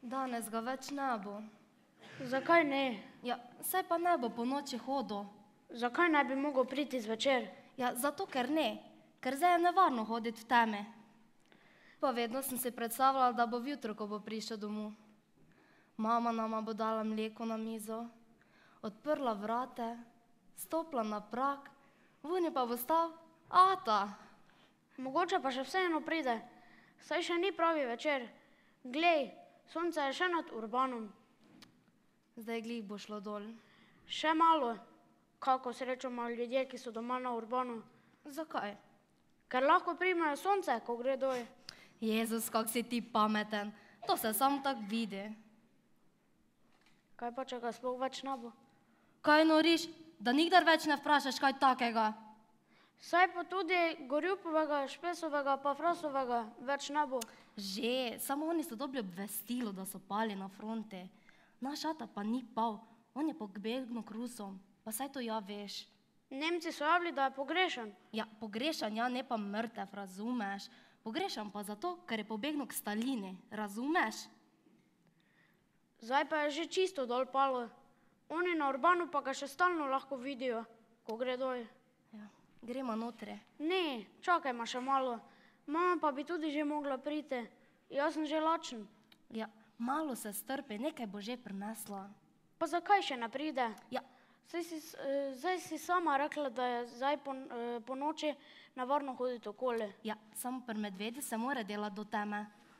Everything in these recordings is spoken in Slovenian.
Danes ga več ne bo. Zakaj ne? Ja, saj pa ne bo po noči hodil. Zakaj ne bi mogel priti zvečer? Ja, zato ker ne. Ker zdaj je nevarno hoditi v temi. Pa vedno sem si predstavljala, da bo jutro, ko bo prišel domov. Mama nama bo dala mleko na mizo, odprla vrate, stopila na prag, vunji pa bo stal ata. Mogoče pa še vseeno pride. Saj še ni pravi večer. Glej, sonce je še nad Urbanom. Zdaj glih bo šlo dol. Še malo. Kako srečo imajo ljudje, ki so doma na Urbanu. Zakaj? Ker lahko primejo sonce, ko gre dol. Jezus, kak si ti pameten. To se samo tako vidi. Kaj pa, če ga sploh več ne bo? Kaj noriš, da nikdar več ne vprašaš kaj takega? Saj pa tudi Gorjupovega, Špesovega pa Frasovega več ne bo. Že, samo oni so dobili obvestilo, da so pali na fronti. Naš ata pa ni pal, on je pobegnil k Rusom, pa saj to ja veš. Nemci so javili, da je pogrešan. Ja, pogrešan, ja, ne pa mrtev, razumeš? Pogrešan pa zato, ker je pobegnil k Stalini, razumeš? Zdaj pa je že čisto dol palo. Oni na Urbanu pa ga še stalno lahko vidijo, ko gre dol. Ja, gremo notri. Ne, čakajmo še malo. Mama pa bi tudi že mogla priti. Jaz sem že lačen. Ja, malo se strpi, nekaj bo že prinesla. Pa zakaj še ne pride? Ja, Zdaj si sama rekla, da je zdaj po noči nevarno hoditi okoli. ja, samo pri medvedi se mora delati do teme.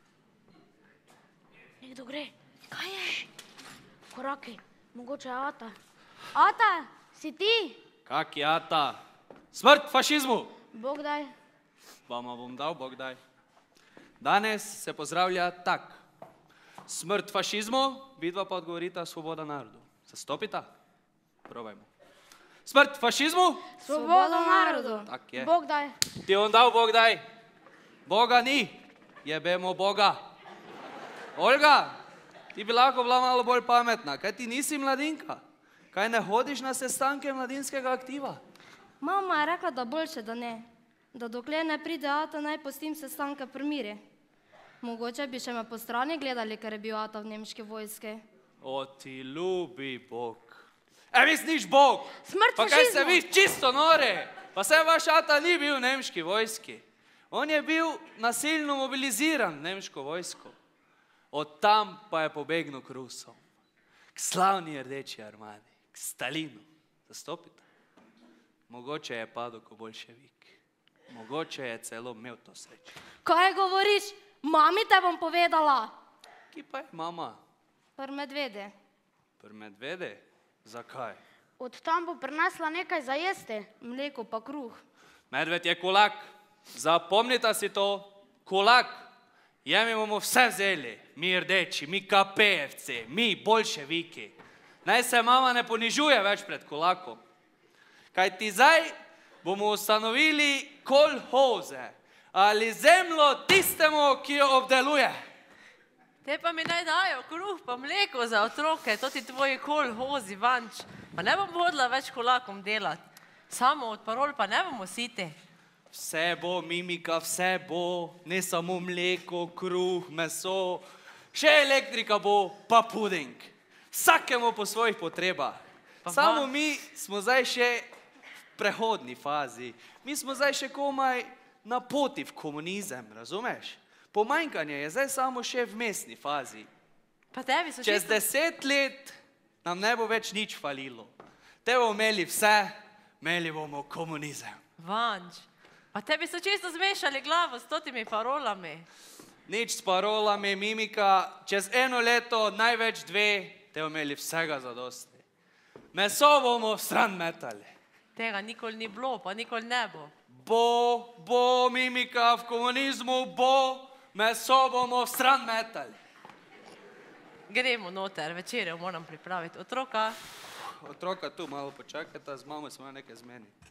Nekdo gre. Kaj je? Koraki, mogoče je Ata. Ata, si ti? Kak je ata? Smrt fašizmu! Bog daj. Vama bom dal, Bog daj. Danes se pozdravlja tak. Smrt fašizmu, vidva pa odgovorita svoboda narodu. Zastopita? Probajmo. Smrt fašizmu? Svoboda narodu. Tak je. Bog daj. Ti bom dal, Bog daj. Boga ni, jebemo Boga. Olga, ti bi lahko bila malo bolj pametna, kaj ti nisi mladinka? Kaj ne hodiš na sestanke mladinskega aktiva? Mama je rekla, da boljše, da ne. Da dokler ne pride ata, naj pustim sestanke pri miri. Mogoče bi še me po strani gledali, ker je bil ata v nemški vojski. O ti ljubi Bog. Misliš Bog? Smrt Pa kaj se fašizmu. viš čisto nore? Pa saj vaš ata ni bil v nemški vojski. On je bil nasilno mobiliziran v nemško vojsko. Od tam pa je pobegnil k Rusom. K slavni rdeči armadi. K Stalinu. Zastopite. Mogoče je padel ko boljševik. Mogoče je celo imel to srečo. Kaj govoriš? Mami te bom povedala. Ki pa je mama? Pri medvedi. Pri medvede? Zakaj? Od tam bo prinesla nekaj za jesti. Mleko pa kruh. Medved je kulak. Zapomnite si to. Kulak. Mi bomo vse vzeli. Mi rdeči, mi KP-jevci, mi boljševiki. Naj se mama ne ponižuje več pred kulakom. Kaj ti zdaj bomo ustanovili kolhoze ali zemljo tistemu, ki jo obdeluje. Te pa mi naj dajo kruh pa mleko za otroke, to ti tvoji kolhozi vanč. Pa ne bom hodila več kolakom delati. Samo od parol pa ne bomo siti. Vse bo, Mimika, vse bo. Ne samo mleko, kruh, meso. Še elektrika bo, pa puding. Vsakemu po svojih potrebah. Samo mi smo zdaj še v prehodni fazi. Mi smo zdaj še komaj na poti v komunizem, razumeš? Pomanjkanje je zdaj samo še v mestni fazi. Pa tebi so Čez 10 let nam ne bo več nič falilo. Te bomo imeli vse, imeli bomo komunizem. Vanč. Pa tebi so čisto zmešali glavo s totimi parolami. Nič s parolami, Mimika, čez 1 leto, največ 2, te bomo imeli vsega zadosti. Meso bomo stran metali. Tega nikoli ni bilo, pa nikoli ne bo. Bo, Mimika, v komunizmu bo, meso bomo stran metali. Gremo noter, večerjo moram pripraviti. Otroka? Otroka tu malo počakajta, z mamo smo nekaj zmeniti.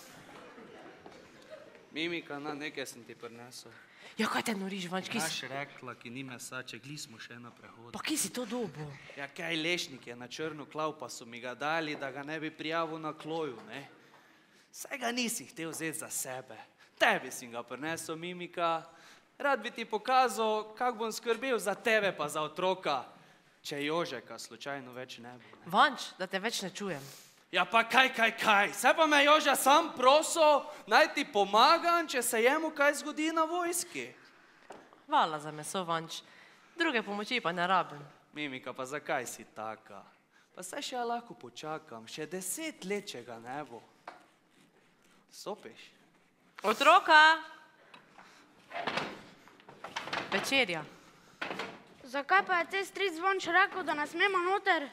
Mimika, na nekaj sem ti prinesel. Ja, kaj te noriš, Vanč, ki si? Naš rekla, ki ni mesa, če gli smo še na prehodu. Pa ki si to dobil? Ja, kaj lešnik je na črno klav, pa so mi ga dali, da ga ne bi prijavil na kloju, ne? Saj ga nisi htel vzeti za sebe. Tebi si ga prinesel, Mimika. rad bi ti pokazal, kako bom skrbel za tebe pa za otroka, če Jožeka slučajno več ne bo. Vanč, da te več ne čujem. Ja pa kaj, se pa me Joža sam prosil, naj ti pomagam, če se jemu kaj zgodi na vojski. Hvala za meso, Vanč. Druge pomoči pa ne rabim. Mimika, pa zakaj si taka? Pa saj še ja lahko počakam, še 10 let, če ga ne bo. Stopiš? Otroka! Večerja. Zakaj pa je te stric Vanč rekel, da ne smemo noter?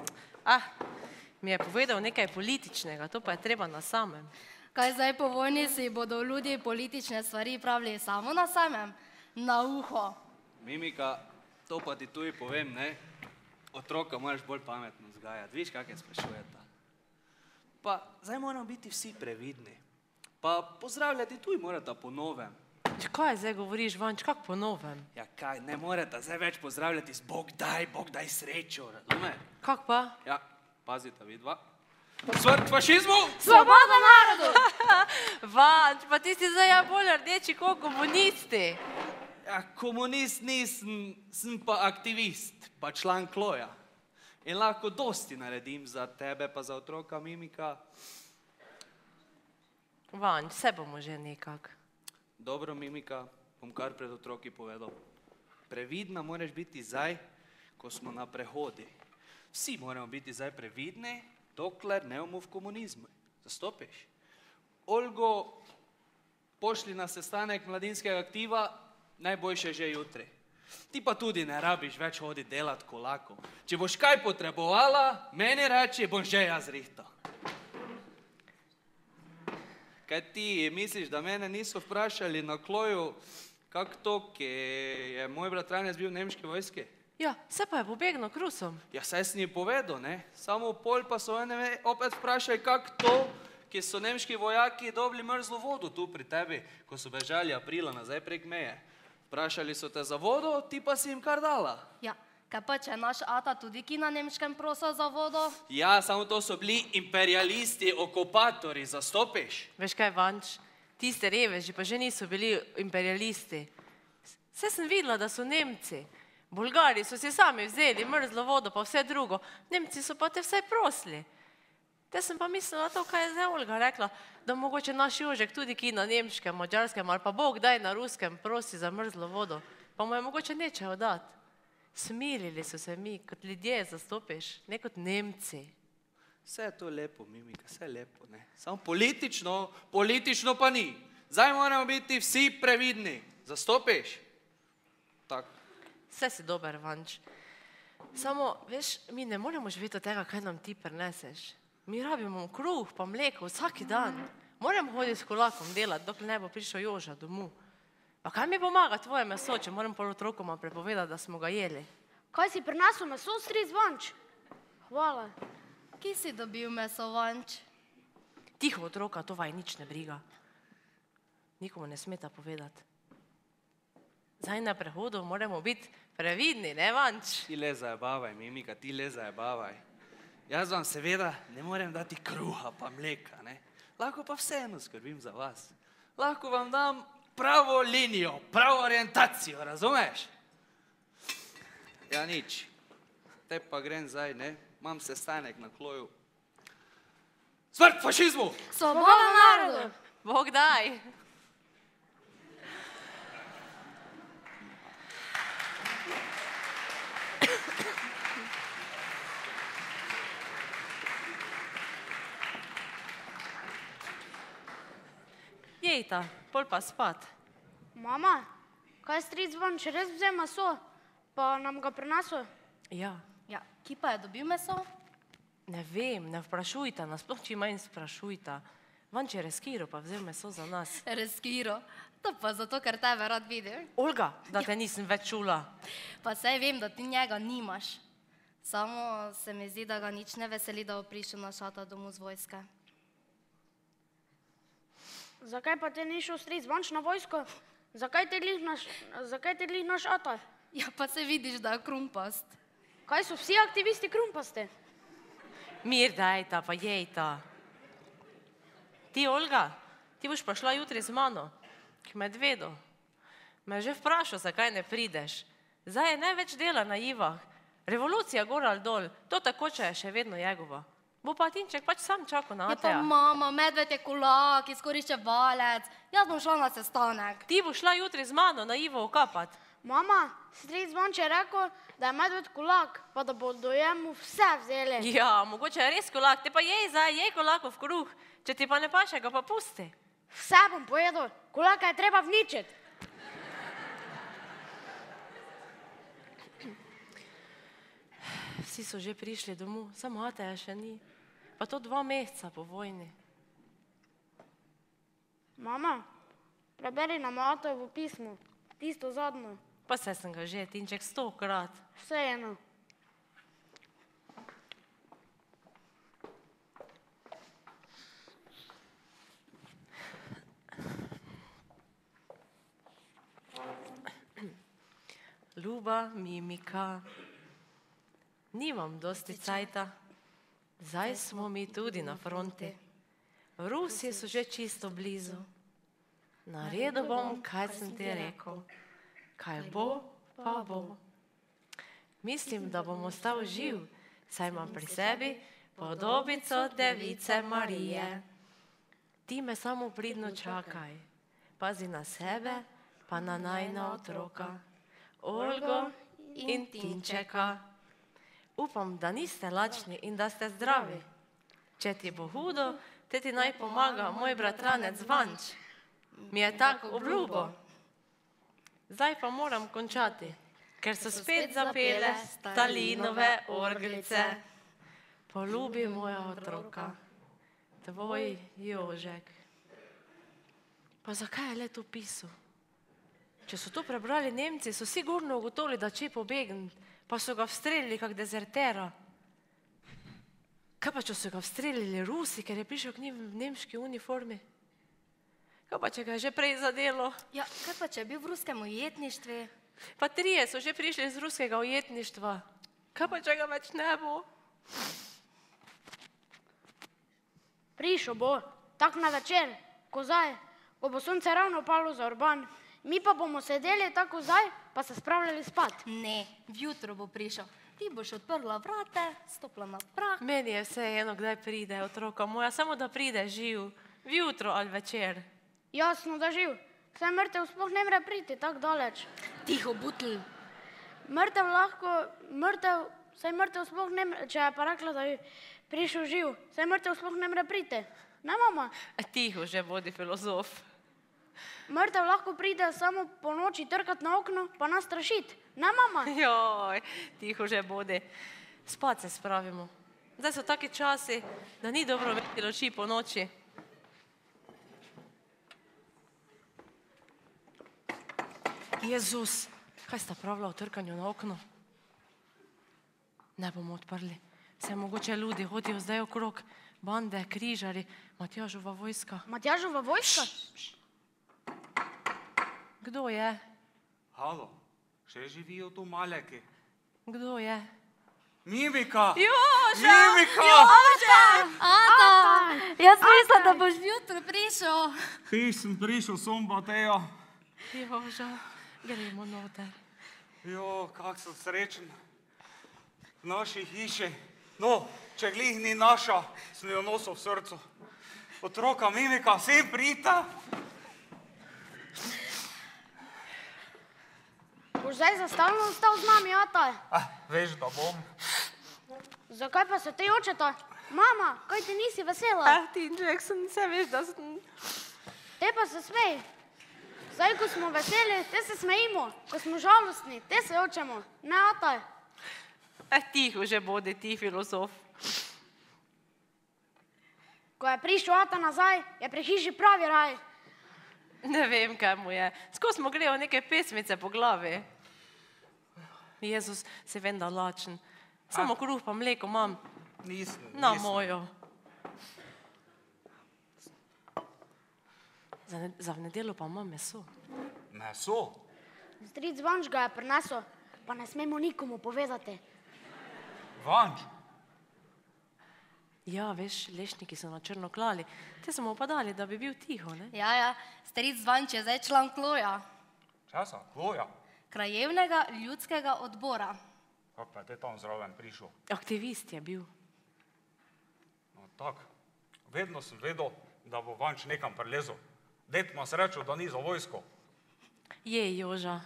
Mi je povedal nekaj političnega, to pa je treba na samem. Kaj zdaj po vojni si bodo ljudje politične stvari pravili samo na samem? Na uho. Mimika, to pa ti tuji povem, ne? Otroka moraš bolj pametno vzgajati. Viš, kakšne sprašujeta? Pa zdaj moramo biti vsi previdni. Pa pozdravljati tuji morata po novem. Kaj zdaj govoriš, Vanč, kak po novem? Ja kaj, ne morata zdaj več pozdravljati z Bog daj srečo, razume? Kak pa? Ja, pazita vidva. Smrt fašizmu! Svoboda narodu! Vanč, pa ti si zdaj ja bolj rdeči kot komunisti. Ja, komunist nisem, sem pa aktivist, pa član Kloja. In lahko dosti naredim za tebe, pa za otroka Mimika. Vanč, vse bomo že nekak. Dobro, Mimika, bom kar pred otroki povedal. Previdna moraš biti zdaj, ko smo na prehodi. Vsi moramo biti zdaj previdni, dokler ne bomo v komunizmu. Zastopiš? Olgo, pošli na sestanek mladinskega aktiva, najboljše že jutri. Ti pa tudi ne rabiš več hoditi delat kolakom. Če boš kaj potrebovala, meni reči, bom že jaz rihtal. Kaj ti misliš, da mene niso vprašali na Kloju, kak to, ki je moj bratranec bil v nemški vojski? Ja, se pa je pobegnil k Rusom. Ja, saj si ni povedal, ne? Samo pol pa so ene opet vprašali, kak to, ki so nemški vojaki dobili mrzlo vodo tu pri tebi, ko so bežali aprila nazaj prek meje. Vprašali so te za vodo, ti pa si jim kar dala. Ja, kaj pa če je naš ata tudi ki na nemškem prosil za vodo? Ja, samo to so bili imperialisti, okupatori, zastopiš? Veš kaj, Vanč, tiste reveži pa že niso bili imperialisti. Vse sem videla, da so Nemci. Bolgari so si sami vzeli mrzlo vodo pa vse drugo. Nemci so pa te vse prosili. Te sem pa mislila to, kaj je zdaj Olga rekla, da mogoče naš Jožek tudi ki na nemškem, mađarskem ali pa Bog daj na ruskem prosi za mrzlo vodo. Pa mu je mogoče nečejo dati. Smilili so se mi, kot ljudje zastopiš, ne kot Nemci. Vse je to lepo, Mimika, vse je lepo, ne? Samo politično pa ni. Zdaj moramo biti vsi previdni. Zastopiš? Tako. Vse si dober, Vanč. Samo, veš, mi ne moremo živeti od tega, kaj nam ti prineseš. Mi rabimo kruh pa mleko vsak dan. Moram hoditi s kolakom delati, dokler ne bo prišel Joža domov. Pa kaj mi pomaga tvoje meso, če moram pol otrokoma prepovedati, da smo ga jeli? Kaj si prinesel meso, stric Vanč? Hvala. Kje si dobil meso, Vanč? Tiho otroka, to vaj nič ne briga. Nikomu ne smeta povedati. Zdaj na prehodu moramo biti previdni, ne, Vanč? Ti le zajebavaj, Mimika, ti le zajebavaj. Jaz vam seveda ne morem dati kruha pa mleka, ne? Lahko pa vseeno skrbim za vas. Lahko vam dam pravo linijo, pravo orientacijo, razumeš? Ja, nič. Te pa grem zdaj, ne? Imam sestanek na Kloju. Smrt fašizmu! Svoboda narodu! Bog daj! Jejta, pol pa spat. Mama, kaj stric Vanč res vze meso, pa nam ga prinesel? Ja, Ja, kje pa je dobil meso? ne vem, ne vprašujta, nasploh če manj sprašujta. Vanč je reskiral pa vzel meso za nas. Reskiro. To pa zato, ker tebe rad vidim. Olga, da te nisem več čula. Pa saj vem, da ti njega nimaš. Samo se mi zdi, da ga nič ne veseli, da bo prišel naš ata domov z vojske. Zakaj pa te ni šel stric Vanč na vojsko? Zakaj te glih naš ata? Ja, pa se vidiš, da je krumpast. Kaj so vsi aktivisti krumpaste? Mir dajta, pa jejta. Ti, Olga, ti boš pa šla jutri z mano k medvedu. Me je že vprašal, zakaj ne prideš. Zdaj je največ dela na Ivah. Revolucija gor ali dol, to takoča je še vedno njegova. Bo pa Tinček pač sam čakal na Ja pa Mateja. mama, medved je kulak, izkoriščevalec. Jaz bom šla na sestanek. Ti bo šla jutri z mano na Ivo okapat. Mama, stric Vanč je rekel, da je medved kulak, pa da bodo jemu vse vzeli. Ja, mogoče je res kolak, te pa jej zdaj, jej kolakov kruh. Če ti pa ne paše, ga pa pusti. Vse bom pojedel, kulaka je treba vničiti. Vsi so že prišli domov, samo Mateja še ni. Pa to 2 meseca po vojni. Mama, preberi nam Matejovo pismo, tisto zadnjo. Pa saj sem ga že, Tinček, 100-krat. Vseeno. Ljuba Mimika, nimam dosti cajta, zdaj smo mi tudi na fronti. Rusi so že čisto blizu. Naredil bom, kaj sem ti rekel. Kaj bo, pa bo. Mislim, da bom ostal živ, saj imam pri sebi podobico Device Marije. Ti me samo pridno čakaj, pazi na sebe, pa na najina otroka. Olgo in Tinčeka. Upam, da niste lačni in da ste zdravi. Če ti bo hudo, te ti naj pomaga moj bratranec Vanč. Mi je tak obljubo. Zdaj pa moram končati, ker so spet zapele Stalinove orglice. Poljubi moja otroka, tvoj Jožek. Pa zakaj je le to pisal? Če so to prebrali Nemci, so sigurno ugotovili, da če pobegniti, pa so ga vstrelili kak dezertera. Kaj pa, če so ga vstrelili Rusi, ker je prišel k njim v nemški uniformi? Kaj pa, če ga je že prej zadelo? Ja, kaj pa, če je bil v ruskem ujetništvu? Pa 3 so že prišli iz ruskega ujetništva. Kaj pa, če ga več ne bo? Prišel bo, tak na večer, ko zdaj, ko bo sonce ravno palo za Urban. Mi pa bomo sedeli tako zdaj, pa se spravljali spat. Ne, vjutro bo prišel. Ti boš odprla vrate, stopila na prah. Meni je vseeno, kdaj pride otroka moja, samo da pride živ, vjutro ali večer. Jasno, da živ. Saj mrtev sploh ne more priti tako daleč. Tiho, butl. Saj mrtev sploh ne more, če je pa rekla, da je prišel živ, saj mrtev sploh ne more priti. Ne, mama? Tiho že bodi filozof. Mrtev lahko pride samo po noči trkat na okno, pa nas strašiti. Ne, mama? Joj, tiho že bodi. Spat se spravimo. Zdaj so taki časi, da ni dobro imeti luči po noči. Jezus, kaj sta pravila o trkanju na okno? Ne bomo odprli. Vse mogoče ljudi hodijo zdaj okrog, bande, križari, Matjažova vojska. Matjažova vojska? Kdo je? Halo, še živijo tu maleki? Kdo je? Mimika! Joža! Mimika! Ata, jaz mislim, da boš vjutro prišel. Sem prišel, sem Mateja. Joža, gremo noter. Jo, kak sem srečen. V naši hiši. No, če glih ni naša, sem jo nosil v srcu. Otroka Mimika, sem prita. Boš zdaj za stalno ostal z nami, Ata? Veš, da bom. Zakaj pa se te očeta? Mama, kaj ti nisi vesela? Tinček, se veš, da sem... Te pa se smej. Zdaj, ko smo veseli, te se smejimo. Ko smo žalostni, te se očemo. Ne, Ata? Tiho že bodi, ti filozof. Ko je prišel Ata nazaj, je pri hiši pravi raj. Ne vem, kaj mu je. Skos smo grejo neke pesmice po glavi. Jezus, se vem, da lačen. Samo kruh pa mleko imam. Nisem. Na mojo. Za v nedeljo pa imam meso. Meso? Stric Vanč ga je prinesel, pa ne smemo nikomu povedati. Vanč? Ja, veš, lešniki so na črno klali. Te smo pa dali, da bi bil tiho, ne? Ja, stric Vanč je zdaj član kloja. Česa? Kloja? Krajevnega ljudskega odbora. Kako pa je te tam zraven prišel? Aktivist je bil. No, tak. Vedno sem vedel, da bo vanč nekam prilezel. Ded ima srečo, da ni za vojsko. Je, Joža.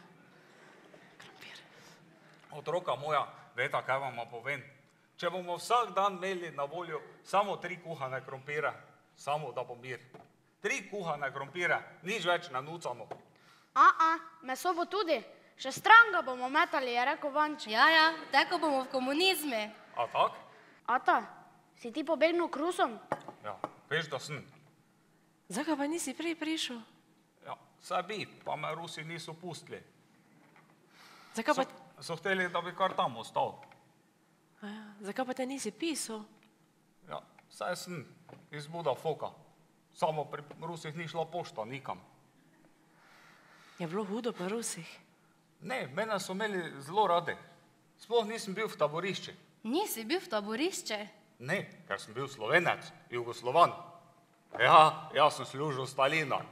Otroka moja, veta, kaj vam povem. Če bomo vsak dan imeli na voljo samo 3 kuhane krompire, samo da bo mir. 3 kuhane krompire, nič več ne nucamo. Meso bo tudi. Še stran ga bomo metali, je rekel Vanč. Ja, tako bomo v komunizme. A tak? Ata, si ti pobegnil k Rusom? Ja, veš, da sem. Zakaj pa nisi prej prišel? Ja, saj bi, pa me Rusi niso pustili. Zakaj pa, So hteli, da bi kar tam ostal. zakaj pa te nisi pisal? Ja, saj sem iz Budafoka. Samo pri Rusih ni šla pošta nikam. Je bilo hudo po Rusih. Ne, mene so imeli zelo radi. Sploh nisem bil v taborišči. Nisi bil v taborišče? Ne, ker sem bil Slovenec, Jugoslovan. Ja, jaz sem služil Stalina.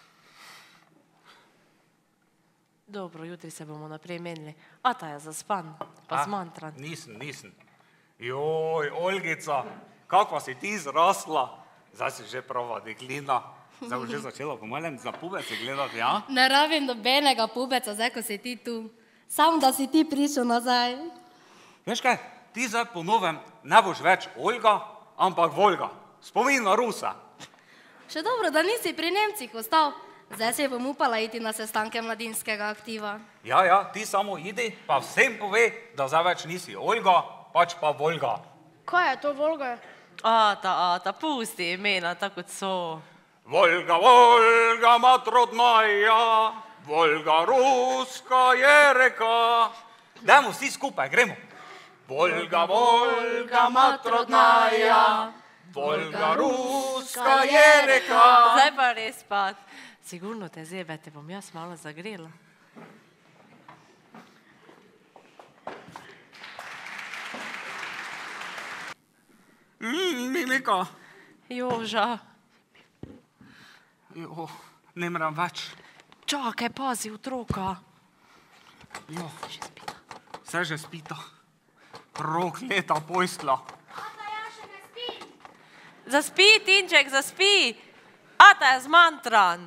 Dobro, jutri se bomo naprej menili. Ata je zaspan, pa zmantran. Nisem. Joj, Olgica, kakva si ti zrasla. Zdaj si že prava deklina. Zdaj bo že začela pomalem za pubece gledati, ja? Ne rabim nobenega pubeca, zdaj ko si ti tu. Samo da si ti prišel nazaj. Veš kaj, ti zdaj po novem ne boš več Olga, ampak Volga. Spomin na Rusa. Še dobro, da nisi pri Nemcih ostal. Zdaj se bom upala iti na sestanke mladinskega aktiva. Ja, ti samo idi, pa vsem pove, da zdaj več nisi Olga, pač pa Volga. Kaj je to, Volga? Ata, pusti imena, tako kot so. Volga, Volga, mat rodnaja, Volga ruska je reka. Dajmo vsi skupaj, gremo. Volga, Volga, mat rodnaja, Volga ruska je reka. Zdaj pa res spat. Sigurno te zebe, te bom jaz malo zagrela. Milika. Joža. Jo, ne moram več. Čakaj, pazi otroka. Jo, vse že spita. Rok leta pojstla. Zaspi, Tinček, zaspi. Ata je zmantran.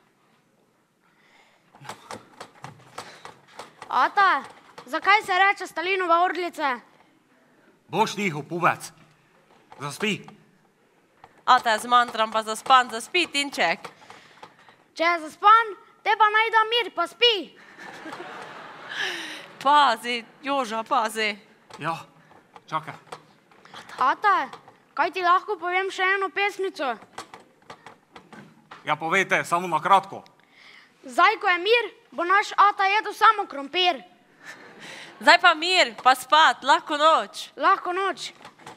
Ata, zakaj se reče Stalinova orlice? Boš njihov pubec. Zaspi. Ata je zmantran, pa zaspan, zaspi, Tinček. Če je zaspan, te pa naj da mir, pa spi. Pazi, Joža, pazi. Ja, čakaj. Ata, kaj ti lahko povem še eno pesmico? Ja, povejte, samo na kratko. Zdaj, ko je mir, bo naš Ata jedel samo krompir. Zdaj pa mir, pa spat, lahko noč. Lahko noč.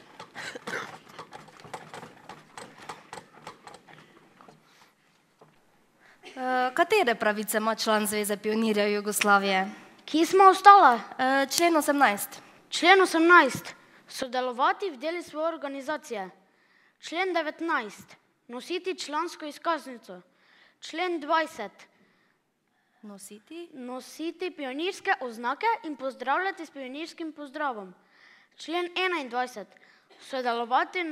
Katere pravice ima član Zveze pionirjev Jugoslavije? Kje smo ostala? Člen 18. Člen 18. Sodelovati v deli svoje organizacije. Člen 19. Nositi člansko izkaznico. Člen 20. Nositi pionirske oznake in pozdravljati s pionirskim pozdravom. Člen 21. Sodelovati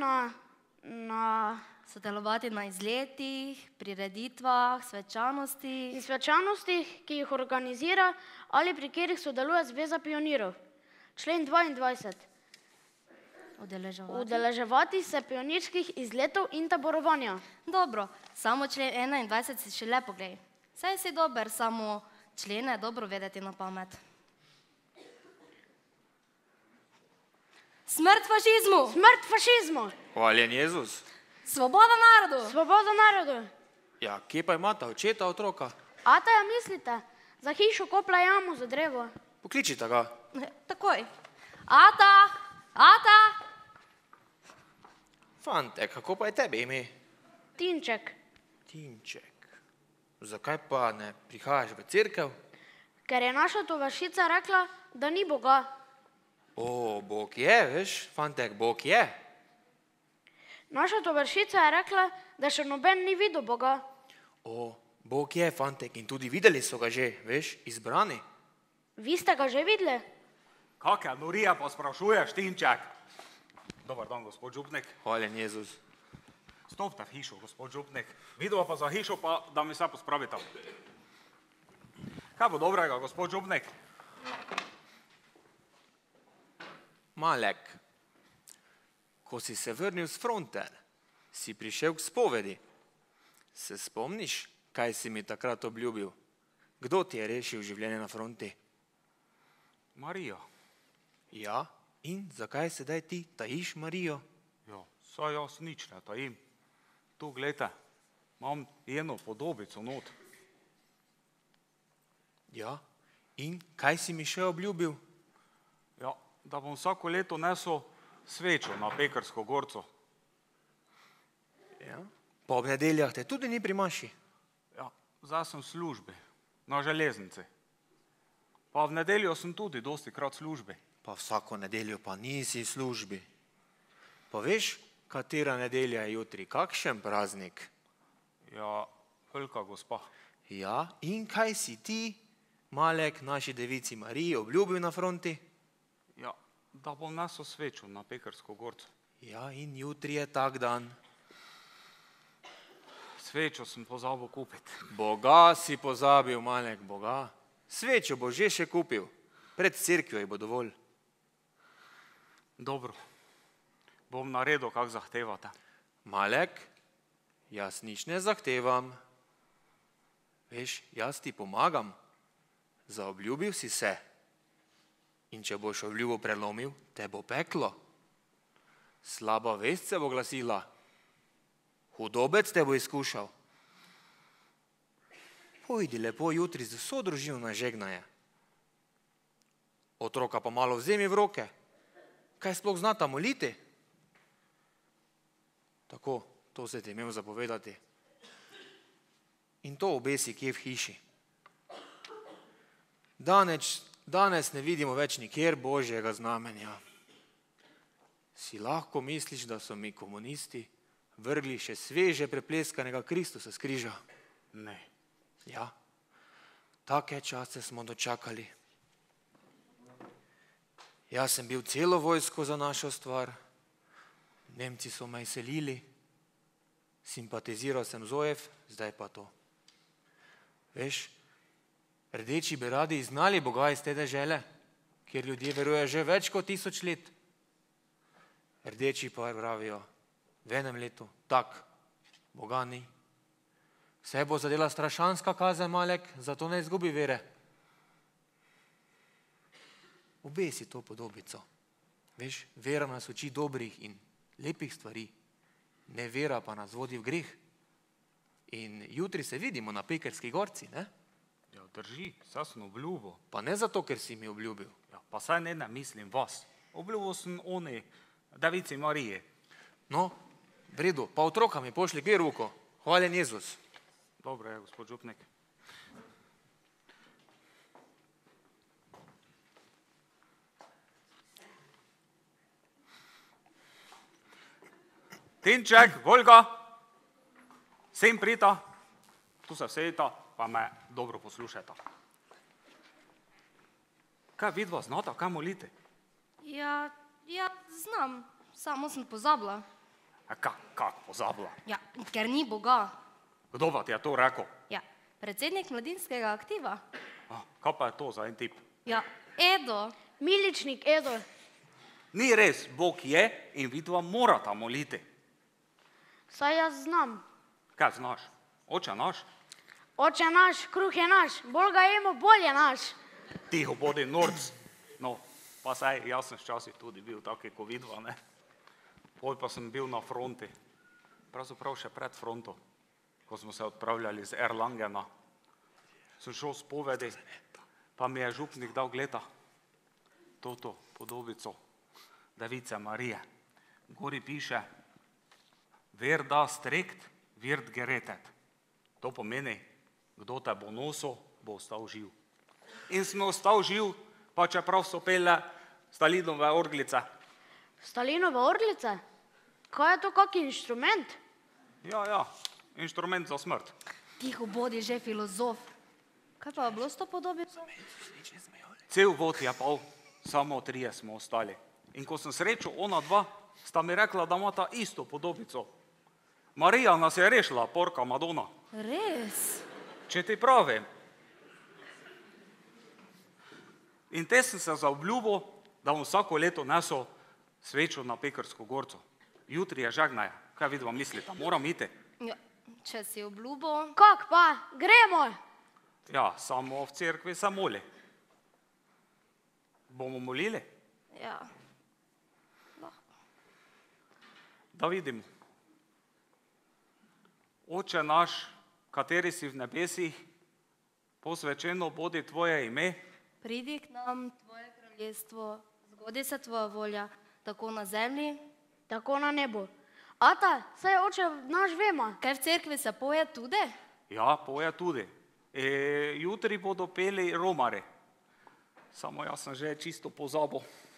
na izletih, prireditvah, svečanostih. In svečanostih, ki jih organizira ali pri katerih sodeluje Zveza pionirov. Člen 22. Udeleževati se pionirskih izletov in taborovanja. Dobro, samo člen 21 si še lepo glej. Saj si dober, samo člene je dobro vedeti na pamet. Smrt fašizmu! Smrt fašizmu! Hvaljen Jezus. Svoboda narodu! Svoboda narodu! Ja, kje pa imata očeta otroka? Ata ja mislite, za hišo kopla jamo za drevo. Pokličite ga. Takoj. Ata! Ata! Fante, kako pa je tebe ime? Tinček. Tinček. Zakaj pa ne prihajaš v cerkev? Ker je naša tovarišica rekla, da ni Boga. O, Bog je, veš, fantek, Bog je. Naša tovarišica je rekla, da še noben ni videl Boga. O, Bog je, fantek, in tudi videli so ga že, veš, izbrani. Vi ste ga že videli? Kakja norija pa sprašuješ, Tinček? Dobar dan, gospod župnik. Hvaljen Jezus. Stopite v hišo, gospod župnik. Vidva pa za hišo, pa da mi vse pospravite. Kaj bo dobrega, gospod župnik? Malek, ko si se vrnil z fronte, si prišel k spovedi. Se spomniš, kaj si mi takrat obljubil? Kdo ti je rešil življenje na fronti? Marija. Ja, in zakaj sedaj ti tajiš Marijo? Ja, saj jaz nič ne tajim. Tu, gledajte, imam eno podobico not. Ja, in kaj si mi še obljubil? Ja, da bom vsako leto nesel svečo na Pekarsko gorco. Ja. Pa ob nedeljah te tudi ni pri maši? Ja, zdaj sem v službi, na železnici. Pa v nedeljo sem tudi dosti krat v službi. Pa vsako nedeljo pa nisi v službi. Pa veš, katera nedelja je jutri, kakšen praznik? Ja, velika gospa. Ja, in kaj si ti, Malek, naši devici Mariji, obljubil na fronti? Ja, da bom nesel svečo na Pekarsko gorco. Ja, in jutri je tak dan. Svečo sem pozabil kupiti. Boga si pozabil, Malek, Boga. Svečo bo že še kupil. Pred cerkvijo je bo dovolj. Dobro, bom naredil, kak zahtevate. Malek, jaz nič ne zahtevam. Veš, jaz ti pomagam. Zaobljubil si se. In če boš obljubo prelomil, te bo peklo. Slaba vest se bo glasila. Hudobec te bo izkušal. Pojdi lepo jutri z vso družino na žegnaje. Otroka pa malo vzemi v roke. Kaj sploh znata moliti? Tako, to se ti imel zapovedati. In to obesi kje v hiši. Danes ne vidimo več nikjer Božjega znamenja. Si lahko misliš, da so mi komunisti vrgli še sveže prepleskanega Kristusa s križa? Ne. Ja, take čase smo dočakali. Jaz sem bil celo vojsko za našo stvar, Nemci so me izselili, simpatiziral sem z OF, zdaj pa to. Veš, rdeči bi radi iznali Boga iz te dežele, kjer ljudje verujejo že več kot 1000 let. Rdeči pa pravijo, v enem letu, tak, Boga ni. Vse bo zadela strašanska kazen, Malek, zato ne izgubi vere. Obesi to podobico. Veš, vera nas uči dobrih in lepih stvari. Nevera pa nas vodi v greh. In jutri se vidimo na Pekarski gorci, ne? Ja, drži, saj sem obljubil. Pa ne zato, ker si mi obljubil. Ja, pa saj ne mislim vas. Obljubil sem oni, devici Mariji. No, v redu, pa otroka mi pošli kje ruko. Hvaljen Jezus. Dobro je, gospod župnik. Tinček, Volga, sem prita, tu se vsejta, pa me dobro poslušajta. Kaj vidva znata, kaj moliti? Ja, znam, samo sem pozabila. Kak pozabila? Ja, ker ni Boga. Kdo pa ti je to rekel? Ja, predsednik mladinskega aktiva. Kaj pa je to za en tip? Ja, Edo. Miličnik Edo. Ni res, Bog je in vidva morata moliti. Saj jaz znam. Kaj znaš? Oče naš? Oče naš, kruh je naš, bolj ga jemo, bolj je naš. Tiho bodi norc. No, pa saj, jaz sem včasih tudi bil taki, ko vidva, ne. Pol pa sem bil na fronti, pravzaprav še pred fronto, ko smo se odpravljali z Erlangena. Sem šel spovedi, pa mi je župnik dal gleda toto podobico device Marije. Gori piše, wer das trägt, wird gerettet. To pomeni, kdo te bo nosil, bo ostal živ. In sem ostal živ, pa čeprav so pele Stalinove orglice. Stalinove orglice? Kaj je to, kak inštrument? Ja, inštrument za smrt. Tiho bodi že filozof. Kaj pa je bilo s to podobico? Cel vod je pol, samo 3 smo ostali. In ko sem srečal ona 2, sta mi rekla, da imata isto podobico. Marija nas je rešila, porka Madonna. Res? Če ti pravim. In te sem se zaobljubil, da bom vsako leto nesel svečo na Pekrsko gorco. Jutri je žegnaja. Kaj vi dva mislite? Moram iti. Ja, če si obljubo... Kak pa? Gremo! Ja, samo v cerkvi se moli. Bomo molili? Ja. Da vidimo. Oče naš, kateri si v nebesih, posvečeno bodi tvoje ime. Pridi k nam tvoje kraljestvo, zgodi se tvoja volja, tako na zemlji. Tako na nebu. Ata, saj oče naš vema. Kaj v cerkvi se poje tudi? Ja, poje tudi. Jutri bodo peli romare. Samo jaz sem že čisto pozabil.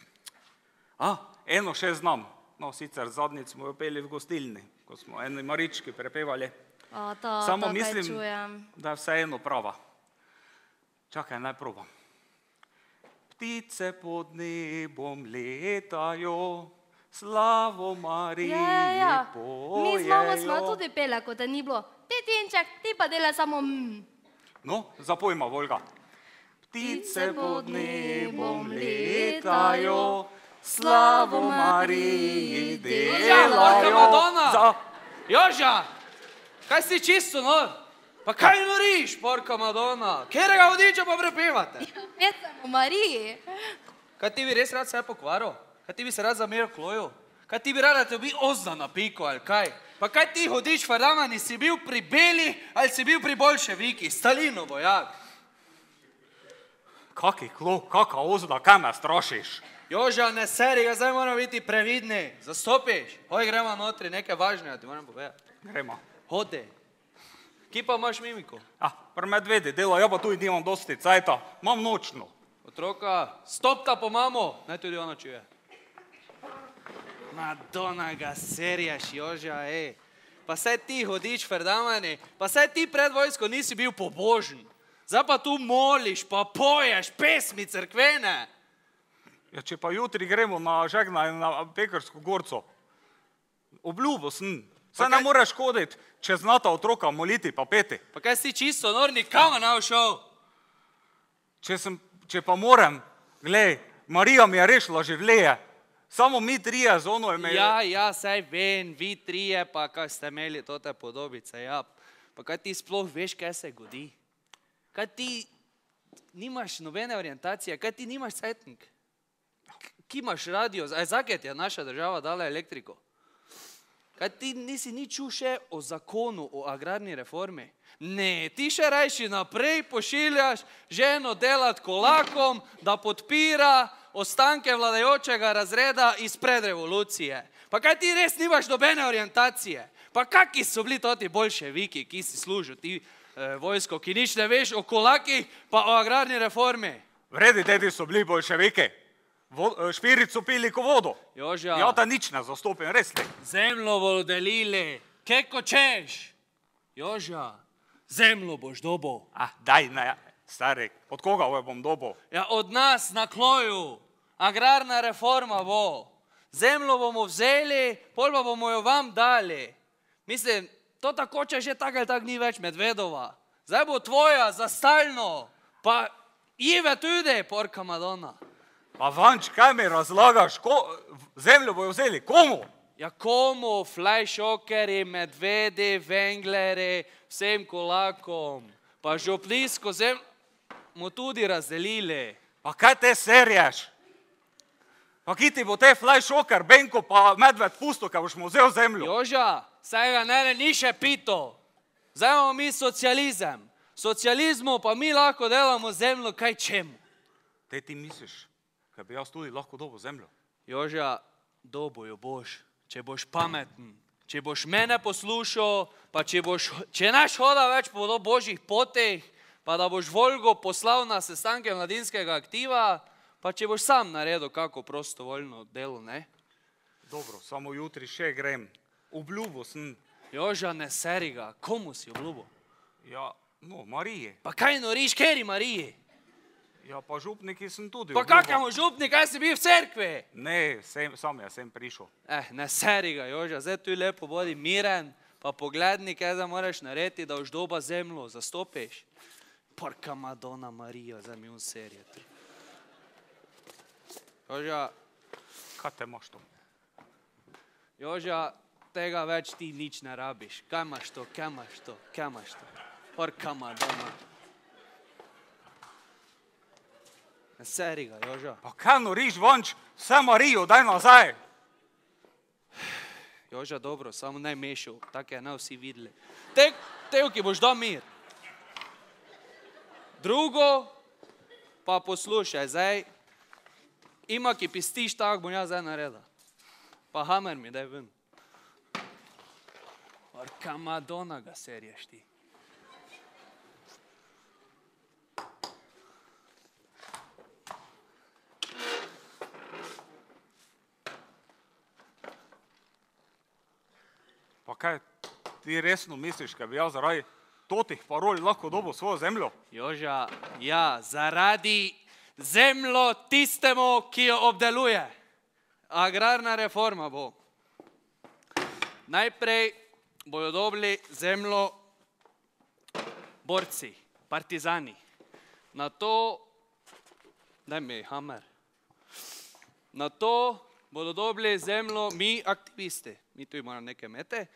Eno še znam. No, sicer zadnjič smo jo peli v gostilni, ko smo eni marički prepevali. Samo mislim, da je vseeno prava. Čakaj, naj probam. Ptice pod nebom letajo, slavo Mariji pojejo. Mi z mamo smo tudi pele, ko te ni bilo. Ti Tinček, ti pa dela samo No, zapojma, Volga. Ptice pod nebom letajo, slavo Mariji delajo. Porka Madonna! Joža, kaj si čisto nor? Pa kaj noriš, porka Madonna? Kjerega vodiča pa prepevate? Pet sem v Mariji. Kaj ti bi res rad se pokvaril? Kaj ti bi se rad zameril kloju? Kaj ti bi rad, da te bi ozda na piko, ali kaj? Pa kaj ti hodiš, Fardamani, si bil pri Beli ali si bil pri Bolševiki? Stalino, vojak. Kaki klo, kaka ozda, kaj me strašiš? Joža, ne seri ga, zdaj moramo biti previdni. Zastopiš? Hoj, gremo notri, nekaj važnega ti moram povedati. Gremo. Hodi. Kje pa imaš mimiko? Pri medvedi delo, ja pa tudi nimam dosti cajta, imam nočno. Otroka, stopta po mamo, naj tudi ona čuje. Madonna ga serjaš, Joža, Pa saj ti hodiš, Fardamani, pa saj ti pred vojsko nisi bil pobožen. Zdaj pa tu moliš, pa poješ pesmi cerkvene. Ja, če pa jutri gremo na žegnaj na Pekrsko gorco, obljubo sem. Saj ne moreš hoditi, če znata otroka moliti pa peti. Pa kaj si čisto nor, nikamo ne šel? Če pa moram, glej, Marija mi je rešila življenje. Samo mi 3 z ono je Ja, saj vem, vi 3, pa kaj ste imeli tote podobice, ja. Pa kaj ti sploh veš, kaj se godi? Kaj ti nimaš nobene orientacije, kaj ti nimaš cajtnik? Ki imaš radio, zakaj ti je naša država dala elektriko? Kaj ti nisi ni čul še o zakonu, o agrarni reformi? Ne, ti še rajši naprej pošiljaš ženo delat kolakom, da podpira ostanke vladajočega razreda izpred revolucije. Pa kaj ti res nimaš nobene orientacije? Pa kaki so bili toti boljševiki, ki si služil ti vojsko, ki nič ne veš o kolakih, pa o agrarni reformi? Vredi dedi so bili boljševiki. Špirico pili ko vodo. Joža. Ja, ta nič ne zastopim, res ne. Zemljo bodo delili, keko češ. Joža, zemljo boš dobil. Daj, ne, stari, od koga bom dobil? Ja, od nas na kloju. Agrarna reforma bo. Zemljo bomo vzeli, pol pa bomo jo vam dali. Mislim, to tako, če že tak ali tak ni več Medvedova. Zdaj bo tvoja za stalno, pa Ive tudi, porka Madonna. Pa Vanč, kaj mi razlagaš, zemljo bojo vzeli, komu? Ja, komu, flajšokeri, medvedi, vengleri, vsem kolakom, pa župlijsko zemljo mu tudi razdelili. Pa kaj te serješ? Pa ki ti bo te flajšoker, Benko pa medved pusto, kaj boš mu vzel zemljo? Joža, saj ga ne ni še pito. Zdaj imamo mi socializem. Socializmu pa mi lahko delamo zemljo kaj čemu. Te ti misliš, kaj bi jaz tudi lahko dobil zemljo? Joža, dobo jo boš, če boš pameten, če boš mene poslušal, pa če naš hoda več po božjih poteh, pa da boš Volgo poslal na sestanke mladinskega aktiva, pa če boš sam naredil kako prostovoljno delo, ne? Dobro, samo jutri še grem. Obljubo sem. Joža, ne seri ga, komu si obljubo? Ja, no, Marije. Pa kaj noriš, keri Mariji? Ja, pa župniki sem tudi. Pa kakamo župnik, kaj si bil v cerkvi? Ne, sam jaz sem prišel. Ne seri ga, Joža, zdaj tu lepo bodi miren, pa pogledni, kaj zdaj moraš narediti, da už doba zemljo zastopiš. Porka Madonna Marija, zdaj mi serjeti. Joža, Kaj te imaš to? Joža, tega več ti nič ne rabiš. Kaj imaš to? Porka Madonna. Ne seri ga, Joža. Pa kaj noriš, Vanč? Vse Marijo, daj nazaj. Joža, dobro, samo ne mešal, tako je ne vsi videli. Tev, ki boš dal mir. Drugo, pa poslušaj, zdaj, ima, ki pistiš, tako bom jaz zdaj naredil. Pa hamer mi, daj ven. Porka Madonna ga serješ ti. Pa kaj, ti resno misliš, kaj bi jaz zaradi totih parol lahko dobil svojo zemljo? Joža, ja, zaradi zemljo tistemu, ki jo obdeluje. Agrarna reforma bo. Najprej bojo dobili zemljo borci, partizani. Na to, daj mi hamer, na to bodo dobili zemljo mi aktivisti. Mi tu imamo neke mete.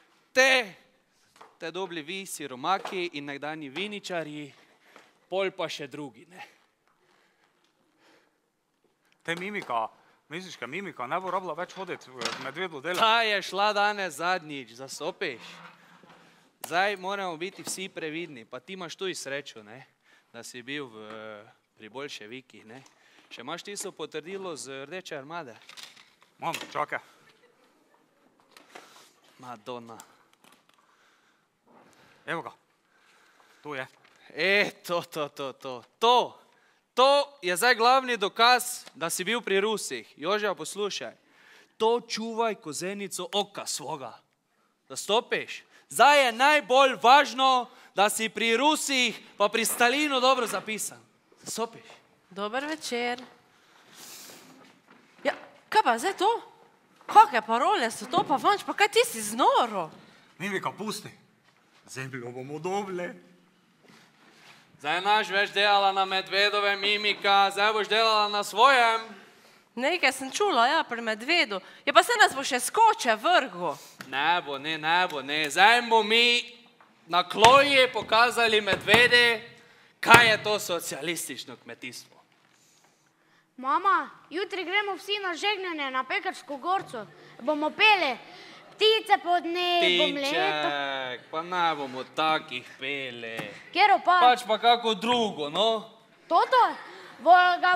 Te dobili vi, siromaki in nekdanji viničarji, pol pa še drugi, ne. Te Mimika, misliš, kaj Mimika ne bo rabila več hoditi v medvedu dela? Ta je šla danes zadnjič, zastopiš. Zdaj moramo biti vsi previdni, pa ti imaš tu srečo, ne, da si bil pri boljševikih, ne. Še imaš tisto potrdilo z Rdeče armade? Mam, čakaj. Madonna. Evo ga, tu je. To je zdaj glavni dokaz, da si bil pri Rusih. Joža, poslušaj, to čuvaj kozenico oka svoga. Zastopiš? Zdaj je najbolj važno, da si pri Rusih pa pri Stalinu dobro zapisan. Zastopiš? Dober večer. Ja, kaj pa zdaj to? Kakve parole so to pa, Vanč, pa kaj ti si znoro? Mimika, pusti. Zemljo bomo dobili. Zdaj naš več delala na medvedove, Mimika, zdaj boš delala na svojem. Nekaj sem čula, ja, pri medvedu. Ja, pa se nas bo še skoče vrgo. Ne bo, ne. Zdaj bomo mi na kloji pokazali medvede, kaj je to socialistično kmetijstvo. Mama, jutri gremo vsi na žegnjenje na Pekarsko gorco. Bomo peli ptice pod nebom, leto. Tiček, pa ne bomo takih peli. Kjero pa? Pač pa kako drugo, no. Toto? Volga,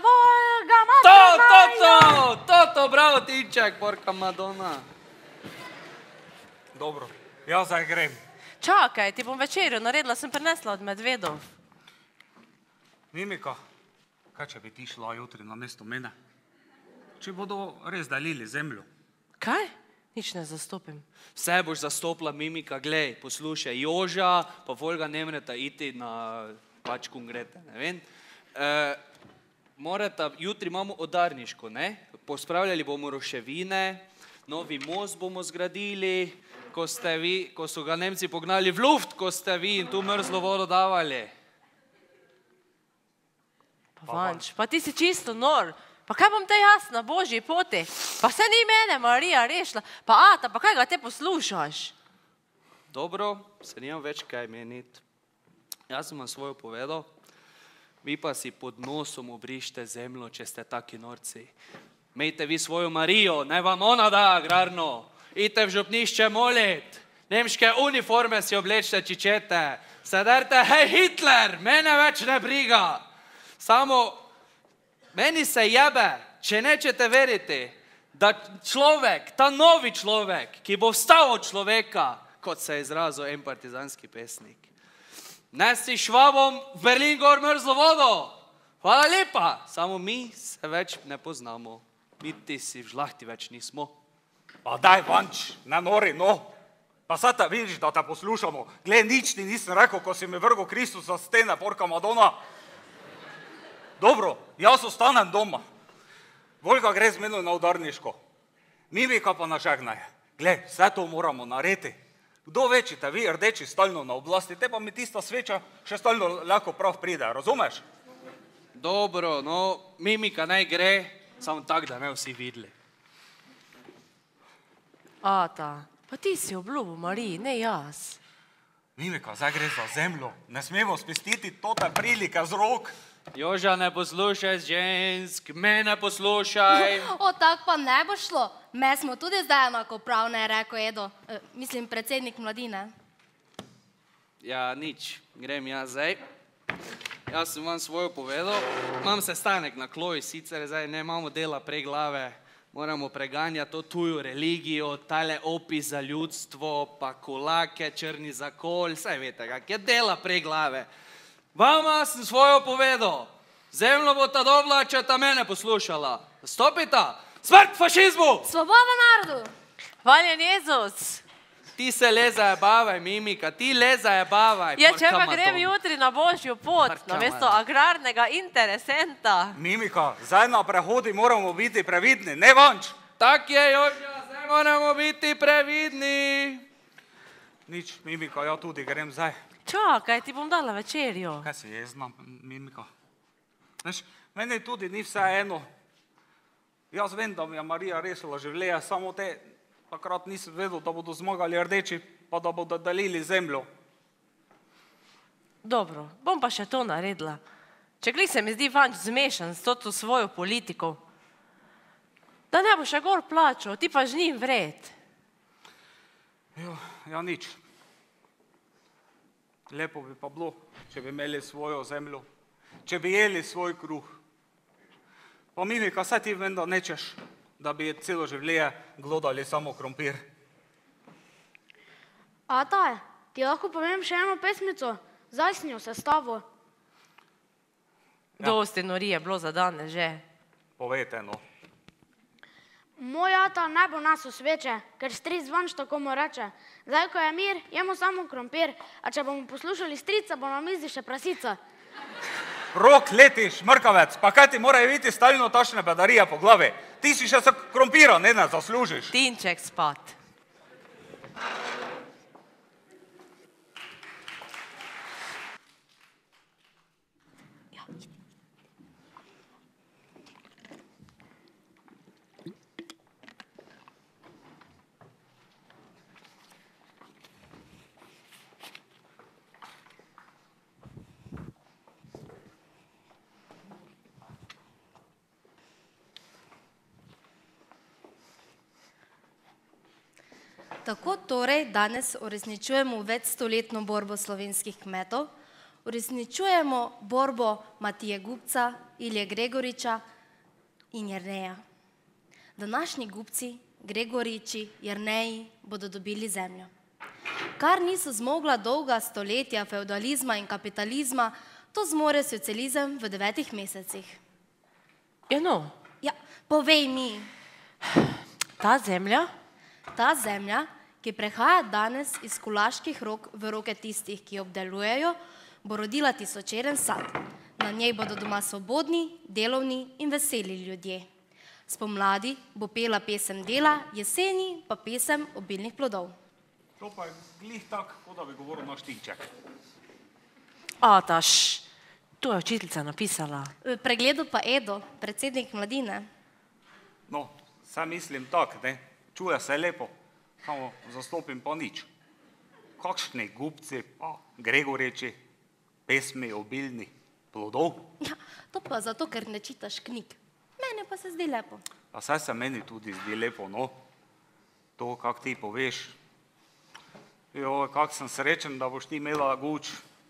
Maja. To, bravo, Tiček, porka Madonna. Dobro, jaz zdaj grem. Čakaj, ti bom večerjo naredila, sem prinesla od medvedov. Mimika, kaj če bi ti šla jutri na mesto mene? Če bodo res delili zemljo. Kaj? Nič ne zastopim. Vse boš zastopila, Mimika, glej, poslušaj, Joža, pa Volga ne moreta iti na pač kongrete, ne vem. Jutri imamo odarniško, ne? Pospravljali bomo ruševine, novi most bomo zgradili, ko so ga Nemci pognali v luft, ko ste vi in tu mrzlo vodo davali. Pa Vanč, pa ti si čisto nor. Pa kaj bom te jaz na Božji poti? Pa se ni mene Marija rešila. Pa Ata, pa kaj ga te poslušaš? Dobro, se nimam več kaj meniti. Jaz sem vam svojo povedal, vi pa si pod nosom obrište zemljo, če ste taki norci. Mejte vi svojo Marijo, naj vam ona da agrarno. Idite v župnišče molit, nemške uniforme si oblečte, čičete. Sederte, hej Hitler, mene več ne briga. Samo meni se jebe, če nećete veriti, da človek, ta novi človek, ki bo vstal od človeka, kot se je izrazil en partizanski pesnik, nesi švabom v Berlin gor mrzlo vodo. Hvala lepa, samo mi se več ne poznamo. Mi ti si v žlahti več nismo. Pa daj, Vanč, ne nori, no. Pa sad te vidiš, da te poslušamo. Glej, nič ti nisem rekel, ko si mi vrgel Kristus za stene, porka Madonna. Dobro, jaz ostanem doma. Volga gre z menoj na udarniško. Mimika pa nažegnaje. Glej, vse to moramo narediti. Kdo večite, vi rdeči stalno na oblasti, te pa mi tista sveča še stalno lahko prav pride, razumeš? Dobro, no, mimika naj gre, samo tak, da ne vsi videli. Ata, pa ti si obljubil Mariji, ne jaz. Mimika, zdaj gre za zemljo. Ne smemo spustiti tote prilike z rok. Joža, ne poslušaj žensk, mene poslušaj. O, tak pa ne bo šlo. Me smo tudi zdaj enakopravne, je rekel Edo. Mislim, predsednik mladine. Ja, nič, grem jaz zdaj. Jaz sem vam svojo povedal. Imam sestanek na Kloji, sicer zdaj ne imamo dela pre glave. Moramo preganjati to tujo religijo, tale opis za ljudstvo, pa kulake, črni zakol, saj veste, kak je dela pre glave. Vama sem svojo povedal. Zemljo bo ta dobla, če ta mene poslušala. Stopita! Smrt fašizmu! Svoboda narodu! Hvaljen Jezus! Ti se le zajebavaj, Mimika, ti le zajebavaj. Ja, če pa grem jutri na božjo pot, namesto agrarnega interesenta. Mimika, zdaj na prehodi moramo biti previdni, ne vanč. Tak je, Joža, zdaj moramo biti previdni. Nič, Mimika, ja tudi grem zdaj. Čakaj, ti bom dala večerjo. Kaj si jezna, Mimika? Veš, meni tudi ni vse eno. Jaz vem, da mi je Marija rešila življenje, samo te takrat nisem vedel, da bodo zmagali rdeči, pa da bodo delili zemljo. Dobro, bom pa še to naredila. Če glih se mi zdi vanč zmešan s to svojo politiko, da ne bo še gor plačal, ti pa žnim vred. Ja, nič. Lepo bi pa bilo, če bi imeli svojo zemljo, če bi jeli svoj kruh. Pa Mimika, saj ti vem, da nečeš, da bi celo življenje glodali samo krompir. Ata, ti lahko povem še eno pesmico, zajsnjo sestavo. Dosti norije bilo za danes že. Povejte, no. Moj ata ne bo nas osveče, ker stric vanč tako mu reče. Zdaj, ko je mir, jemo samo krompir, a če bomo poslušali strica, bo na mizi še prasica. Rok letiš, mrkavec, pa kaj ti morajo biti stalno tašne bedarije po glavi? Ti si še se krompira, ne zaslužiš. Tinček spat. Tako torej danes uresničujemo večstoletno borbo slovenskih kmetov, uresničujemo borbo Matije Gubca, Ilije Gregoriča in Jerneja. Današnji Gubci, Gregoriči, Jerneji bodo dobili zemljo. Kar niso zmogla dolga stoletja feudalizma in kapitalizma, to zmore socializem v 9 mesecih. Ja, no. Ja, povej mi. Ta zemlja? Ta zemlja, ki prehaja danes iz kulaških rok v roke tistih, ki jo obdelujejo, bo rodila tisočeren sad. Na njej bodo doma svobodni, delovni in veseli ljudje. Spomladi bo pela pesem dela, jeseni pa pesem obilnih plodov. To pa je glih tak, kot da bi govoril naš Tinček. Ataš, to je učiteljica napisala. Pregledal pa Edo, predsednik mladine. No, saj mislim tak, ne. Čuje se lepo, samo zastopim pa nič. Kakšni Gubci pa Gregoriči, pesmi obilni plodov? Ja, to pa zato, ker ne čitaš knjig. Meni pa se zdi lepo. Pa saj se meni tudi zdi lepo, no. To, kak ti poveš. Jo, kak sem srečen, da boš ti imela guč.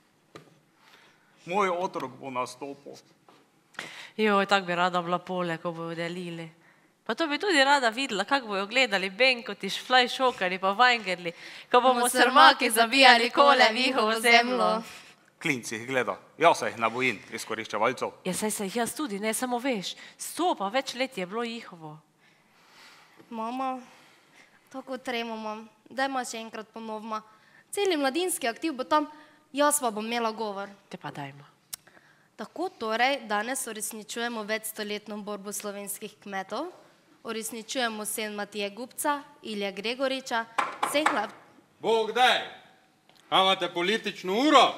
Moj otrok bo nastopil. Joj, tak bi rada bila pole, ko bojo delili. Pa to bi tudi rada videla, kako bojo gledali Benkotiš, Flajšokarji pa Vajngerli, ko bomo srmaki zabijali kole v njihovo zemljo. Klinci jih gleda, jaz se jih ne bojim, izkoriščevalcev. Ja, saj se jih jaz tudi, ne samo veš, 100 pa več let je bilo njihovo. Mama, Tako tremo imam, dajmo še enkrat ponovma. Celi mladinski aktiv bo tam, jaz pa bom imela govor. Te pa dajmo. Tako torej danes uresničujemo večstoletno borbo slovenskih kmetov, uresničujemo sen Matije Gubca, Ilija Gregoriča, vseh Bog daj, a imate politično uro?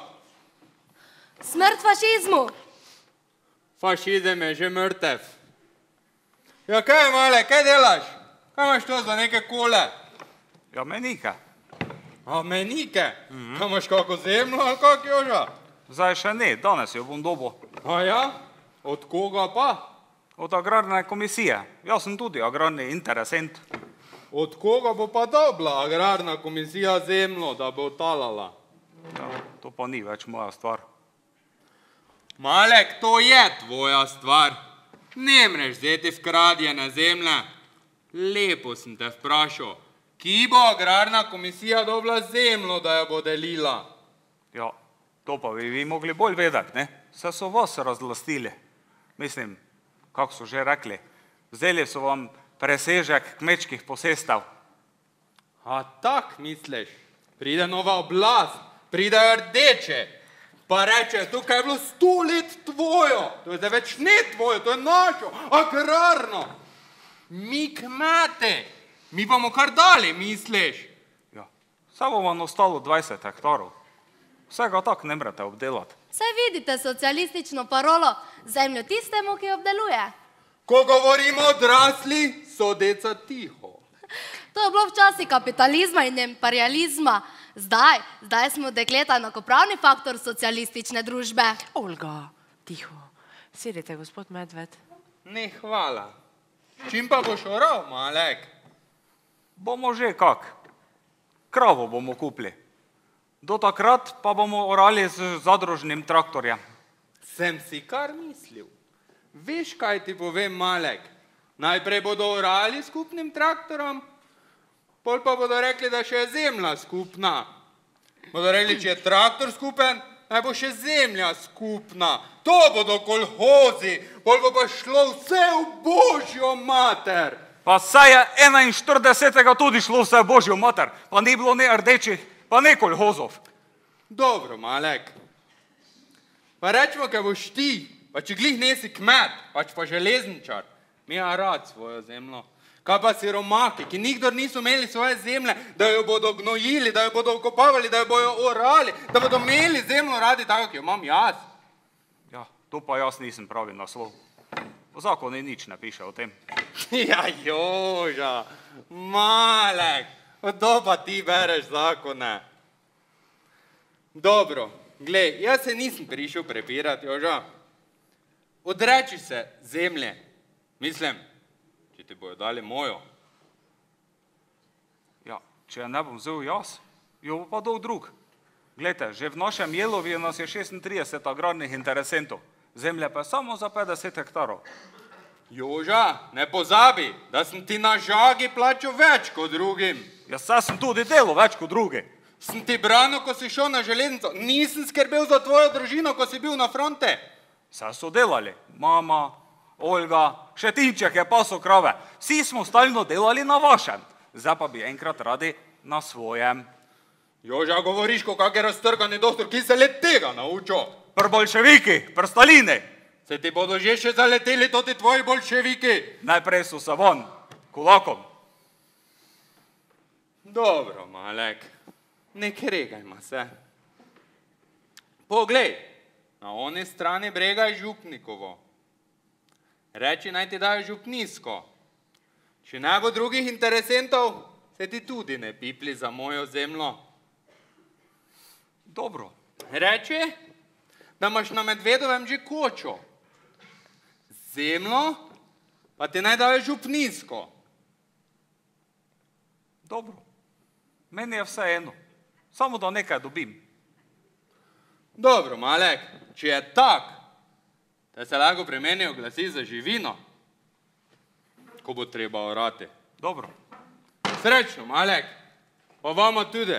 Smrt fašizmu! Fašizem je že mrtev. Ja, kaj, male, kaj delaš? Kaj imaš to za neke kole? Ja, menike. A menike? Kaj imaš kako zemljo ali kak, Joža? Zdaj še ne, danes jo bom dobil. A ja? Od koga pa? Od agrarne komisije. Jaz sem tudi agrarni interesent. Od koga bo pa dobila agrarna komisija zemljo, da bo talala? Ja, to pa ni več moja stvar. Malek, to je tvoja stvar. Ne mreš vzeti vkradjene zemlje. Lepo sem te vprašal, ki bo agrarna komisija dobila zemljo, da jo bo delila? Ja, to pa bi vi mogli bolj vedeti, ne? Saj so vas razlastili. Mislim, kako so že rekli, vzeli so vam presežek kmečkih posestev. A tak misliš? Pride nova oblast, pridejo rdeče, pa reče, tukaj je bilo 100 let tvojo, to je zdaj več ne tvojo, to je našo, agrarno. Mi kmete, mi bomo kar dali, misliš? Ja, saj bo vam ostalo 20 hektarov. Vsega tak ne morete obdelati. Saj vidite socialistično parolo, zemljo tistemu, ki obdeluje. Ko govorimo odrasli, so deca tiho. To je bilo v časi kapitalizma in imperializma. Zdaj smo dekleta enakopravni faktor socialistične družbe. Olga, tiho. Sedite, gospod Medved. Ne, hvala. Čim pa boš oral, Malek? Bomo že kak. Kravo bomo kupili. Do takrat pa bomo orali z zadružnim traktorjem. Sem si kar mislil. Veš, kaj ti povem, Malek? Najprej bodo orali skupnim traktorom, pol pa bodo rekli, da še je zemlja skupna. Bodo rekli, če je traktor skupen, naj bo še zemlja skupna. To bodo kolhozi, pol bo pa šlo vse v Božjo mater. Pa saj je 41. tudi šlo vse v Božjo mater, pa ni bilo ne rdečih, pa ne kolhozov. Dobro, Malek. Pa rečemo, kaj boš ti, pa če glih nesi kmet, pač pa železničar, ima rad svojo zemljo. Kaj pa siromaki, ki nikdar niso imeli svoje zemlje, da jo bodo gnojili, da jo bodo okopavali, da jo bojo orali, da bodo imeli zemljo radi tako, ki jo imam jaz. Ja, to pa jaz nisem pravi naslov. V zakonu nič ne piše o tem. Ja, Joža, Malek, to pa ti bereš zakone. Dobro, glej, jaz se nisem prišel prepirati, Joža. Odreči se zemlje, mislim, če ti bojo dali mojo. Ja, če ne bom vzel jaz, jo bo pa dal drug. Glejte, že v našem Jelovju nas je 36 agrarnih interesentov. Zemlje pa je samo za 50 hektarov. Joža, ne pozabi, da sem ti na žagi plačal več kot drugim. Ja, saj sem tudi delal več kot drugi. Sem ti branil, ko si šel na železnico. Nisem skrbel za tvojo družino, ko si bil na fronte. Saj so delali. Mama, Olga, še Tinček je pasel krave. Vsi smo stalno delali na vašem. Zdaj pa bi enkrat radi na svojem. Joža, govoriš, ko kak je raztrgani doktor, ki se let tega naučil. Pri bolševiki, pri Stalini. Se ti bodo že še zaleteli toti tvoji bolševiki. Najprej so se von, kulakom. Dobro, Malek, ne kregajmo se. Poglej, na oni strani brega je Župnikovo. Reči naj ti dajo župnisko. Če ne bo drugih interesentov, se ti tudi ne pipli za mojo zemljo. Dobro. Reči, da imaš na Medvedovem že kočo. Zemljo pa ti naj dajo župnisko. Dobro. Meni je vse eno. Samo da nekaj dobim. Dobro, Malek, če je tak, da se lahko pri meni oglasi za živino, ko bo treba orati. Dobro. Srečno, Malek, pa vama tudi.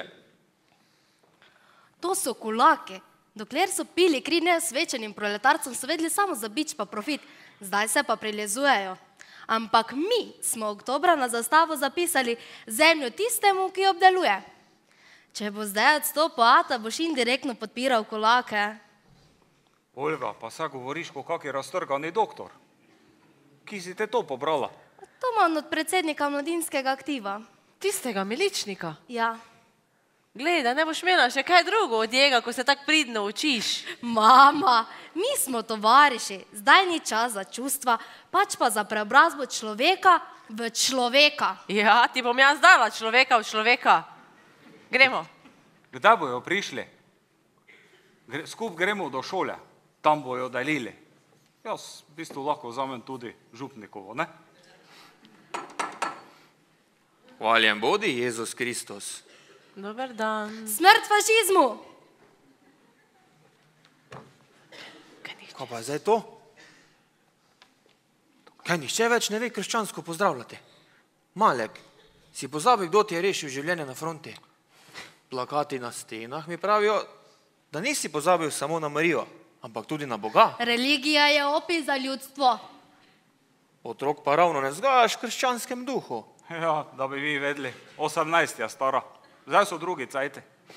To so kulaki. Dokler so pili kri neosvečenim proletarcem, so vedeli samo za bič pa profit. Zdaj se pa prilezujejo. Ampak mi smo oktobra na zastavo zapisali zemljo tistemu, ki jo obdeluje. Če bo zdaj odstopil ata, boš indirektno podpiral kolake. Olga, pa saj govoriš, kot kak je raztrgani doktor. Ki si te to pobrala? To imam od predsednika mladinskega aktiva. Tistega miličnika. Ja. Glej, da ne boš imela še kaj drugo od njega, ko se tako pridno učiš. Mama, mi smo tovariši, zdaj ni čas za čustva, pač pa za preobrazbo človeka v človeka. Ja, ti bom jaz dala človeka v človeka. Gremo. Kdaj bojo prišli? Skup gremo do šole, tam bojo delili. Jaz v bistvu lahko vzamem tudi župnikovo, ne? Hvaljen bodi, Jezus Kristus. Dober dan. Smrt fašizmu! Kaj pa je zdaj to? Kaj nihče več ne ve krščansko pozdravljati? Malek, si pozabil, kdo ti je rešil življenje na fronti? Plakati na stenah mi pravijo, da nisi pozabil samo na Marijo, ampak tudi na Boga. Religija je opij za ljudstvo. Otrok pa ravno ne vzgajaš v krščanskem duhu. Ja, da bi vi vedeli, 18 je stara. Zdaj so drugi cajti.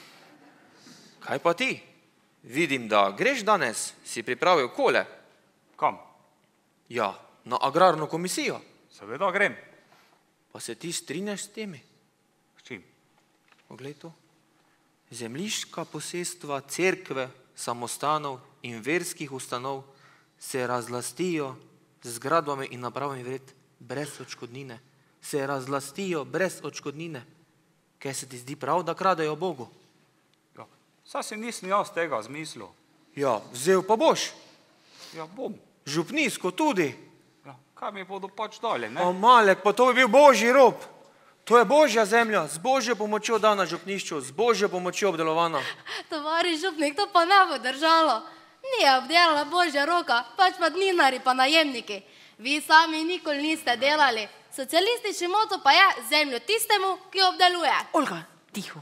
Kaj pa ti? Vidim, da greš danes, si pripravil kole. Kam? Ja, na agrarno komisijo. Seveda grem. Pa se ti strinjaš s temi? S čim? Poglej to. Zemljiška posestva, cerkve, samostanov in verskih ustanov se razlastijo z zgradbami in napravami vred brez odškodnine. Se razlastijo brez odškodnine. Kaj se ti zdi prav, da kradejo Bogu? Ja, saj si nisem jaz tega zmislil. Ja, vzel pa boš. Ja, bom. Župnijsko tudi. Ja, kaj mi bodo pač dali, ne? O, Malek, pa to bi bil božji rob. To je božja zemlja, z božjo pomočjo dana župnišču, z božjo pomočjo obdelovana. Tovariš župnik, to pa ne bo držalo. Ni je obdelala božja roka, pač pa dninari pa najemniki. Vi sami nikoli niste delali. Socialistični moto pa je zemljo tistemu, ki jo obdeluje. Olga, tiho.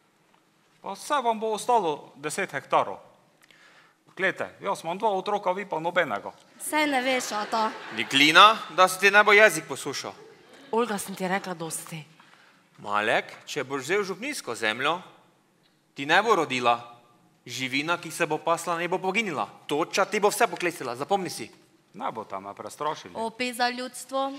Pa vse vam bo ostalo 10 hektarov. Glejte, jaz imam 2 otroka, vi pa nobenega. Saj ne veš, ata. Niklina, da se ti ne bo jezik posušal. Olga, sem ti rekla dosti. Malek, če boš vzel župnijsko zemljo, ti ne bo rodila. Živina, ki se bo pasla, ne bo poginila. Toča ti bo vse poklesila, zapomni si. Ne bo tam me prestrašili. Opij za ljudstvo.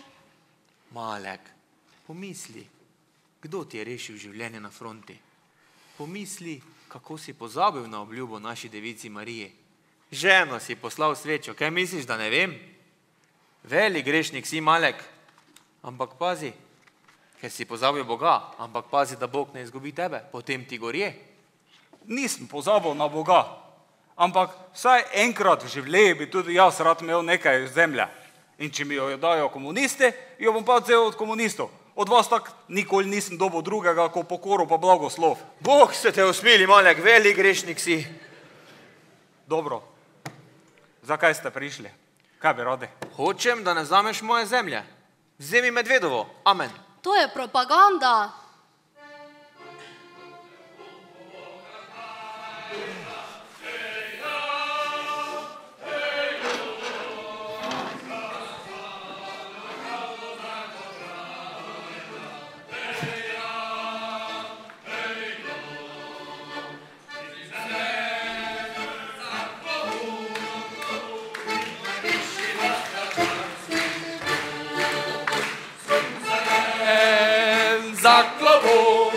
Malek, pomisli, kdo ti je rešil življenje na fronti? Pomisli, kako si pozabil na obljubo naši devici Mariji. Ženo si poslal svečo, kaj misliš, da ne vem? Velik grešnik si, Malek, ampak pazi, ker si pozabil Boga, ampak pazi, da Bog ne izgubi tebe, potem ti gorje. Nisem pozabil na Boga, ampak vsaj enkrat v življenju bi tudi jaz rad imel nekaj zemlje. In če mi jo dajo komunisti, jo bom pa vzel od komunistov. Od vas tak nikoli nisem dobil drugega, kot pokoro pa blagoslov. Bog se te usmili, Malek, velik grešnik si. Dobro, zakaj ste prišli? Kaj bi radi? Hočem, da ne vzameš moje zemlje. Vzemi Medvedovo, amen. To je propaganda. Zaklavo,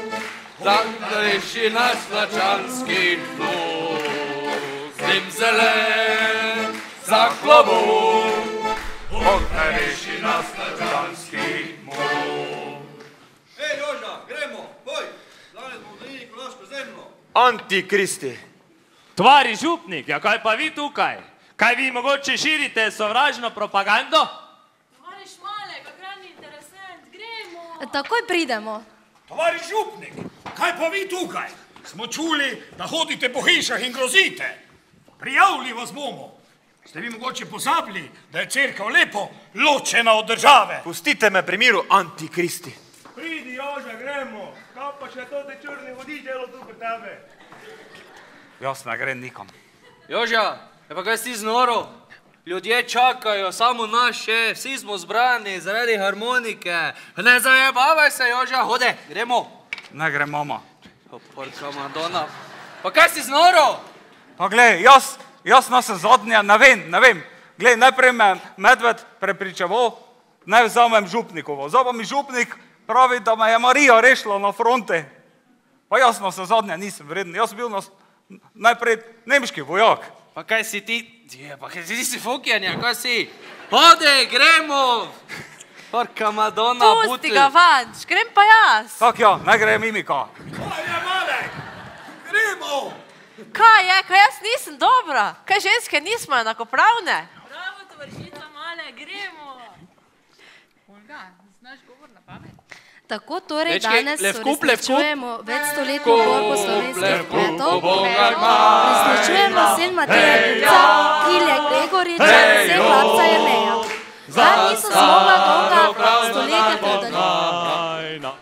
reši naš slačanski dvor, z njim zelen, zaklavo, reši naš slačanski dvor. Ej, Joža, gremo, boj, danes bomo delili kolaško zemljo. Antikristi. Tvari župnik, ja kaj pa vi tukaj? Kaj vi mogoče širite sovražno propagando? Tovariš Malek, agrarni interesent, gremo. Takoj pridemo. Tovariš župnik, kaj pa vi tukaj? Smo čuli, da hodite po hišah in grozite. Prijavili vas bomo. Ste vi mogoče pozabili, da je cerkev lepo ločena od države? Pustite me pri miru, antikristi. Pridi, Joža, gremo. Kaj pa še to te črni vodičelo tu pri tebe? Jaz ne grem nikam. Joža, je pa kaj si znoro? Ljudje čakajo, samo naš je, vsi smo zbrani zaradi harmonike. Ne zajebavaj se, Joža, hode, gremo. Ne gre, mama. Porka Madonna. Pa kaj si znoro? Pa glej, jaz nas zadnja, ne vem. Glej, najprej me Medved prepričeval, naj vzamem župnikovo. Zdaj pa mi župnik pravi, da me je Marija rešila na fronti. Pa jaz nas zadnja nisem vreden. Jaz sem bil najprej nemški vojak. Pa kaj si ti? Pa kaj si ti fukjanja, kaj si? Hode, gremo! Porka Madonna, Pusti ga, Vanč, grem pa jaz. Tak ja, ne gre Mimika. Ajde, Malek, gremo! Kaj je, kaj jaz nisem dobra? Kaj ženske nismo enakopravne? Bravo, tovarišica Male, gremo! Olga, znaš govor na pamet? Tako torej Dečki, danes levkup, uresničujemo večstoletno borbo slovenskih kmetov. Uresničujemo sin Mateja Ljubca, Ilje Gregoriča in vse hlapca Jerneja. Zdaj niso zmogla dolga stoletja preodoliti.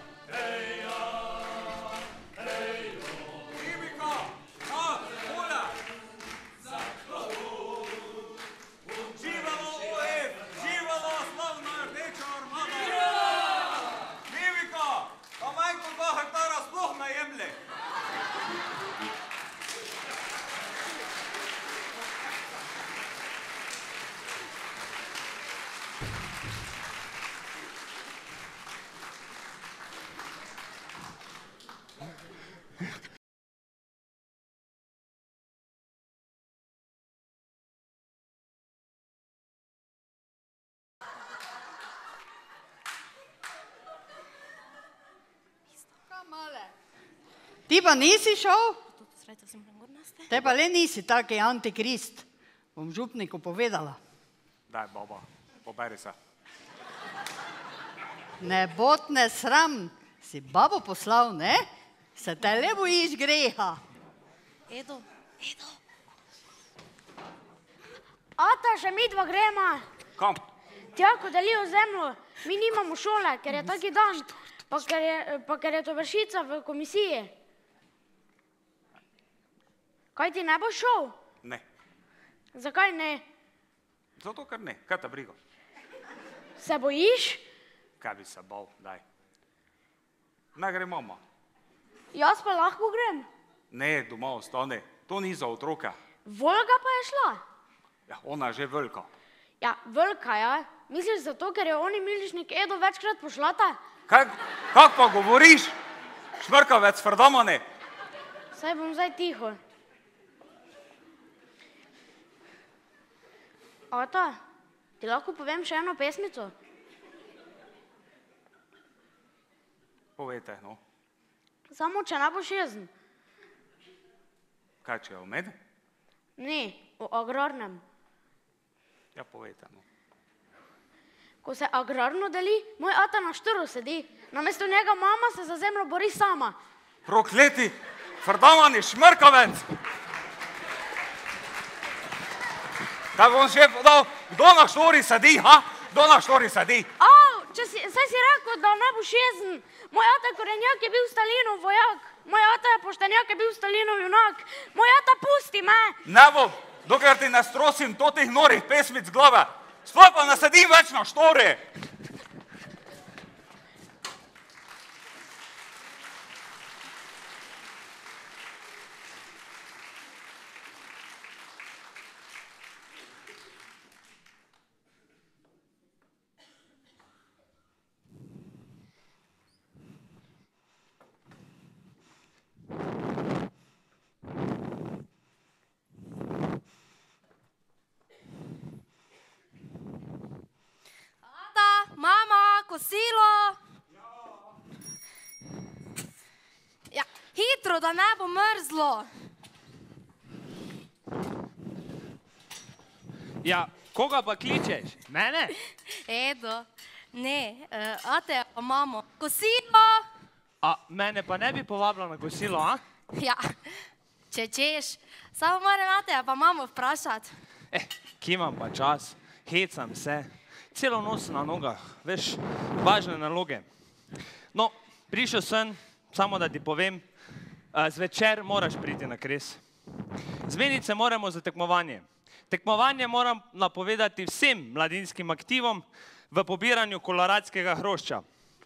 Ti pa nisi šel? Te pa le nisi taki antikrist. Bom župniku povedala. Daj, baba, poberi se. Ne botne sram, si babo poslal, ne? Se te le bojiš greha. Edo. Ata, še mi dva gremo. Kam? Tja, ko delijo zemljo. Mi nimamo šole, ker je taki dan. Pa ker je tovarišica v komisiji. Kaj ti ne boš šel? Ne. Zakaj ne? Zato, ker ne. Kaj te briga? Se bojiš? Kaj bi se bal, daj. Ne gre mama. Jaz pa lahko grem. Ne, doma ostane. To ni za otroka. Volga pa je šla. Ja, ona je že velika. Ja, velika, ja. Misliš zato, ker je oni miličnik Edo večkrat pošlata? Kak pa govoriš? Šmrkavec, frdamane. Saj bom zdaj tiho. Ata, ti lahko povem še eno pesmico? Povejte, no. Samo, če ne boš jezen. Kaj, če je o meni? Ne, o agrarnem. Ja, povejte, no. Ko se agrarno deli, moj ata na štru sedi. Namesto njega mama se za zemljo bori sama. Prokleti, frdamani, šmrkavec! Kaj bom še podal, kdo na štori sedi, ha? Kdo na štori sedi? Au, saj si rekel, da ne boš jezen. Moj ata Korenjak je bil Stalinov vojak. Moj ata Poštenjak je bil Stalinov junak. Moj ata pusti me. Ne bom, dokler ti ne strosim totih norih pesmic z glave. Sploh pa ne sedim več na štori. Mama, kosilo! Ja, hitro, da ne bo mrzlo. Ja, koga pa kličeš? Mene? Edo, ne, ate pa mamo. Kosilo! A mene pa ne bi povabila na kosilo, a? Ja, če češ, samo moram ate pa mamo vprašati. Kje imam pa čas? Hecam se. Celo noč na nogah, veš, važne naloge. No, prišel sem, samo da ti povem, zvečer moraš priti na kres. Zmeniti se moramo za tekmovanje. Tekmovanje moram napovedati vsem mladinskim aktivom v pobiranju koloradskega hrošča.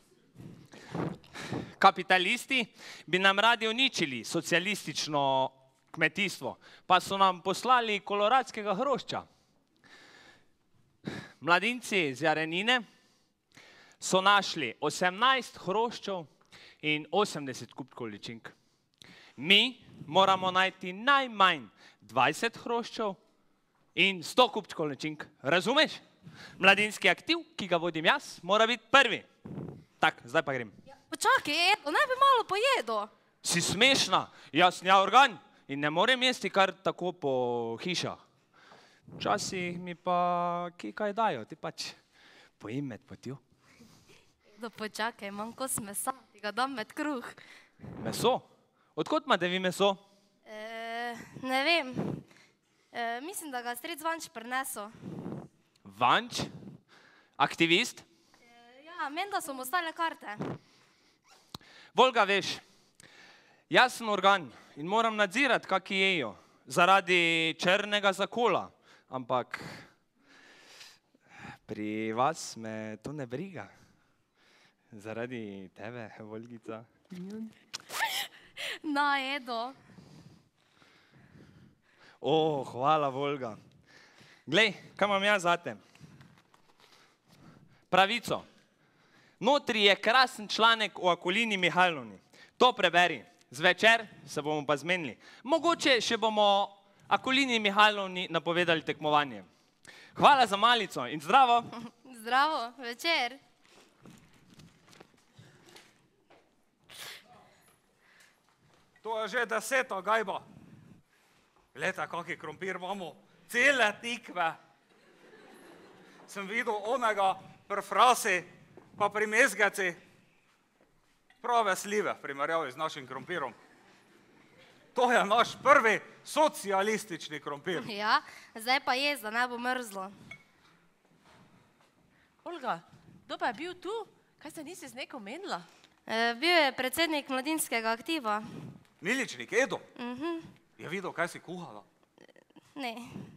Kapitalisti bi nam radi uničili socialistično kmetijstvo, pa so nam poslali koloradskega hrošča. Mladinci z Jarenine so našli 18 hroščov in 80 kubkov ličink. Mi moramo najti najmanj 20 hroščov in 100 kubkov ličink. Razumeš? Mladinski aktiv, ki ga vodim jaz, mora biti prvi. Tak, zdaj pa grem. Počakaj, Edo, naj bi malo pojedel. Si smešna, jaz sem ja organ in ne morem jesti kar tako po hišah. Včasih mi pa kaj dajo, ti pač pojim med potjo. Edo, počakaj, imam kos mesa, ti ga dam med kruh. Meso? Odkot imate vi meso? Ne vem, mislim, da ga stric Vanč prinesel. Vanč? Aktivist? Ja, meni, da so mu ostale karte. Volga, veš, jaz sem organ in moram nadzirati, kaki jejo, zaradi črnega zakola, ampak pri vas me to ne briga. Zaradi tebe, Volgica. Na, Edo. Hvala, Volga. Glej, kaj imam jaz zate? Pravico. Notri je krasen članek o Akolini Mihajlovni. To preberi. Zvečer se bomo pa zmenili. Mogoče še bomo Akolini Mihajlovni napovedali tekmovanje. Hvala za malico in zdravo. Zdravo, večer. To je že 10. gajba. Glejte, kaki krompir imamo. Cele tikve. Sem videl onega pri frasi, pa pri mezgaci. Prave slive v primerjavi z našim krompirom. To je naš prvi socialistični krompir. Ja, zdaj pa jaz, da ne bo mrzlo. Olga, kdo pa je bil tu? Kaj se nisi z nekom menila? Bil je predsednik mladinskega aktiva. Miličnik, Edo. Je videl, kaj si kuhala? Ne.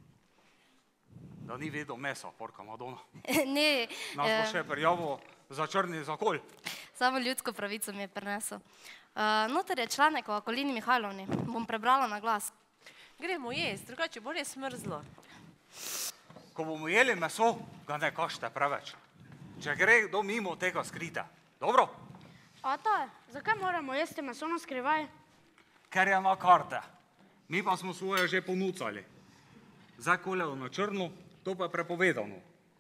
Da ni vedel mesa, porka Madonna. Ne. Nas bo še prijavil za črni zakol. Samo ljudsko pravico mi je prinesel. Noter je članek o Akolini Mihajlovni. Bom prebrala na glas. Gremo jesti, drugače bo res mrzlo. Ko bomo jeli meso, ga ne kažite preveč. Če gre kdo mimo tega skrite. Dobro? Ata, zakaj moramo jesti meso na skrivaj? Ker je na karte. Mi pa smo svoje že ponucali. Zdaj koljejo na črno, to pa je prepovedano.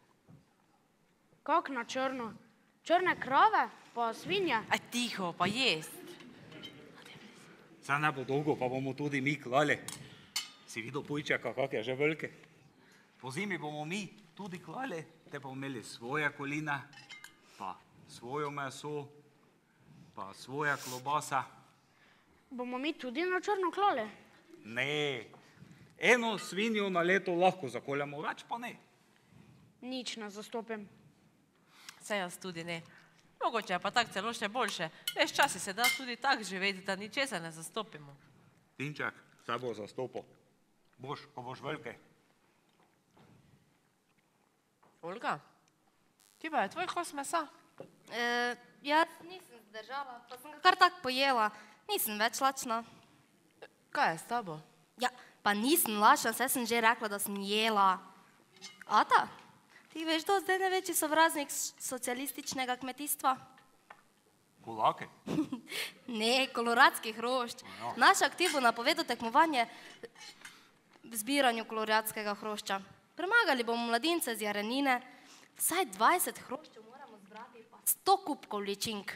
Kak na črno? Črne krave, pa svinje. Aj tiho, pa jest. Zdaj ne bo dolgo, pa bomo tudi mi klali. Si videl pujčeka, kak je že veliki? Po zimi bomo mi tudi klali, te bomo imeli svoje koline, pa svojo meso, pa svoje klobase. Bomo mi tudi na črno klali? Ne, eno svinjo na leto lahko zakoljamo, več pa ne. Nič ne zastopim. Saj jaz tudi ne. Mogoče je pa tak celo še boljše. Veš, časi se da tudi tak živeti, da ničesa ne zastopimo. Tinček, se bo zastopil. Boš, ko boš veliki. Olga, ti pa je tvoj kos mesa? Jaz nisem zdržala, pa sem ga kar tak pojela. Nisem več lačna. Kaj je s tabo? Ja, pa nisem lačna, saj sem že rekla, da sem jela. Ata, ti veš, da zdaj največji sovraznik socialističnega kmetijstva? Kulake? Ne, koloradski hrošč. Naš aktiv bo napovedal tekmovanje v zbiranju koloradskega hrošča. Premagali bomo mladince z Jarenine, vsaj 20 hroščev moramo zbrati, pa 100 kubkov ličink.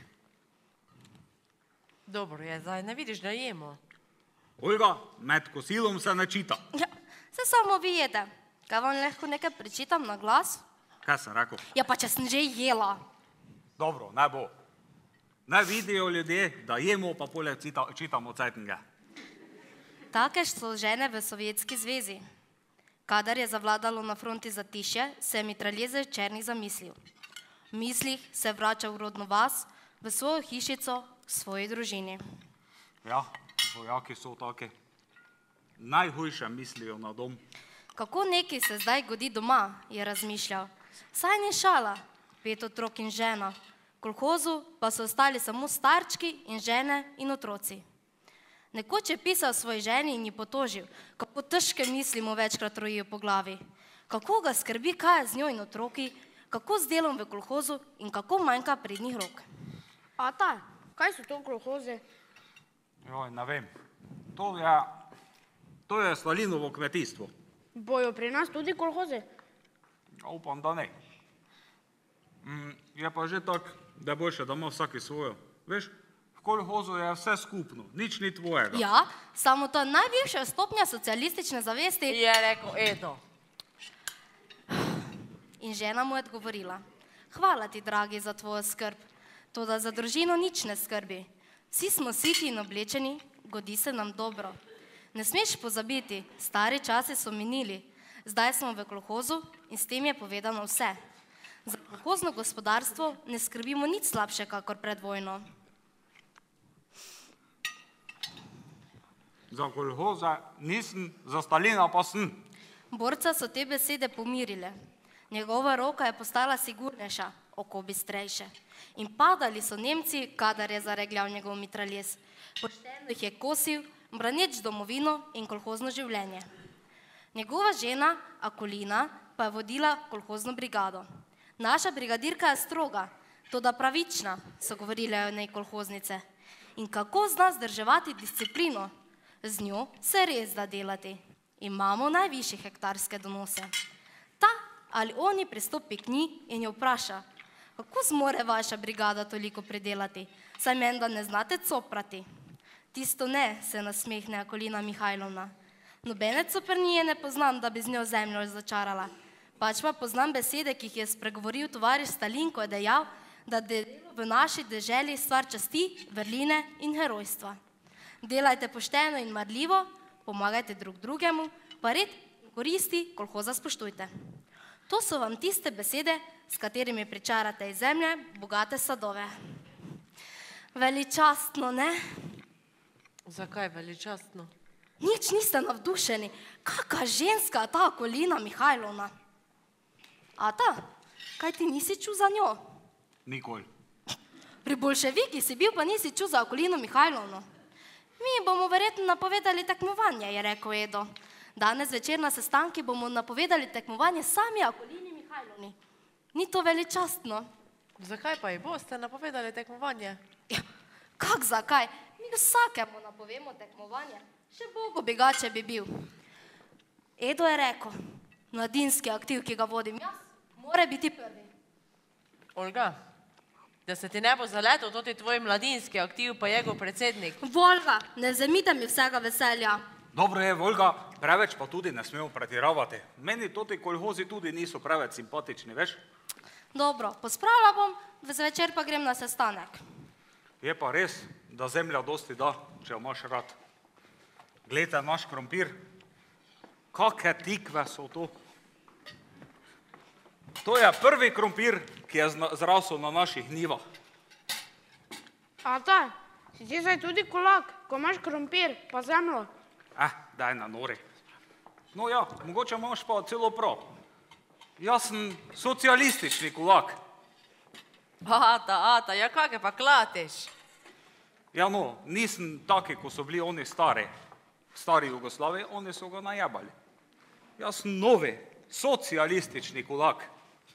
Dobro je, zdaj ne vidiš, da jemo. Olga, med kosilom se ne čita. Ja, se samo vi jete. Kaj vam lahko nekaj prečitam na glas? Kaj sem rekel? Ja, pa če sem že jela. Dobro, ne bo. Ne vidijo ljudje, da jemo, pa poleg čitamo cajtnge. Take so žene v Sovjetski zvezi. Kadar je zavladalo na fronti zatišje, se je mitraljeze černih zamislil. V mislih se je vračal v rodno vas, v svojo hišico, v svoji družini. Ja, vojaki so take. Najhujše mislijo na dom. Kako neki se zdaj godi doma, je razmišljal. Saj ni šala, 5 otrok in žena. V kolhozu pa so ostali samo starčki in žene in otroci. Nekoč je pisal svoji ženi in ji potožil, kako težke misli mu večkrat rojijo po glavi. Kako ga skrbi, kaj je z njo in otroki, kako z delom v kolhozu in kako manjka pridnih rok. Ata, kaj so to kolhozi? Joj, ne vem. To je Stalinovo kmetijstvo. Bojo pri nas tudi kolhozi? Ja, upam, da ne. Je pa že tako, da je boljše, da ima vsaki svojo. Veš, v kolhozu je vse skupno, nič ni tvojega. Ja, samo to je najvišja stopnja socialistične zavesti. Je rekel Edo. In žena mu je odgovorila, hvala ti, dragi, za tvojo skrb, toda za družino nič ne skrbi. Vsi smo siti in oblečeni, godi se nam dobro. Ne smeš pozabiti, stari časi so minili, zdaj smo v kolhozu in s tem je povedano vse. Za kolhozno gospodarstvo ne skrbimo nič slabše, kakor pred vojno. Za kolhoza nisem, za Stalina pa sem. Borca so te besede pomirile. Njegova roka je postala sigurnejša, oko bistrejše. In padali so Nemci, kadar je zaregljal njegov mitraljez. Pošteno jih je kosil, braneč domovino in kolhozno življenje. Njegova žena, Akolina, pa je vodila kolhozno brigado. Naša brigadirka je stroga, toda pravična, so govorile o njej kolhoznice. In kako zna vzdrževati disciplino? Z njo se res da delati. Imamo najvišje hektarske donose. Ta ali oni pristopi k njej in jo vpraša, kako zmore vaša brigada toliko pridelati, saj menda ne znate coprati. Tisto ne, se nasmehne Akolina Mihajlovna. Nobene coprnije ne poznam, da bi z njo zemljo začarala. Pač pa poznam besede, ki jih je spregovoril tovariš Stalin, ko je dejal, da delo v naši deželi stvar časti, vrline in herojstva. Delajte pošteno in marljivo, pomagajte drug drugemu, pa red in koristi kolhoza spoštujte. To so vam tiste besede, s katerimi pričarate iz zemlje bogate sadove. Veličastno, ne? Zakaj veličastno? Nič niste navdušeni. Kaka ženska ta Akolina Mihajlovna? Ata, kaj ti nisi čul za njo? Nikoli. Pri bolševiki si bil, pa nisi čul za Akolino Mihajlovno. Mi bomo verjetno napovedali tekmovanje, je rekel Edo. Danes večer na sestanki bomo napovedali tekmovanje sami Akolini Mihajlovni. Ni to veličastno? Zakaj pa ji boste napovedali tekmovanje? Ja, kak zakaj? Mi vsakemu napovemo tekmovanje. Še bogobegače bi bil. Edo je rekel, mladinski aktiv, ki ga vodim jaz, mora biti prvi. Olga, da se ti ne bo zaletel toti tvoj mladinski aktiv, pa njegov predsednik. Volga, ne vzemite mi vsega veselja. Dobro je, Volga, preveč pa tudi ne smemo pretiravati. Meni toti kolhozi tudi niso preveč simpatični, veš? Dobro, pospravila bom, zvečer pa grem na sestanek. Je pa res, da zemlja dosti da, če jo imaš rad. Glejte naš krompir, kake tikve so to. To je prvi krompir, ki je zrasel na naših njivah. Ata, si ti zdaj tudi kulak, ko imaš krompir pa zemljo? Daj na nori. No ja, mogoče imaš pa celo prav. Jaz sem socialistični kulak. Ata, ja kake pa klateš? Ja no, nisem taki, ko so bili oni stari. Stari Jugoslavi, oni so ga najebali. Jaz sem novi, socialistični kulak.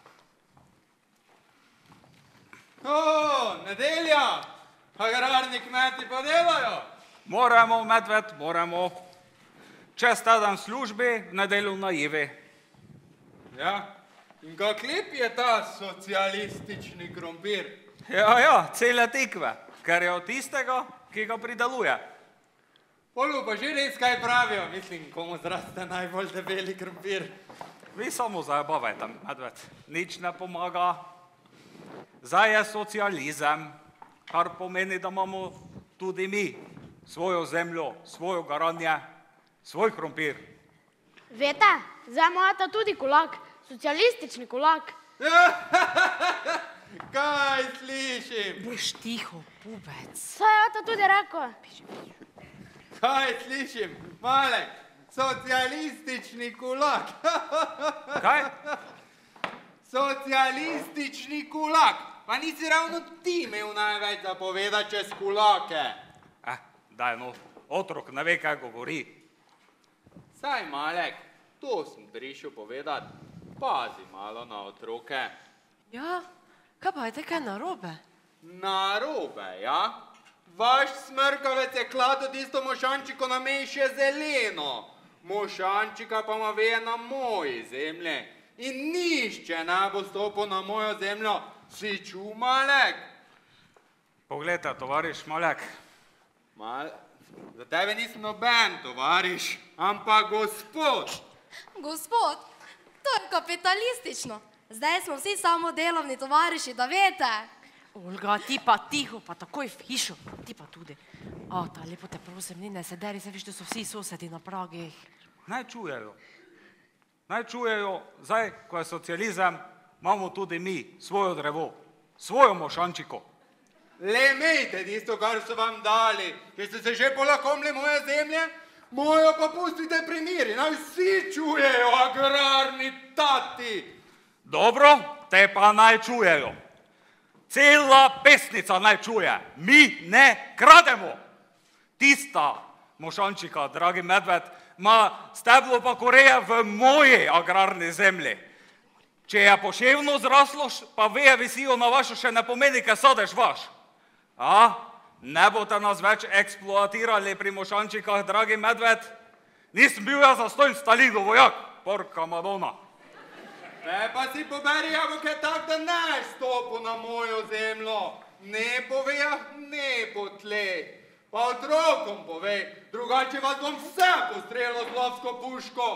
Nedelja! Agrarni kmeti pa delajo. Moramo, medved, moramo. Čez teden v službi, v nedeljo na njivi. Ja, in kak lep je ta socialistični krompir. Ja, cele tikve, ker je od tistega, ki ga prideluje. Polu pa že res kaj pravijo, mislim, komu zraste najbolj debeli krompir. Vi samo zabavajte, medved, nič ne pomaga. Zdaj je socializem, kar pomeni, da imamo tudi mi svojo zemljo, svojo garanje, svoj krompir. Vete, zdaj ima ata tudi kulak, socialistični kulak. Kaj slišim? Boš tiho, pubec. Saj je ata tudi rekel. Kaj slišim? Malek, Socialistični kulak. Kaj? Socialistični kulak. Pa nisi ravno ti imel največ zapovedati čez kulake. Daj no, otrok ne ve, kaj govori. Saj, Malek, to sem prišel povedati. Pazi malo na otroke. Ja, kaj pa je te kaj narobe? Narobe, ja? Vaš smrkavec je kladil tisto mošančiko na meji še zeleno. Mošančika pa ima veje na moji zemlji. In nišče ne bo stopil na mojo zemljo. Si čul, Malek? Poglejte, tovariš Malek. Za tebe nisem noben, tovariš, ampak gospod. Gospod, to je kapitalistično. Zdaj smo vsi samo delovni tovariši, da veste. Olga, ti pa tiho, pa takoj v hišo. Ti pa tudi. Ta, lepo te prosim, ne se deri, se viš, da so vsi sosedi na pragih. Naj čujejo. Naj čujejo, zdaj, ko je socializem, imamo tudi mi svojo drevo, svojo mošančiko. Le imejte tisto, kar so vam dali. Če ste se že polakomili moje zemlje, mojo pa pustite pri miri. Naj vsi čujejo, agrarni tati. Dobro, te pa naj čujejo. Cela pesnica naj čuje. Mi ne krademo. Tista mošančika, dragi medved, ima steblo pa koreje v moji agrarni zemlji. Če je poševno zraslo, pa veje visijo na vašo, še ne pomeni, kaj sadeš vaš. Ne boste nas več eksploatirali pri mošančikah, dragi medved. Nisem bil jaz zastojn Stalinov vojak, porka Madonna. Te pa si poberi jabolke tak, da ne stopu na mojo zemljo. Ne po vejah, ne po tleh. Pa otrokom povej, drugače vas bom vse postrelil z lovsko puško.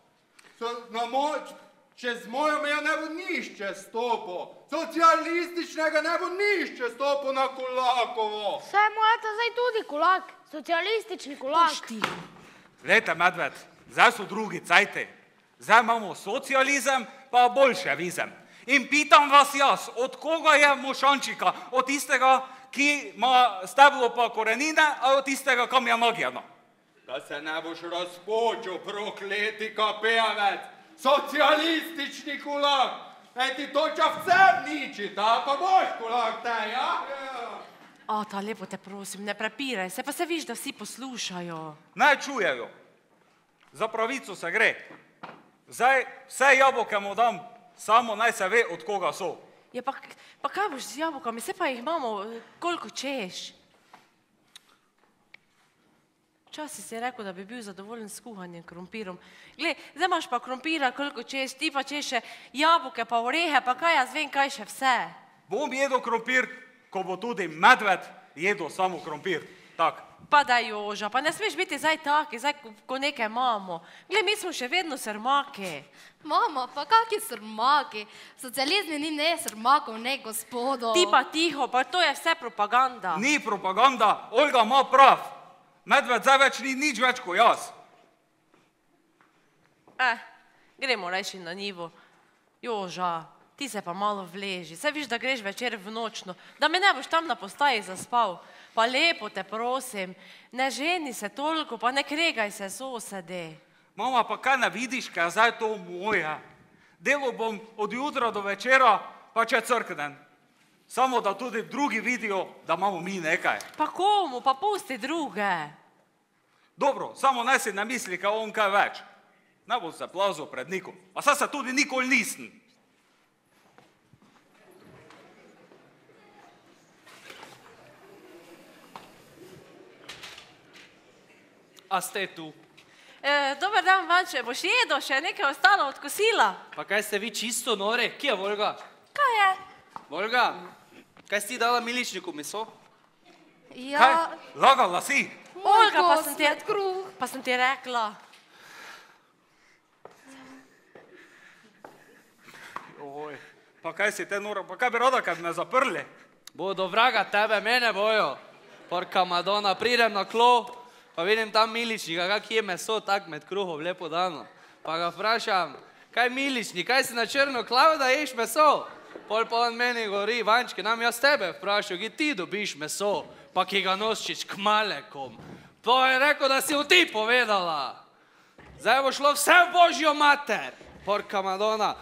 Čez mojo mejo ne bo nišče stopil. Socialističnega ne bo nišče stopil na Kulakovo. Saj moja ta zdaj tudi kulak, socialistični kulak. Glejte, medved, zdaj so drugi cajti. Zdaj imamo socializem, pa boljševizem. In pitam vas jaz, od koga je mošančika? Od tistega, ki ima steblo pa korenine, ali od tistega, kam je nagijano? Da se ne boš razpočil, prokleti kapejavec. Socialistični kulak. Ti toča vse vniči, ta pa boš kulak te, ja? Ta, lepo te prosim, ne prepiraj se, pa se viš, da vsi poslušajo. Naj čujejo. Za pravico se gre. Zdaj vse jabolke mu dam, samo naj se ve, od koga so. Ja, pa kaj boš z jabolkami, se pa jih imamo, koliko češ? Včasih si rekel, da bi bil zadovoljen s kuhanjem krompirom. Glej, zdaj imaš pa krompira, koliko češ, ti pa češ še jabolke, pa orehe, pa kaj jaz vem, kaj še vse. Bom jedel krompir, ko bo tudi medved jedel samo krompir. Tak. Pa da Joža, pa ne smeš biti zdaj taki, zdaj ko nekaj imamo. Glej, mi smo še vedno srmaki. Mama, pa kaki srmaki? Socializmi ni ne srmakov, ne gospodo. Ti pa tiho, pa to je vse propaganda. Ni propaganda, Olga ima prav. Medved zdaj več ni nič več kot jaz. Gremo rajši na njivo. Joža, ti se pa malo vleži. Saj viš, da greš večer v nočno, da me ne boš tam na postaji zaspal. Pa lepo te prosim, ne ženi se toliko, pa ne kregaj se sosede. Mama, pa kaj ne vidiš, kaj je zdaj to moje? Delo bom od jutra do večera, pa če crknem. Samo da tudi drugi vidijo, da imamo mi nekaj. Pa komu, pa pusti druge. Dobro, samo ne si ne misli, kaj on kaj več. Ne bom se plazil pred nikom. A saj se tudi nikoli nisem. A ste tu? Dober dan, Vanče, boš jedel še nekaj ostalo od kosila? Pa kaj ste vi čisto nore? Kje je Volga? Kaj je? Volga, kaj si ti dala miličniku meso? Ja. Kaj? Lagala si? Olga, pa sem ti rekla. Oj, pa kaj si te nora, pa kaj bi rada, kad me zaprli? Bodo vraga tebe, mene bojo. Porka Madonna, pridem na klo, pa vidim tam miličnika, kak je meso tak med kruhom, lepo dano. Pa ga vprašam, kaj miličnik, kaj si na črno klav, da ješ meso? Pol pa on meni govori, Vančke, nam jaz tebe vprašal, ki ti dobiš meso, pa ki ga nosiš k malekom. Pa je rekel, da si ti povedala. Zdaj bo šlo vse v Božjo mater. Porka Madonna.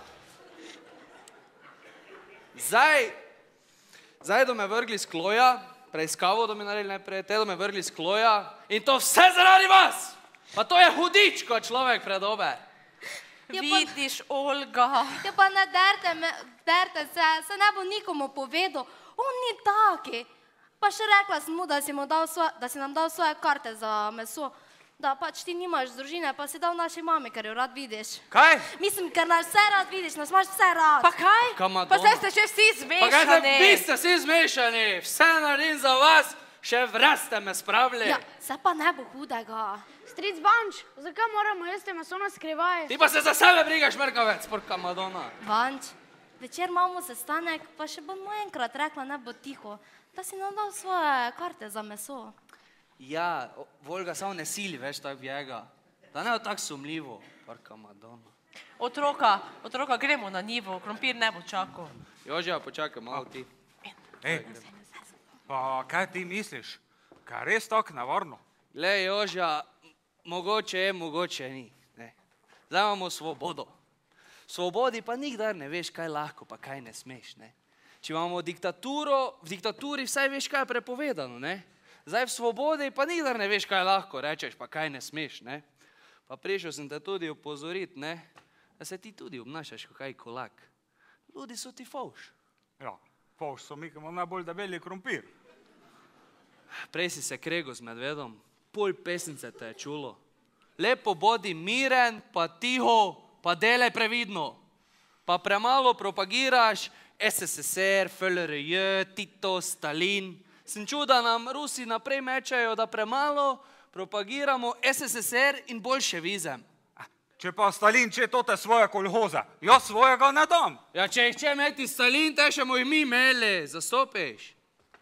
Zdaj do me vrgli z kloja, preiskavo do me naredili najprej, te do me vrgli z kloja in to vse zaradi vas. Pa to je hudič, ko človek predober. Vidiš, Olga. Ja pa ne derte se ne bo nikomu povedal. On ni taki. Pa še rekla sem mu, da si nam dal svoje karte za meso. Da pač ti nimaš družine, pa si dal naši mami, ker jo rad vidiš. Kaj? Mislim, ker nas vse rad vidiš, nas imaš vse rad. Pa kaj? Pa zdaj ste še vsi zmešani. Pa kaj vi ste vsi zmešani? Vse naredim za vas, še vraz ste me spravili. Ja, se pa ne bo hudega. Stric Vanč, zakaj moramo jesti meso na skrivaj? Ti pa se za sebe brigaš, Mrkavec, porka Madonna. Vanč, večer imamo sestanek, pa še bom enkrat rekla, ne bo tiho, da si nam dal svoje karte za meso. Ja, Volga, samo ne sili več tak bjega. Da ne bo tak sumljivo, porka Madonna. Otroka, gremo na njivo, krompir ne bo čakal. Jožja, počakaj malo ti. Ej, pa kaj ti misliš? Kaj res tako nevarno? Glej, Jožja, mogoče je, mogoče ni. Zdaj imamo svobodo. V svobodi pa nikdar ne veš, kaj lahko, pa kaj ne smeš. Če imamo diktaturo, v diktaturi vsaj veš, kaj je prepovedano. Zdaj v svobodi pa nikdar ne veš, kaj lahko rečeš, pa kaj ne smeš. Pa prišel sem te tudi upozoriti, da se ti tudi obnašaš kot kaj kolak. Ljudi so ti fovš. Ja, fovš so mi, ki imamo najbolj debeli krompir. Prej si se kregal z medvedom, pol pesnice te je čulo. Lepo bodi miren, pa tiho, pa delaj previdno. Pa premalo propagiraš SSSR, FLRJ, Tito, Stalin. Sem čul, da nam Rusi naprej mečajo, da premalo propagiramo SSSR in boljševizem. Če pa Stalin, če to te svoje kolhoze, jaz svojega ne dam. Ja, če jih če imeti Stalin, te še mu jih mi imeli, zastopiš.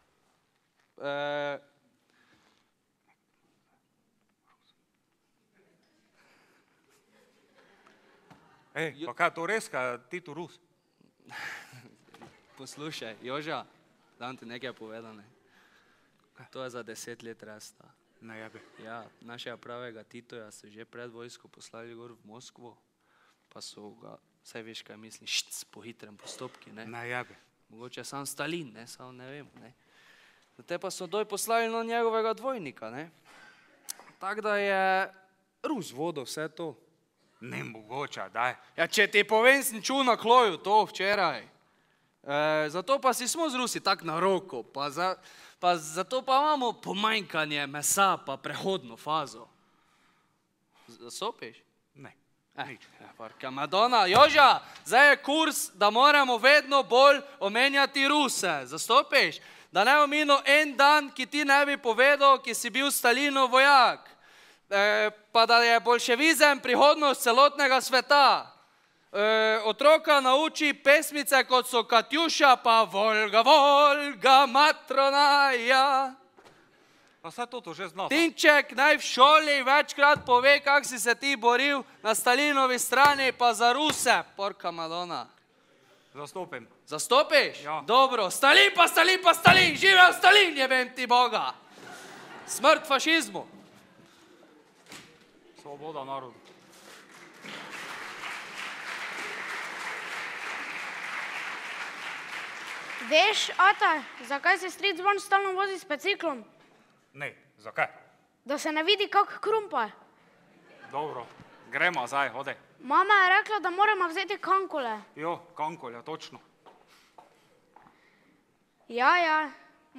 Ej, pa kaj to res, kaj ti tu Rus? Poslušaj, Joža, dam ti nekaj povedane. To je za 10 let resta. Ne jebi. Ja, našega pravega Titoja so že pred vojsko poslali gor v Moskvo, pa so ga, saj veš, kaj mislim, po hitrem postopki, ne? Ne jebi. Mogoče sam Stalin, ne, samo ne vem, ne. Te pa so doj poslali na njegovega dvojnika, ne. Tak da je Rus vodil vse to. Ne mogoče, daj. Ja, če ti povem, sem čul na kloju to včeraj. Zato pa si smo z Rusi tak na roko, pa zato pa imamo pomanjkanje mesa, pa prehodno fazo. Zasopiš? Ne, nič. Porka Madonna, Joža, zdaj je kurs, da moramo vedno bolj omenjati Ruse. Zastopiš? Da ne omino en dan, ki ti ne bi povedal, ki si bil Stalinov vojak. Pa da je boljševizem prihodnost celotnega sveta. Otroka nauči pesmice, kot so Katjuša, pa Volga, Volga, Matronaja. Pa saj to že znata. Tinček naj v šoli večkrat pove, kak si se ti boril na Stalinovi strani, pa za Ruse, porka Madonna. Zastopim. Zastopiš? Ja. Dobro. Stalin, pa Stalin, pa Stalin. Živel Stalin, jebem ti Boga. Smrt fašizmu. Svoboda narodu. Veš, ata, zakaj se stric Vanč stalno vozi s biciklom? Ne, zakaj? Da se ne vidi kak krumpa. Dobro, gremo zdaj, hodi. Mama je rekla, da moramo vzeti kankole. Jo, kankolja, točno. Ja,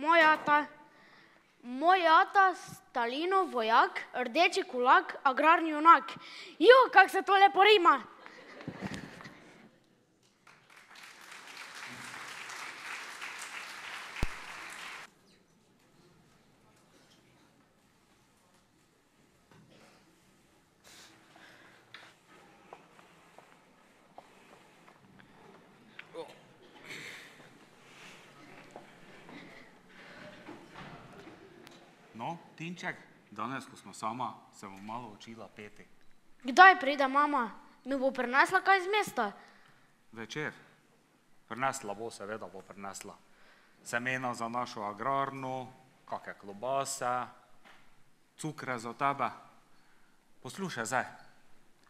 moj ata, Stalinov vojak, rdeči kulak, agrarni junak. Jo, kak se to lepo rima. No, Tinček, danes, ko smo sama, se bom malo učila peti. Kdaj pride mama? Mi bo prinesla kaj z mesta? Večer. Prinesla bo, seveda bo prinesla. Semena za našo agrarno, kakšne klobase, cukre za tebe. Poslušaj zdaj,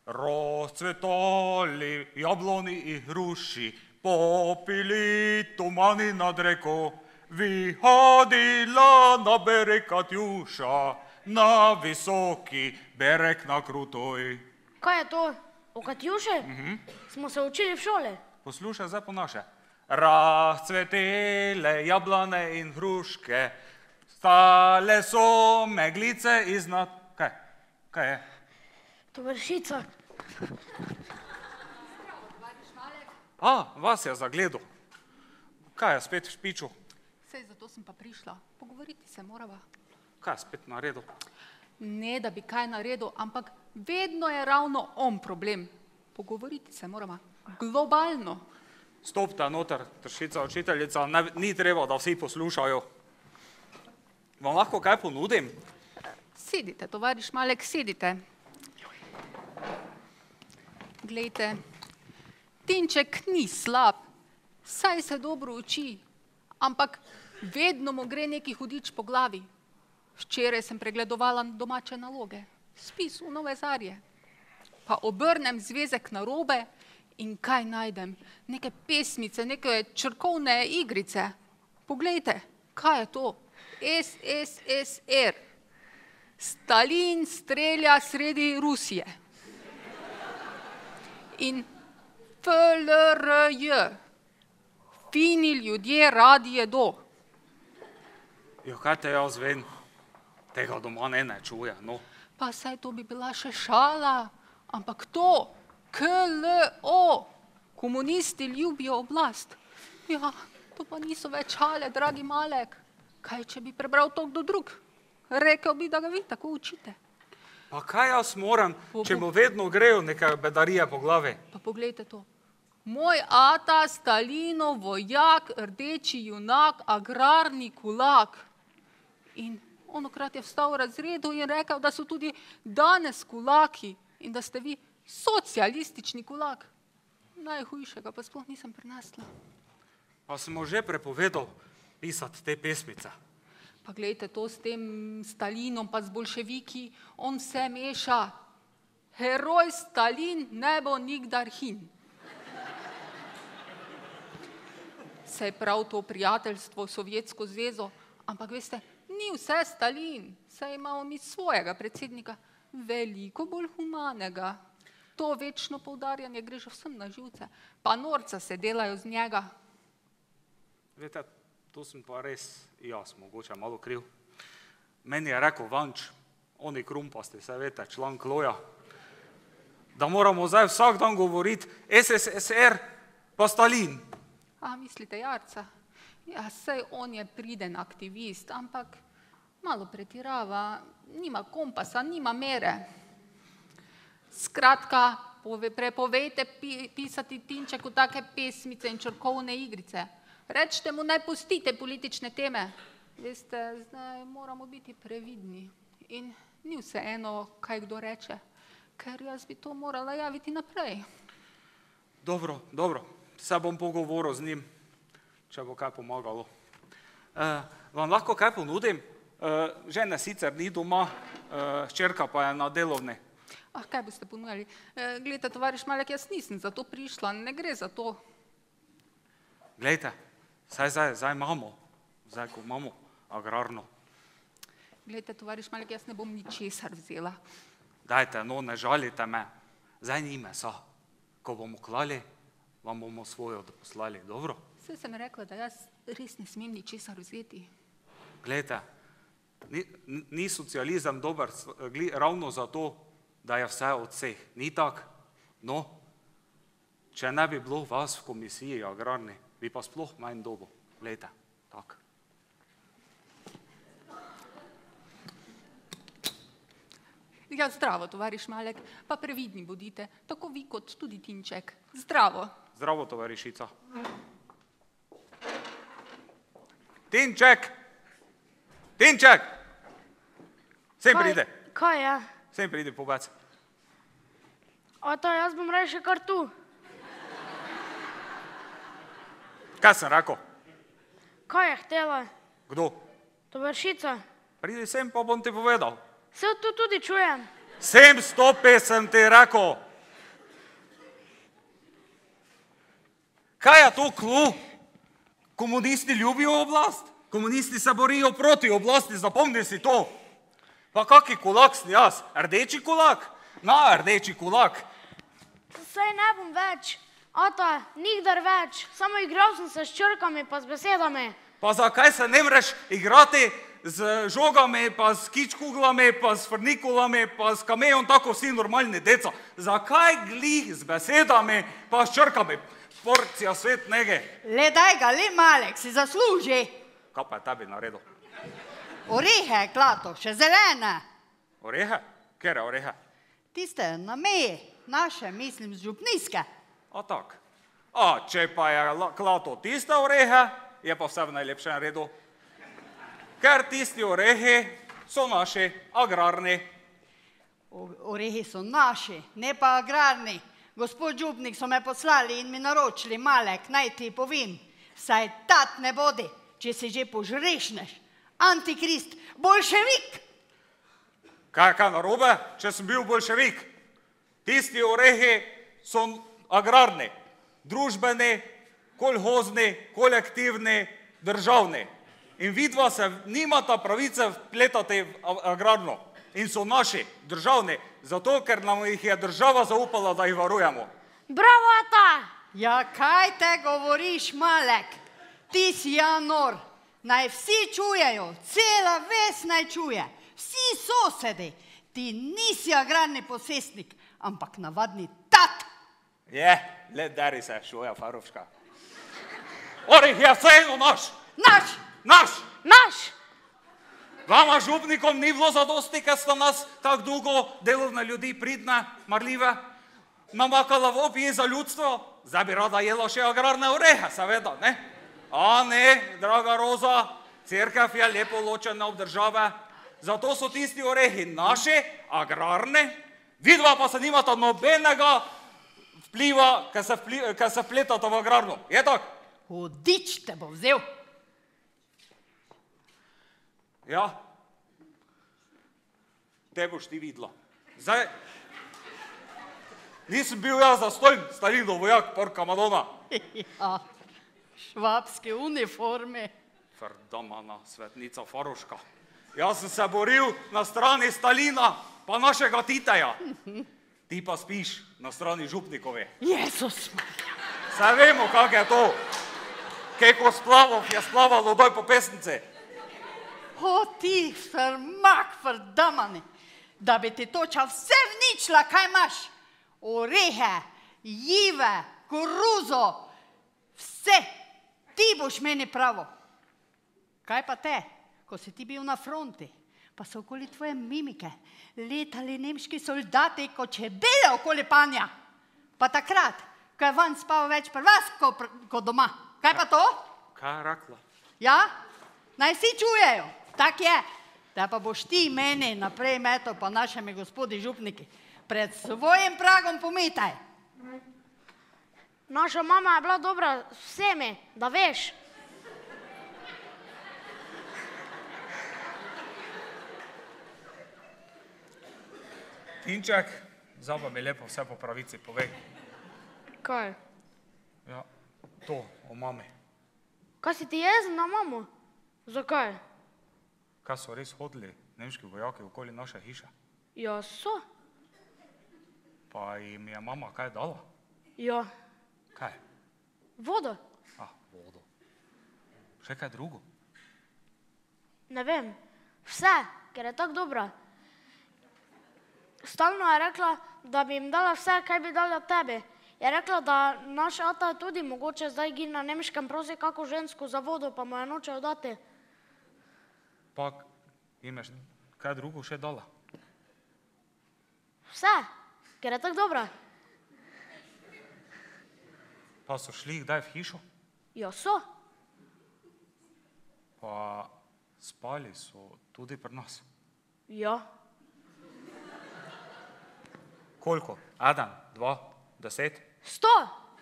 Rozcvetali jabloni i hruši, popili tumani nad reko, vyhodila na bereg Katjuša, na visoki bereg na krutoj. Kaj je to? O Katjuši? Smo se učili v šole. Poslušaj zdaj po naše. Razcvetele jablane in hruške, stale so meglice iznad... Kaj? Kaj je? Tovarišica. Vas je zagledal. Kaj je spet v špiču? Sej, zato sem pa prišla. Pogovoriti se morava. Kaj je spet naredil? Ne, da bi kaj naredil, ampak vedno je ravno on problem. Pogovoriti se morava. Globalno. Stopite noter, Tršica učiteljica, ni treba, da vsi poslušajo. Vam lahko kaj ponudim? Sedite, tovariš Malek, sedite. Glejte, Tinček ni slab, saj se dobro uči, ampak vedno mu gre neki hudič po glavi. Včeraj sem pregledovala domače naloge, spis v Nove Zarje, pa obrnem zvezek narobe in kaj najdem? Neke pesmice, neke črkovne igrice. Poglejte, kaj je to? SSSR. Stalin strelja sredi Rusije. In FLRJ. Fini ljudje radi jedo. Jo, kaj te jaz vem? Tega doma ne čuje, no. Pa saj to bi bila še šala, ampak to, KLO, komunisti ljubijo oblast. Ja, to pa niso več šale, dragi Malek. Kaj, če bi prebral to kdo drug? Rekel bi, da ga vi tako učite. Pa kaj jaz moram, če mu vedno grejo neke bedarije po glavi? Pa poglejte to. Moj ata, Stalinov vojak, rdeči junak, agrarni kulak. In onokrat je vstal v razredu in rekel, da so tudi danes kulaki in da ste vi socialistični kulak. Najhujšega pa sploh nisem prenesla. Pa sem mu že prepovedal pisati te pesmice. Pa glejte, to s tem Stalinom pa z bolševiki, on vse meša. Heroj Stalin ne bo nikdar hin. Saj prav to prijateljstvo, Sovjetsko zvezo, ampak veste, ni vse Stalin, saj imamo mi svojega predsednika, veliko bolj humanega. To večno poudarjanje gre že vsem na živce, pa norca se delajo z njega. Vete, to sem pa res jaz mogoče malo kriv. Meni je rekel Vanč, oni krumpasti, se vete, član Kloja, da moramo zdaj vsak dan govoriti SSSR pa Stalin. A mislite Jarca? Ja, saj on je priden aktivist, ampak malo pretirava, nima kompasa, nima mere. Skratka, prepovejte pisati Tinčeku take pesmice in črkovne igrice. Rečite mu, naj pustite politične teme. Veste, zdaj moramo biti previdni. In ni vseeno, kaj kdo reče, ker jaz bi to morala javiti naprej. Dobro, dobro, se bom pogovoril z njim, če bo kaj pomagalo. Vam lahko kaj ponudim? Žene sicer ni doma, hčerka pa je na delovni. Kaj boste ponujali? Glejte, tovariš Malek, jaz nisem za to prišla, ne gre za to. Glejte, zdaj imamo, zdaj ko imamo agrarno. Glejte, tovariš Malek, jaz ne bom ničesar vzela. Dajte, no, ne žalite me, zdaj ni mesa. Ko bomo klali, vam bomo svojo poslali, dobro? Saj sem rekla, da jaz res ne smem ničesar vzeti. Glejte, ni socializem dober ravno zato, da je vse od vseh. Ni tak? No, če ne bi bilo vas v komisiji agrarni, bi pa sploh manj dobo. Glejte, tak. Ja, zdravo, tovariš Malek, pa previdni bodite, tako vi kot tudi Tinček. Zdravo. Zdravo, tovarišica. Tinček! Tinček! Sem pride. Kaj je? Sem pride, pobec. Ata, jaz bom raje še kar tu. Kaj sem rekel? Kaj je htela? Kdo? Tovarišica. Pridi sem, pa bom ti povedal. Se tu tudi čujem. Sem stopi, sem ti rekel. Kaj je to klo? Komunisti ljubijo oblast? Komunisti se borijo proti oblasti, zapomni si to. Pa kaki kulak sem jaz? Rdeči kulak? Na, rdeči kulak. Saj ne bom več. Ata, nikdar več. Samo igral sem se s črkami pa s besedami. Pa zakaj se ne mreš igrati z žogami, pa s kičkuglami, pa s frnikulami, pa s kamejom, tako vsi normalni deca? Zakaj glih z besedami, pa s črkami? Porcija svet nege. Le daj ga, le Malek, si zasluži. Kaj pa je tebi naredil? Orehe, Klato, še zelene. Orehe? Kere orehe? Tiste na meji, naše, mislim, z župnijske. A tak. A če pa je Klato tiste orehe, je pa vse v najlepšem redu. Ker tisti orehi so naši, agrarni. Orehi so naši, ne pa agrarni. Gospod župnik so me poslali in mi naročili, Malek, naj ti povem, saj tat ne bodi, če se že požrešneš. Antikrist, boljševik. Kaj narobe, če sem bil boljševik? Tisti orehi so agrarni, družbeni, kolhozni, kolektivni, državni. In vidva se nimata pravice vpletati v agrarno. In so naši, državni, zato ker nam jih je država zaupala, da jih varujemo. Bravo, ata! Ja, kaj te govoriš, Malek? Ti si nor. Naj vsi čujejo, cela ves naj čuje. Vsi sosedi. Ti nisi agrarni posestnik, ampak navadni tat. Je, le deri se, šoja Farovška. Orih je vseeno naš. Naš. Naš. Naš. Vama župnikom ni bilo zadosti, ker sta nas tako dolgo delovne ljudi, pridne, marljive, namakala v opiji za ljudstvo. Zdaj bi rada jela še agrarne orehe, seveda, ne? A ne, draga Roza, cerkev je lepo ločena od države, zato so tisti orehi naši, agrarni, vidva pa se nimata nobenega vpliva, ker se vpletata v agrarno. Je tak? Hudič te bo vzel. Ja, te boš ti videla. Zdaj, nisem bil jaz zastojn, Stalinov vojak, porka Madonna. Ja, švabske uniforme. Ferdamana, svetnica Faroška. Jaz sem se boril na strani Stalina, pa našega Titeja. Ti pa spiš na strani župnikove. Jezus Marja. Saj vemo, kak je to. Keko splavov je splavalo doj po pesnici. O ti frmak frdamani, da bi ti točal vse vničila, kaj imaš. Orehe, jive, koruzo, vse. Ti boš meni pravo. Kaj pa te, ko si ti bil na fronti, pa so okoli tvoje mimike letali nemški soldati kot čebele okoli panja. Pa takrat, ko je van spal več pri vas kot doma. Kaj pa to? Kaj je rekla? Ja, naj vsi čujejo. Tak je, da pa boš ti meni naprej metal pa našimi gospodi župniki. Pred svojim pragom pometaj. Naša mama je bila dobra s vsemi, da veš. Tinček, zdaj pa mi lepo vse po pravici povej. Kaj? Ja, to o mami. Kaj si ti jezen na mamo? Zakaj? Kaj so res hodili nemški vojaki okoli naše hiše? Ja, so. Pa jim je mama kaj dala? Ja. Kaj? Vodo. Vodo. Še kaj drugo? Ne vem. Vse, ker je tako dobra. Stalno je rekla, da bi jim dala vse, kaj bi dala tebi. Je rekla, da naša ata tudi mogoče zdaj gre na nemškem prosi kako žensko za vodo, pa mu je nočejo dati. Pa jim je kaj drugo še dala? Vse, ker je tako dobra. Pa so šli kdaj v hišo? Ja, so. Pa spali so tudi pri nas? Ja. Koliko? 1, 2, 10? 100.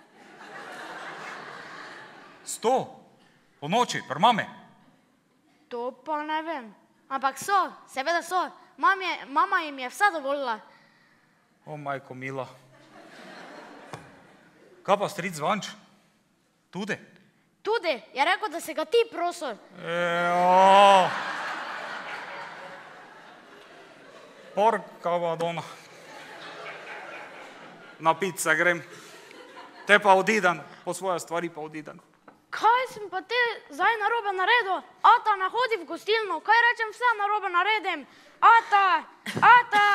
100? Po noči, pri mami? To pa ne vem. Ampak so, seveda so. Mama jim je vse dovolila. O, majko mila. Kaj pa stric Vanč? Tudi? Tudi, je rekel, da se ga ti prosil. Porka Madonna. Napit se grem. Te pa odidem, po svoje stvari pa odidem. Kaj sem pa te zdaj narobe naredil? Ata, ne hodi v gostilno, kaj rečem, vse narobe naredim? Ata, Ata!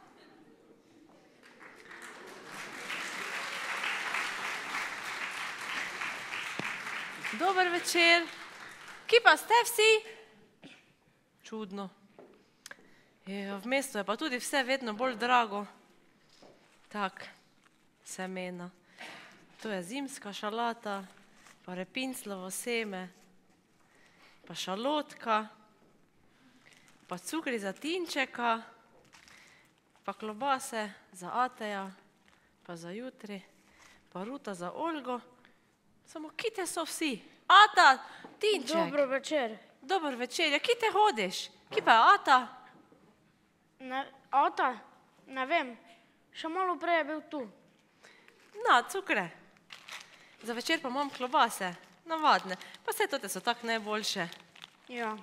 Dober večer. Kje pa ste vsi? Čudno. V mestu je pa tudi vse vedno bolj drago. Tak, semena. To je zimska šalata, pa repinclovo seme, pa šalotka, pa cukri za Tinčeka, pa klobase za Ateja, pa za jutri, pa ruta za Olgo. Samo kje so vsi? Ata, Tinček. Dobro večer. Dober večer. Ja, kje te hodiš? Kje pa je Ata? Ata? Ne vem. Še malo prej je bil tu. Na, cukre. Za večer pa imam klobase. Navadne. Pa vse tote so tako najboljše. Ja.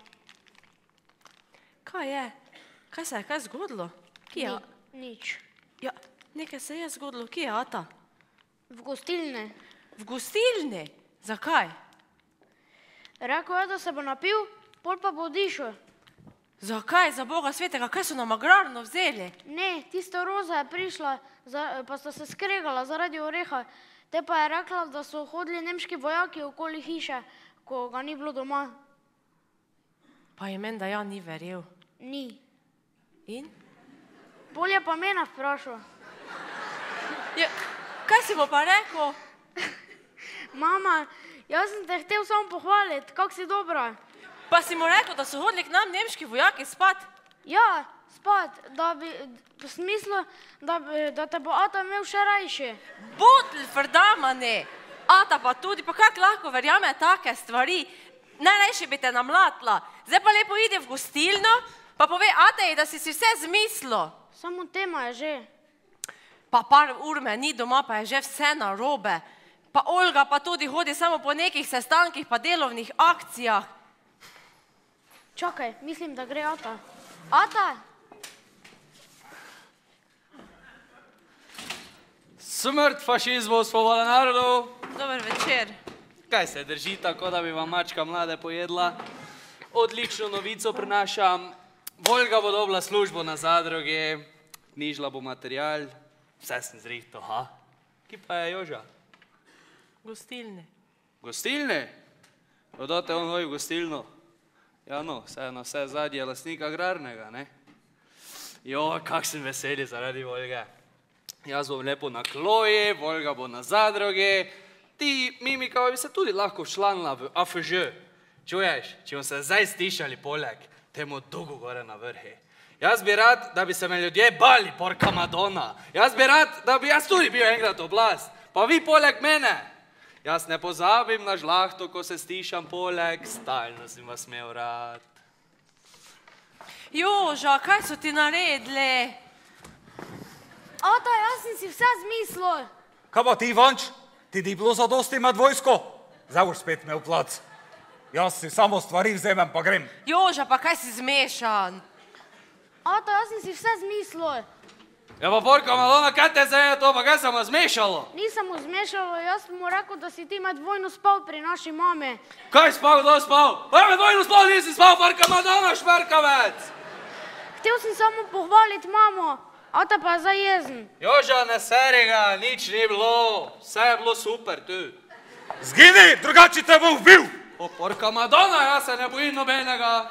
Kaj je? Kaj se je kaj zgodilo? Kje je? Nič. Ja, nekaj se je zgodilo. Kje je Ata? V gostilni. V gostilni? Zakaj? Rekel je, da se bo napil, pol pa bo odišel. Zakaj, za Boga svetega, kaj so nam agrarno vzeli? Ne, tista Roza je prišla, pa sta se skregala zaradi oreha. Te pa je rekla, da so hodili nemški vojaki okoli hiše, ko ga ni bilo doma. Pa je meni, da ja ni verjel. Ni. In? Pol je pa mene vprašal. Ja, kaj si mu pa rekel? Mama, jaz sem te htel samo pohvaliti, kak si dobra. Pa si mu rekel, da so hodili k nam nemški vojaki spat? Ja, spat, da bi, v smislu, da te bo Ata imel še rajši. Butl, frdamane. Ata pa tudi, pa kak lahko verjame take stvari? Najrajši bi te namlatla. Zdaj pa lepo ide v gostilno, pa pove Ateji, da si vse zmislil. Samo tema je že. Pa par ur me ni doma, pa je že vse narobe. Pa Olga pa tudi hodi samo po nekih sestankih pa delovnih akcijah. Čakaj, mislim, da gre Ata. Ata! Smrt fašizmu, svoboda narodu. Dober večer. Kaj se drži tako, da bi vam mačka mlade pojedla? Odlično novico prinašam. Volga bo dobila službo na zadrugi, knjižila bo material, vse sem zrihtal, ha? Kje pa je Joža? Gostilne. Gostilne? Odate on hoj v gostilno? Ja no, vseeno vse zadnje lastnika agrarnega, ne? Jo, kak sem veseli zaradi Volge. Jaz bom lepo na kloji, Volga bo na zadrugi, ti, Mimika, bi se tudi lahko včlanila v AFŽ. Čuješ, če bom se zdaj stišali poleg, temu dolgo gore na vrhi. Jaz bi rad, da bi se me ljudje bali, porka Madonna. Jaz bi rad, da bi jaz tudi bil enkrat oblast, pa vi poleg mene. Jaz ne pozabim na žlahto, ko se stišam poleg, stalno sem vas imel rad. Joža, kaj so ti naredili? Ata, jaz sem si vse zmislil. Kaj pa ti, Ivanč? Ti ni bilo zadosti med vojsko? Zdaj boš spet imel plac. Jaz si samo stvari vzemem pa grem. Joža, pa kaj si zmešan? Ata, jaz sem si vse zmislil. Ja pa porka Madonna, kaj te zdaj je to, pa kaj se mu zmešalo? Nisem mu zmešalo, jaz sem mu rekel, da si ti med vojno spal pri naši mami. Kaj spal, kdo spal? Pa med vojno spal, nisi spal, porka Madonna, švrkavec! Htel sem samo pohvaliti mamo, Ata pa je zdaj jezen. Joža, ne seri ga, nič ni bilo, vse je bilo super tu. Zgini, drugače te bom vbil! O, porka Madonna, jaz se ne bojim nobenega.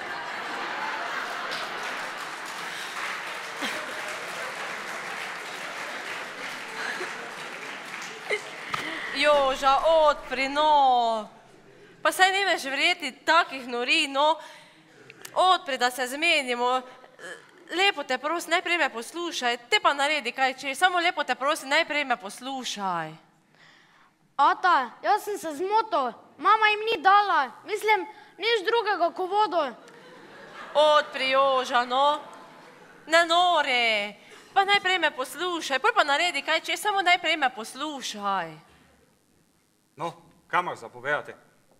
Joža, odpri, no. Pa saj ne veš verjeti takih nori, no. Odpri, da se zmenimo. Lepo te prosim, najprej me poslušaj. Te pa naredi kaj češ, samo lepo te prosim, najprej me poslušaj. Ata, jaz sem se zmotil. Mama jim ni dala. Mislim, nič drugega ko vodo. Odpri, Joža, no. Ne nore. Pa najprej me poslušaj, pol pa naredi kaj češ, samo najprej me poslušaj. No, Kaj imaš za povedati?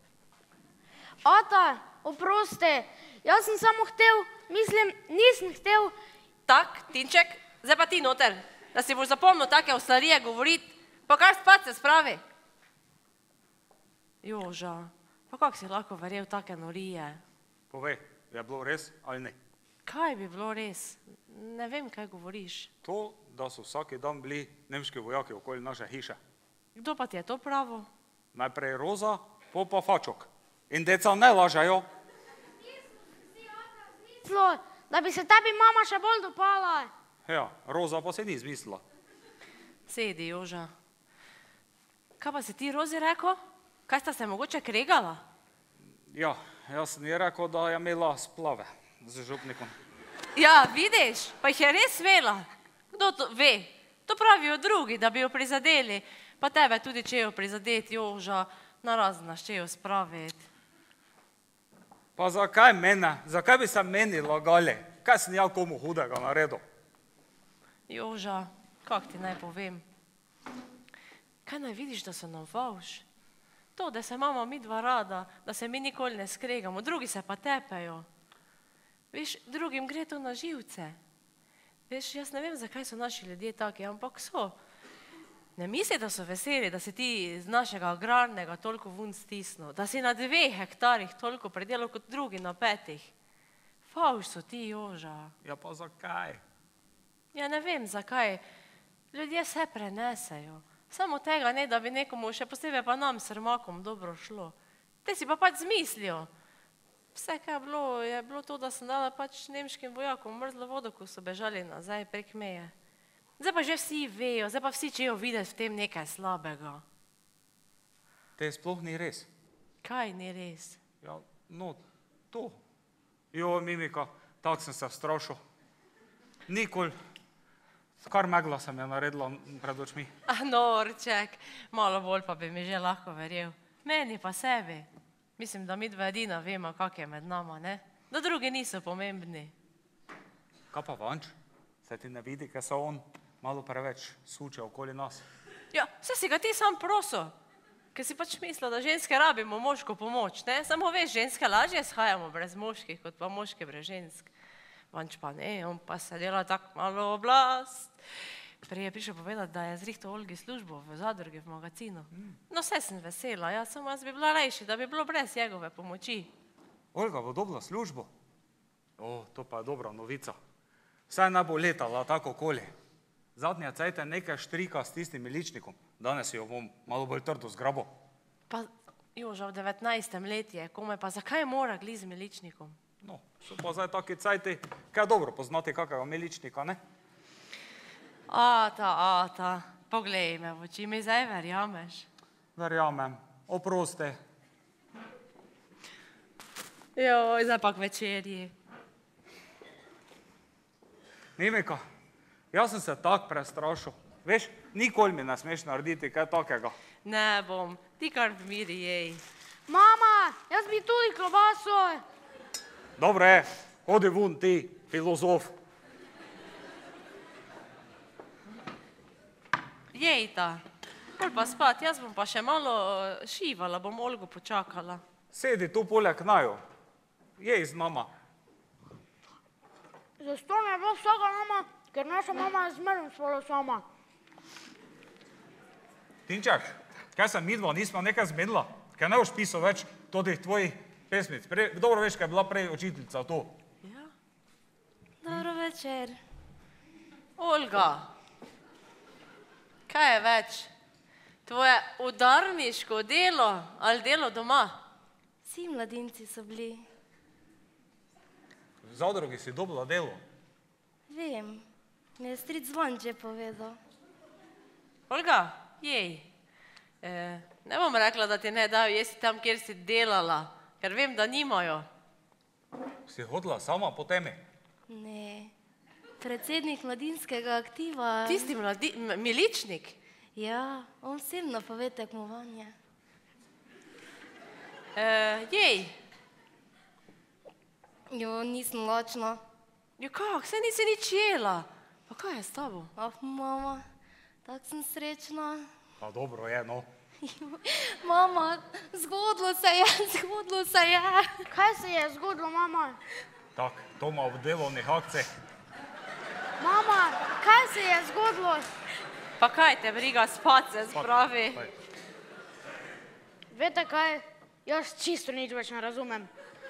Ata, oprosti, jaz sem samo nisem htel. Tak, Tinček, zdaj pa ti noter, da si boš zapomnil take oslarije govoriti, pa kar spat se spravi. Joža, pa kako si lahko verjel take norije? Povej, je bilo res ali ne? Kaj bi bilo res? Ne vem, kaj govoriš. To, da so vsaki dan bili nemški vojaki okoli naše hiše. Kdo pa ti je to pravo? Najprej Roza, pa Fačok. In deca ne lažajo. Da bi se tebi mama še bolj dopala. Ja, Roza pa se ni izmislila. Sedi, Joža. Kaj pa si ti Rozi rekel? Kaj sta se mogoče kregala? Ja, jaz sem ji rekel, da je imela splave z župnikom. Ja, vidiš, pa jih je res imela. Kdo to ve? To pravijo drugi, da bi jo prizadeli. Pa tebe tudi čejo prizadeti, Joža, narazen nas čejo spraviti. Pa zakaj mene? Zakaj bi se meni lagali? Kaj sem ja komu hudega naredil? Joža, kak ti naj povem? Kaj naj vidiš, da so nam fauš? To, da se imamo mi dva rada, da se mi nikoli ne skregamo, drugi se pa tepejo. Veš, drugim gre to na živce. Veš, jaz ne vem, zakaj so naši ljudje taki, ampak so. Ne misli, da so veseli, da si ti z našega agrarnega toliko vun stisnil, da si na 2 hektarih toliko predelal kot drugi na 5. Fauš so ti, Joža. Ja, pa zakaj? Ja, ne vem, zakaj. Ljudje se prenesejo. Samo tega ne, da bi nekomu, še posebej pa nam, srmakom, dobro šlo. Te si pa pač zmislijo. Vse, kaj je bilo to, da sem dala pač nemškim vojakom mrzlo vodo, ko so bežali nazaj prek meje. Zdaj pa že vsi vejo, zdaj pa vsi čejo videti v tem nekaj slabega. Te sploh ni res. Kaj ni res? Ja, no, to. Jo, Mimika, tak sem se vstrašil. Nikoli, kar megla sem je naredila pred očmi. Norček, malo bolj pa bi mi že lahko verjel. Meni pa sebi. Mislim, da mi dva edina vemo, kak je med nama, ne? Da drugi niso pomembni. Kaj pa Vanč? Se ti ne vidi, kaj se on malo preveč suče okoli nas? Ja, vse si ga ti sam prosil, ker si pač mislil, da ženske rabimo moško pomoč, ne? Samo veš, ženske lažje shajamo brez moških, kot pa moške brez žensk. Vanč pa ne, on pa se dela tak malo oblast. Prej je prišel povedati, da je zrihtal Olgi službo v zadrugi, v magazinu. No, vse sem vesela, samo jaz bi bila rejši, da bi bilo brez njegove pomoči. Olga bo dobila službo? O, to pa je dobra novica. Vsaj ne bo letala tako okoli. Zadnja cajt je nekaj štrika s tistim miličnikom. Danes jo bom malo bolj trdo zgrabil. Pa, Joža, v 19. letju je komaj, pa zakaj mora gli z miličnikom? No, so pa zdaj taki cajti, kaj dobro poznati kakega miličnika, ne? Ata, poglej me v oči, mi zdaj verjameš? Verjamem, oprosti. Joj, zdaj pa k večerji. Mimika, jaz sem se tak prestrašil. Veš, nikoli mi ne smeš narediti kaj takega. Ne bom, ti kar v miri jej. Mama, jaz bi tudi klobaso. Dobro je, hodi vun ti, filozof. Jejta, bolj pa spat, jaz bom pa še malo šivala, bom Olgo počakala. Sedi tu poleg naju, jej z nama. Zato ne bo vsega nama, ker naša mama je zmerno spala sama. Tinček, kaj se midva nismo nekaj zmenila? Kaj ne boš pisal več todih tvojih pesmic? Dobro veš, kaj je bila prej učiteljica to. Ja. Dobro večer. Olga, kaj je več? Tvoje udarniško delo ali delo doma? Vsi mladinci so bili. V zadrugi si dobila delo. Vem, mi je stric Vanč že povedal. Olga, jej, ne bom rekla, da ti ne dajo jesti tam, kjer si delala, ker vem, da nimajo. Si hodila sama po temi? Ne, predsednik mladinskega aktiva. Tisti miličnik? Ja, on vsem napove tekmovanje. Jej. Jo, nisem lačna. Jo, kak, saj nisi nič jela. Pa kaj je s tabo? Ah, mama, tak sem srečna. Pa dobro je, no. Mama, zgodilo se je. Kaj se je zgodilo, mama? Tak, to ima v delovnih akcijah. Mama, kaj se je zgodilo? Pa kaj te briga, spat se spravi. Veste kaj, jaz čisto nič več ne razumem.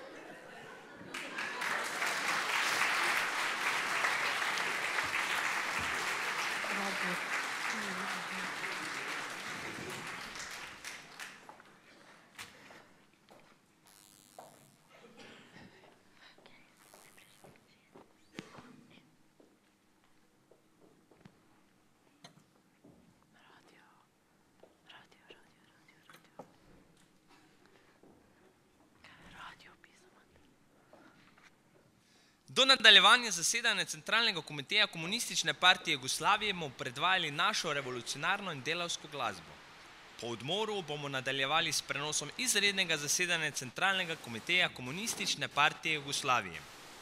Do nadaljevanja zasedanja Centralnega komiteja Komunistične partije Jugoslavije bomo predvajali našo revolucionarno in delavsko glasbo. Po odmoru bomo nadaljevali s prenosom izrednega zasedanja Centralnega komiteja Komunistične partije Jugoslavije.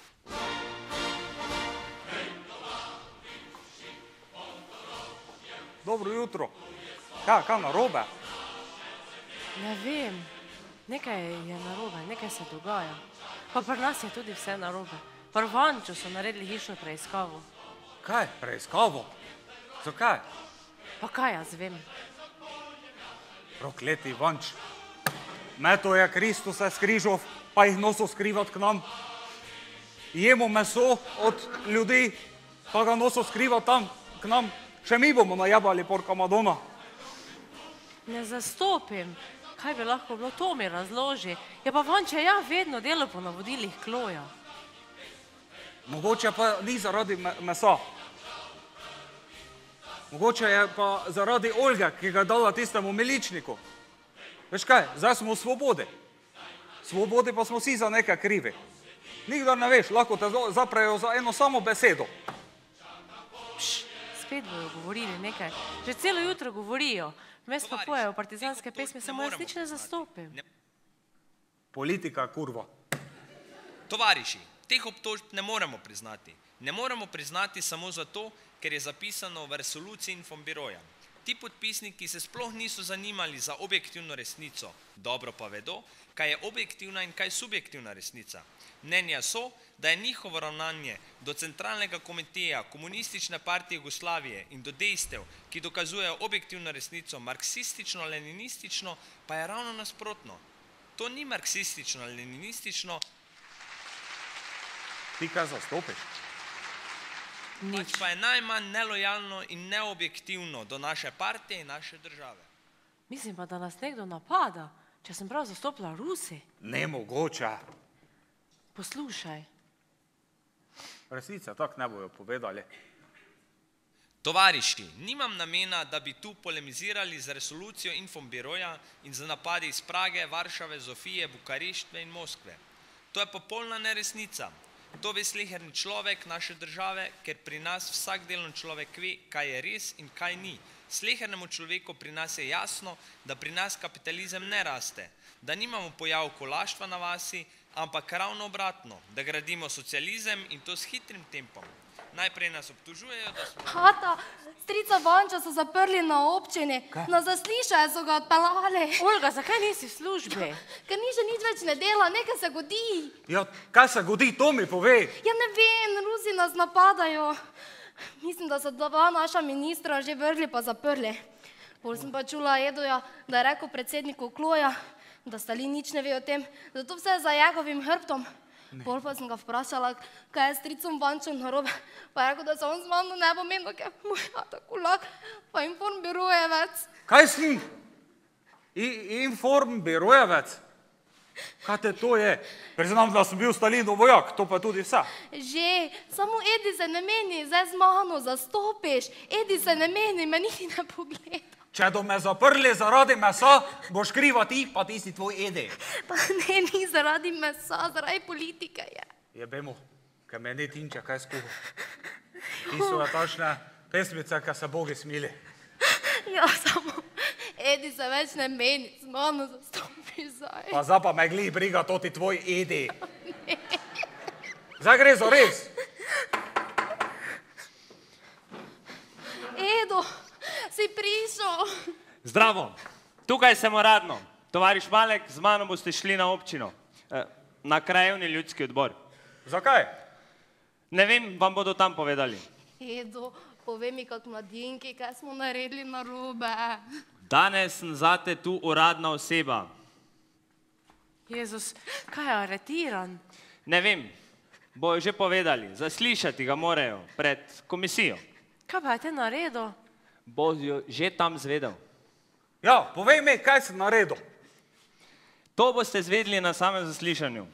Dobro jutro. Kaj narobe? Ne vem, nekaj je narobe, nekaj se dogaja. Pa pri nas je tudi vse narobe. Pri Vanču so naredili hišno preiskavo. Kaj? Preiskavo? Zakaj? Pa kaj jaz vem? Prokleti Vanč. Meto je Kristusa s križov, pa jih noso skrivat k nam. Jemo meso od ljudi, pa ga noso skrivat tam k nam. Še mi bomo najabali porka Madonna. Ne zastopim. Kaj bi lahko bilo? To mi razloži. Je pa Vanče ja vedno delal po navodilih Kloja. Mogoče pa ni zaradi mesa. Mogoče je pa zaradi Olge, ki ga je dala tistemu miličniku. Veš kaj, zdaj smo v svobodi. Svobodi pa smo vsi za nekaj krivi. Nikdar ne veš, lahko te zaprejo za eno samo besedo. Spet bojo govorili nekaj. Že celo jutro govorijo. Vmes pa pojejo partizanske pesmi, samo jaz nič ne zastopim. Politika, kurva. Tovariši, teh obtožb ne moremo priznati. Ne moremo priznati samo zato, ker je zapisano v resoluciji Infobiroja. Ti podpisniki se sploh niso zanimali za objektivno resnico, dobro pa vedo, kaj je objektivna in kaj subjektivna resnica. Mnenja so, da je njihovo ravnanje do Centralnega komiteja Komunistične partije Jugoslavije in do dejstev, ki dokazujejo objektivno resnico, marksistično-leninistično, pa je ravno nasprotno. To ni marksistično-leninistično. Ti kaj zastopiš? Pač pa je najmanj nelojalno in neobjektivno do naše partije in naše države. Mislim pa, da nas nekdo napada, če sem prav zastopila Rusi. Nemogoče. Poslušaj. Resnice tak ne bojo povedali. Tovariši, nimam namena, da bi tu polemizirali z resolucijo Infobiroja in z napadi iz Prage, Varšave, Zofije, Bukarešte in Moskve. To je popolna neresnica. To ve sleherni človek naše države, ker pri nas vsak delovni človek ve, kaj je res in kaj ni. Slehernemu človeku pri nas je jasno, da pri nas kapitalizem ne raste, da nimamo pojav kolaštva na vasi, ampak ravno obratno, da gradimo socializem in to s hitrim tempom. Najprej nas obtužujejo, da smo... Tata, strica Vanča so zaprli na občini, na zaslišanje so ga odpeljali. Olga, zakaj nisi v službi? Ker ni že nič več ne dela, nekaj se godi. Ja, kaj se godi, to mi pove. Ja ne vem, Rusi nas napadajo. Mislim, da so dva naša ministra že vrgli pa zaprli. Pol sem pa čula Edoja, da je rekel predsedniku Kloja, da Stalin nič ne ve o tem, zato vse za njegovim hrbtom. Pol pa sem ga vprašala, kaj je s stricom Vančem narobe, pa je rekel, da se on z mano ne bo menil, ker je moj ata kulak, pa Informbirojevec. Kaj si? Informbirojevec? Kaj te to je? Priznam, da sem bil Stalinov vojak, to pa tudi vse. Že, samo Edi se ne meni, zdaj z mano zastopiš, Edi se ne meni, me niti ne pogleda. Če do me zaprli zaradi mesa, boš kriva ti, pa ti si tvoj Edi. Pa ne, ni zaradi mesa, zaradi politike je. Jebemo, ker me ni tinče, kaj skuha. Ti so tačne pesmice, kaj se Bogi smili. Ja, samo Edi se več ne meni, z mano zastopiš zdaj. Pa zdaj pa me glih briga, to ti tvoj Edi. Zdaj gre za res. Edo, si prišel. Zdravo, Tukaj sem uradno. Tovariš Malek, z mano boste šli na občino. Na krajevni ljudski odbor. Zakaj? Ne vem, vam bodo tam povedali. Edo, povej mi kot mladinki, kaj smo naredili narobe. Danes sem zate tu uradna oseba. Jezus, kaj je aretiran? Ne vem, bojo že povedali. Zaslišati ga morajo pred komisijo. Kaj pa je te naredil? Bojo že tam zvedel. Ja, povej mi, kaj si naredil. To boste zvedeli na samem zaslišanju.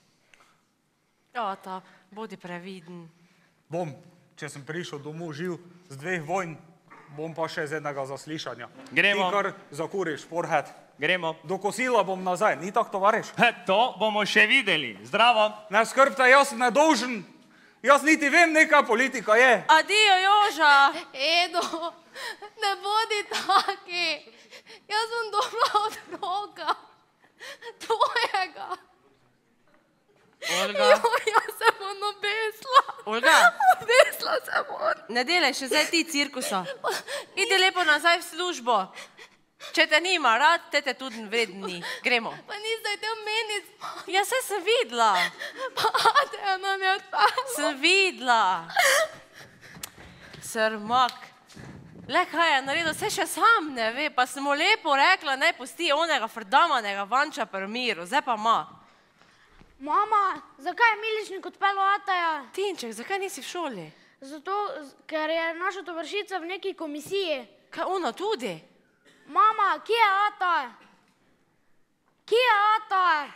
Ata, bodi previden. Bom, če sem prišel domov živ z 2 vojn, bom pa še z enega zaslišanja. Gremo. Ti kar zakuriš, forehead. Gremo. Do kosila bom nazaj, ni tak, tovariš? To bomo še videli. Zdravo. Ne skrbte, jaz sem nedolžen. Jaz niti vem, neka politika je. Adijo, Joža. Edo, ne bodi taki. Jaz sem dobra otroka. Tvojega. Olga. Jaz se bom obesla. Olga. Obesla se bom. Ne delaj še zdaj ti cirkusa. Idi lepo nazaj v službo. Če te nima rad, te tudi vredni. Gremo. Pa niste te omeniti. Ja, saj sem videla. Pa Ateja nam je odpala. Sem videla. Srmak. Le kaj je naredil, se še sam ne ve, pa sem mu lepo rekla, naj pusti onega frdamanega vanča pri miru, zdaj pa ima. Mama, zakaj je Miličnik odpeljal Ataja? Tinček, zakaj nisi v šoli? Zato, ker je naša tovarišica v neki komisiji. Kaj ona tudi? Mama, kje je Ataj? Kje je Ataj?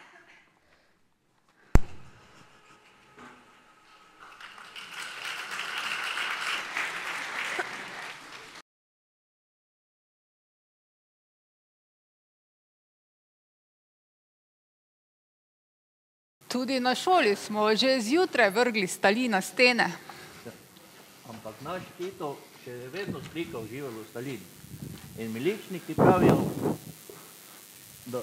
Tudi na šoli smo že zjutraj vrgli stali na stene. Ampak naš Tito še vedno slikal živelo Stalin. In miličniki pravijo, da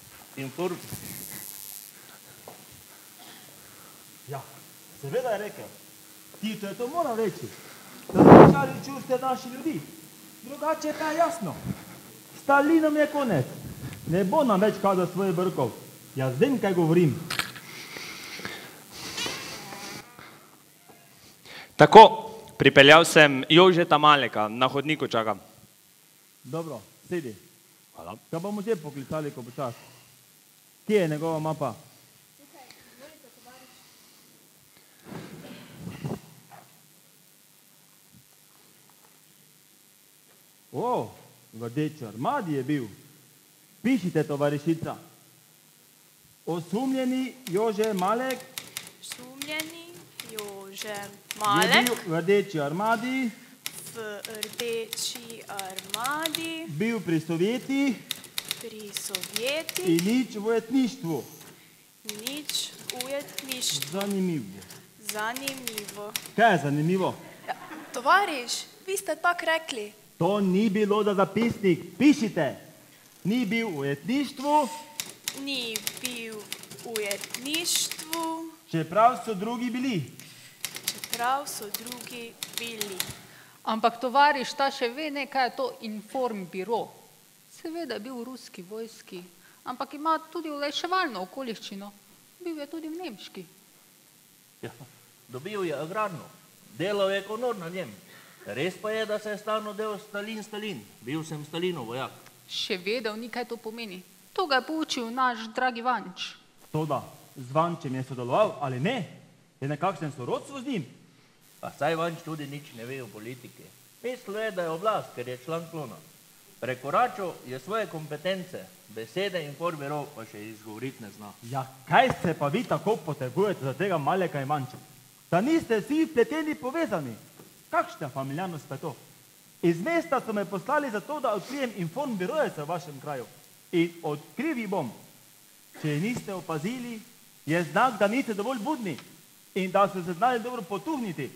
Ja, seveda je rekel. Tito je to moral reči. Da začali čuste naši ljudi. Drugače je pa jasno. Stalinom je konec. Ne bo nam več kazal svoje brkov. Jaz vem, kaj govorim. Tako, pripeljal sem Jožeta Maleka, na hodniku čakam. Dobro, sedi. Hvala. Ga bomo že poklicali, ko bo čas. Kje je njegova mapa? O, v rdeči armadi je bil. Pišite, tovarišica. Osumljeni Jože Malek Osumljeni Jože je Malek bil v rdeči armadi, v rdeči armadi, bil pri Sovjetih pri Sovjetih in nič v ujetništvu. nič v ujetništvu. Zanimivo. Zanimivo. Kaj je zanimivo? Tovariš, vi ste tako rekli. To ni bilo za zapisnik. Pišite. Ni bil v ujetništvu, Ni bil v ujetništvu, čeprav so drugi bili. čeprav so drugi bili. Ampak tovariš ta še ve ne, kaj je to informbiro. Seveda je bil v ruski vojski, ampak ima tudi olajševalno okoliščino. Bil je tudi v nemški. Ja, dobil je agrarno, delal je konor na njem. Res pa je, da se je stalno del Stalin. Bil sem Stalinov vojak. Še vedel ni, kaj to pomeni. To ga je poučil naš dragi Vanč. Toda, z Vančem je sodeloval ali ne? Je nekakšen sorodstvo z njim? Pa saj Vanč tudi nič ne ve o politiki. Mislil je, da je oblast, ker je član klona. Prekoračil je svoje kompetence, besede informirov pa še izgovoriti ne zna. Ja, kaj se pa vi tako potrebujete za tega Maleka in Vanča? Da niste vsi vpleteni povezani? Kakšna familiarnost pa je to? Iz mesta so me poslali za to, da odkrijem informbirojece v vašem kraju. In odkrivi bom. Če niste opazili, je znak, da niste dovolj budni in da ste se znali dobro potuhniti.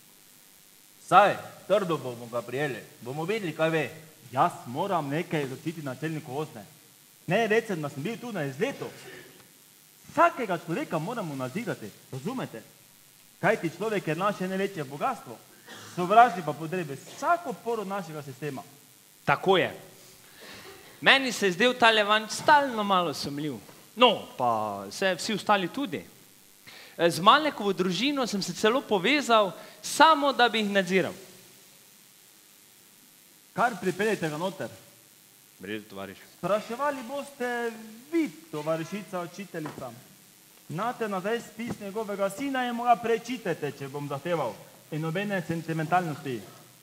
Saj, trdo bomo ga prijeli, bomo videli, kaj ve. Jaz moram nekaj začeti načelniku Osne. Ne rečem, da sem bil tu na izletu. Vsakega človeka moramo nadzirati, razumete? Kaj ti človek je naše največje bogatstvo, sovražni pa potrebe vsako poro našega sistema. Tako je. Meni se je zdel ta Levanč stalno malo sumljiv. No, pa vsi ostali tudi. Z Malekovo družino sem se celo povezal, samo da bi jih nadziral. Kar pripeljete ga noter. Vredu, tovariš. Spraševali boste vi, tovarišica učiteljica. Nate nazaj spis njegovega sina in mu ga prečitajte, če bom zahteval. In nobene sentimentalnosti.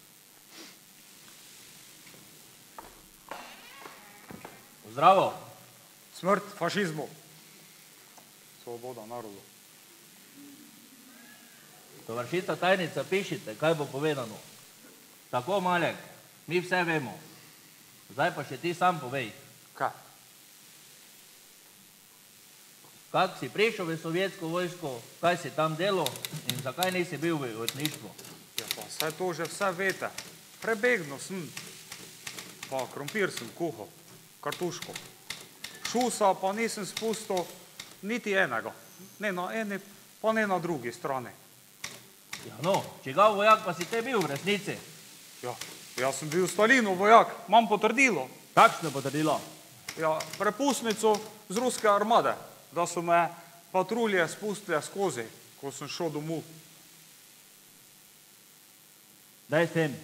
Zdravo. Smrt fašizmu. Svoboda narodu. Tovarišica tajnica, pišite, kaj bo povedano. Tako, Malek, mi vse vemo. Zdaj pa še ti sam povej. Kaj? Kak si prišel v sovjetsko vojsko, kaj si tam delal in zakaj nisi bil v ujetništvu? Ja, pa saj to že vse vete. Prebegnil sem. Pa krompir sem kuhal, kartuško. Šusa pa nisem spustil niti enega. Ne na eni, pa ne na drugi strani. Ja, no, čigav vojak pa si te bil v resnici? Ja, jaz sem bil Stalinov vojak, imam potrdilo. Kakšno potrdilo? Ja, prepustnico z ruske armade, da so me patrulje spustile skozi, ko sem šel domov. Daj sem.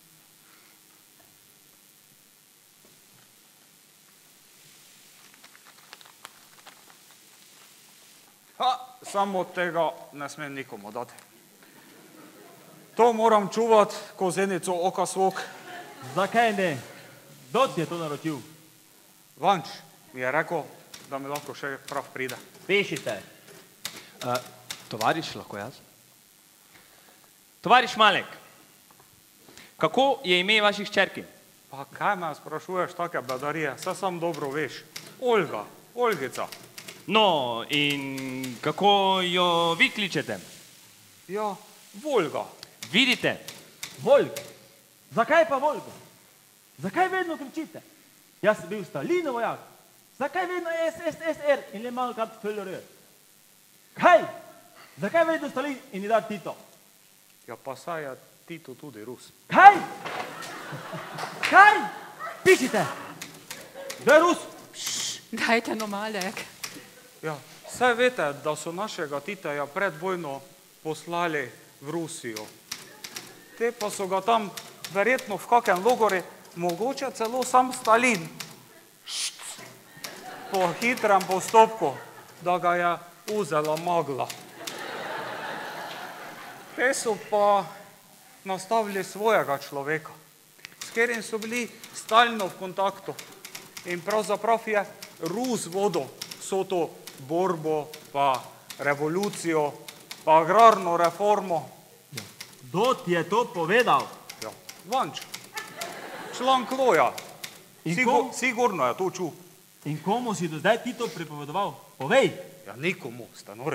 Samo tega ne smem nikomu dati. To moram čuvati, ko zenico oka svok. Zakaj ne? Kdo ti je to naročil? Vanč mi je rekel, da mi lahko še prav pride. Pišite. Tovariš, lahko jaz? Tovariš Malek, kako je ime vaših hčerki? Pa kaj me sprašuješ take bedarije? Saj sam dobro veš. Olga, Olgica. No, in kako jo vi kličete? Ja, Volga. Vidite? Volk. Zakaj pa Volgo? Zakaj vedno kričite? Jaz sem bil Stalinov vojak. Zakaj vedno SSSR in le malokrat FLR? Kaj? Zakaj vedno Stalin in ni da Tito? Ja, pa saj je Tito tudi Rus. Kaj? Kaj? Pišite. Kdo je Rus? Dajte no, Malek. Ja, saj veste, da so našega Titeja pred vojno poslali v Rusijo. Te pa so ga tam verjetno v kakem logori, mogoče celo sam Stalin, po hitrem postopku, da ga je uzela magla. Te so pa nastavili svojega človeka, s katerim so bili stalno v kontaktu. In pravzaprav je Rus vodil vso to borbo, pa revolucijo, pa agrarno reformo. Kdo ti je to povedal? Ja, Vanč, član Kloja. Sigurno je to čul. In komu si do zdaj Tito pripovedoval? Povej. Ja, nikomu, ste nori.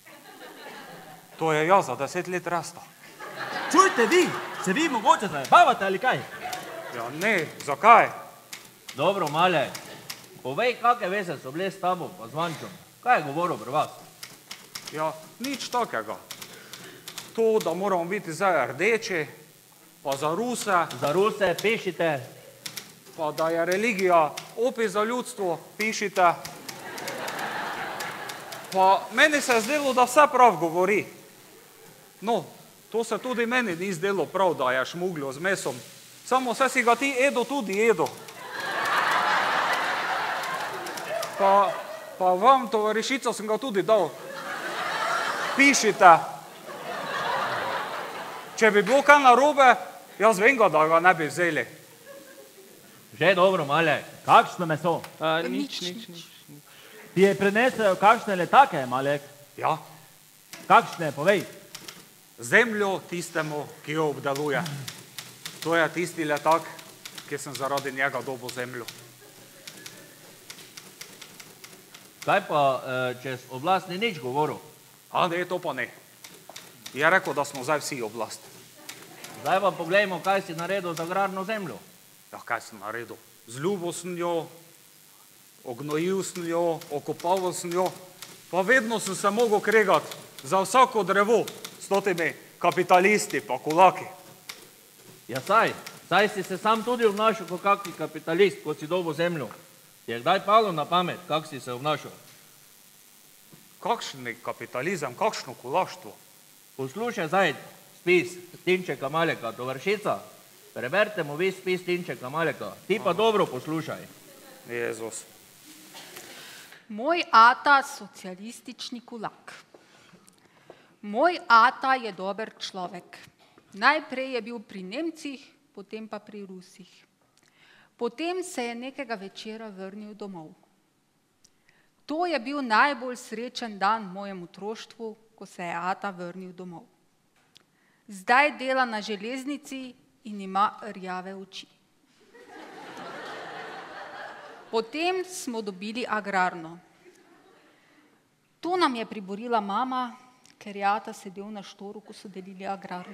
To je jaz za 10 let rasta. Čujte vi, se vi mogoče zabavate ali kaj? Ja, ne, zakaj? Dobro, Malek, povej, kakve veze so bile s tabo pa z Vančom. Kaj je govoril pri vas? Ja, nič takega. To, da moramo biti zdaj rdeči, pa za Ruse. Za Ruse, pišite. Pa da je religija opij za ljudstvo, pišite. Pa meni se je zdelo, da vse prav govori. No, to se tudi meni ni zdelo prav, da je šmugljo z mesom. Samo vse si ga ti Edo tudi jedo. Pa vam, tovarišica, sem ga tudi dal. Pišite. Če bi bilo kaj narobe, jaz vem ga, da ga ne bi vzeli. Že dobro, Malek. Kakšno meso? Nič. Ti je prinesel kakšne letake, Malek? Ja. Kakšne, povej. Zemljo tistemu, ki jo obdeluje. To je tisti letak, ki sem zaradi njega dobil zemljo. Kaj pa, čez oblast ni nič govoril? A ne, to pa ne. Je rekel, da smo zdaj vsi oblast. Zdaj pa poglejmo, kaj si naredil za agrarno zemljo. Ja, kaj sem naredil? Zljubil sem jo, ognojil sem jo, okopaval sem jo, pa vedno sem se mogel kregati za vsako drevo s totimi kapitalisti pa kulaki. Ja, saj, Saj si se sam tudi obnašal kot kakšni kapitalist, ko si dobil zemljo. Ti je kdaj palo na pamet, kak si se obnašal? Kakšni kapitalizem, kakšno kulaštvo? Poslušaj zdaj spis Tinčeka Maleka, Tovaršica. Preberite mu vi spis Tinčeka Maleka. Ti pa dobro poslušaj. Jezus. Moj ata socialistični kulak. Moj ata je dober človek. Najprej je bil pri Nemcih, potem pa pri Rusih. Potem se je nekega večera vrnil domov. To je bil najbolj srečen dan v mojem otroštvu, ko se je ata vrnil domov. Zdaj dela na železnici in ima rjave oči. Potem smo dobili agrarno. To nam je priborila mama, ker je ata sedel na štoru, ko so delili agrarno.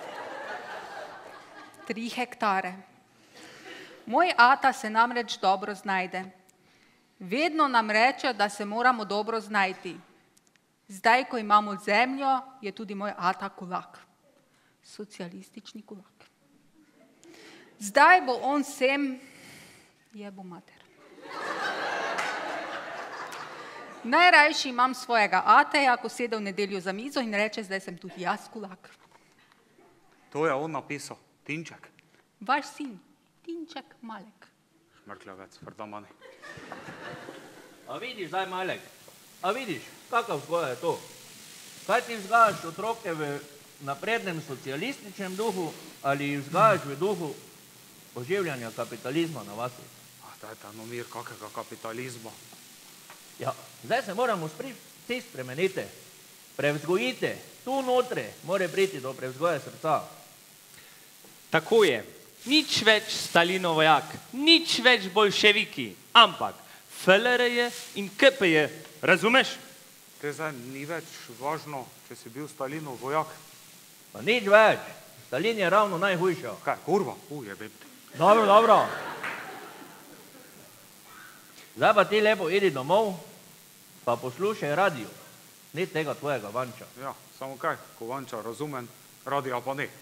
3 hektare. Moj ata se namreč dobro znajde. Vedno nam reče, da se moramo dobro znajti. Zdaj, ko imamo zemljo, je tudi moj ata kulak. Socialistični kulak. Zdaj bo on sem jebo mater. Najrajši imam svojega ateja, ko sede v nedeljo za mizo in reče, zdaj sem tudi jaz kulak. To je on napisal, Tinček. Vaš sin, Tinček Malek. Šmrkljavec, Ferdamani. A vidiš zdaj, Malek, a vidiš, kakav vzgoja je to? Kaj ti vzgajaš otroke v naprednem socialističnem duhu ali jih vzgajaš v duhu oživljanja kapitalizma na vasi? Dajte no mir, kakega kapitalizma. Ja, zdaj se moramo vsi spremeniti. Prevzgojite, tu notre more priti do prevzgoja srca. Tako je, nič več Stalinov vojak, nič več boljševiki, ampak FLR-je in KP-je, razumeš? Te zdaj ni več važno, če si bil Stalinov vojak. Pa nič več, Stalin je ravno najhujša. Kaj, kurva, jebem te. Dobro, dobro. Zdaj pa ti lepo idi domov, pa poslušaj radio, ni tega tvojega Vanča. Ja, samo kaj, ko Vanča razumem, radija pa ne.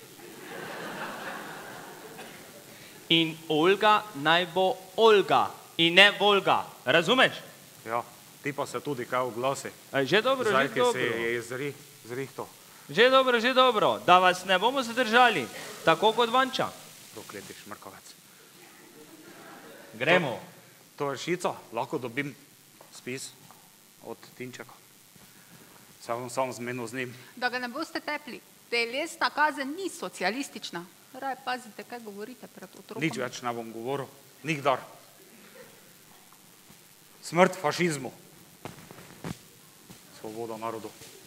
In Olga naj bo Olga in ne Volga, razumeš? Ja, ti pa se tudi kaj oglasi. Že dobro, že dobro. Zdaj, ki se je zrihto. Že dobro, da vas ne bomo zadržali, tako kot Vanča. Prokleti šmrkavec. Gremo. Tovaršica, lahko dobim spis od Tinčeka. Se bom sam zmenil z njim. Da ga ne boste tepli, telesna kazen ni socialistična. Raj pazite, kaj govorite pred otrokom. Nič več ne bom govoril, nikdar. Smrt fašizmu. Svoboda narodu.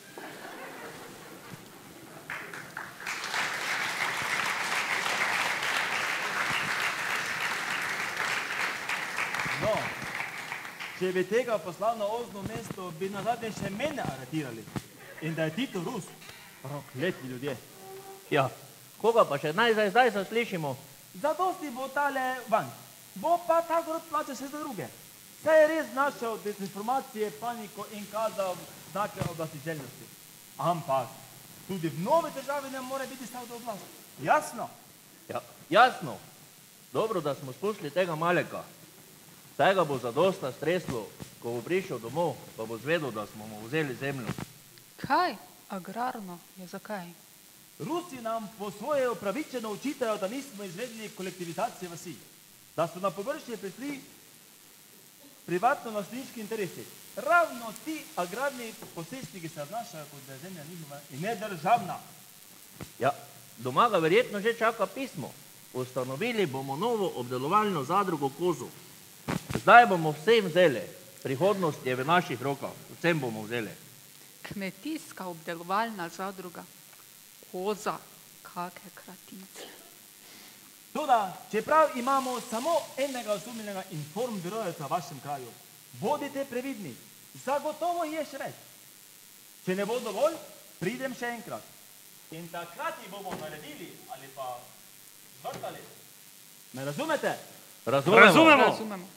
No, če bi tega poslal na ozno mesto, bi nazadnje še mene aretirali. In da je Tito Rus. Prokletni ljudje. Ja, koga pa še zdaj zaslišimo? Zadosti bo tale van. Bo pa ta grod plača še za druge. Saj je res našel dezinformacije, paniko in kazal znake oblasti željnosti. Ampak tudi v novi državi ne more biti stav do oblasti. Jasno? Ja, jasno. Dobro, da smo spustili tega Maleka. Saj ga bo zadosta streslo, ko bo prišel domov, pa bo zvedel, da smo mu vzeli zemljo. Kaj? Agrarno je zakaj? Rusi nam po svoje upravičeno učitajo, da nismo izvedli kolektivizacije vasi. Da so na površje prišli privatno-lastniški interesi. Ravno ti agrarni posestniki se odnašajo, kot da je zemlja njihova in ne državna. Ja, doma ga verjetno že čaka pismo. Ustanovili bomo novo obdelovalno zadrugo Kozu. Zdaj bomo vsem vzeli. Prihodnost je v naših rokah. Vsem bomo vzeli. Kmetijska obdelovalna zadruga. Koza, kake kratice. Toda, čeprav imamo samo enega osumljenega informbiroja v vašem kraju, bodite previdni, zagotovo je še več. Če ne bo dovolj, pridem še enkrat. In takrat jih bomo naredili ali pa zvrtali. Me razumete? Razumemo.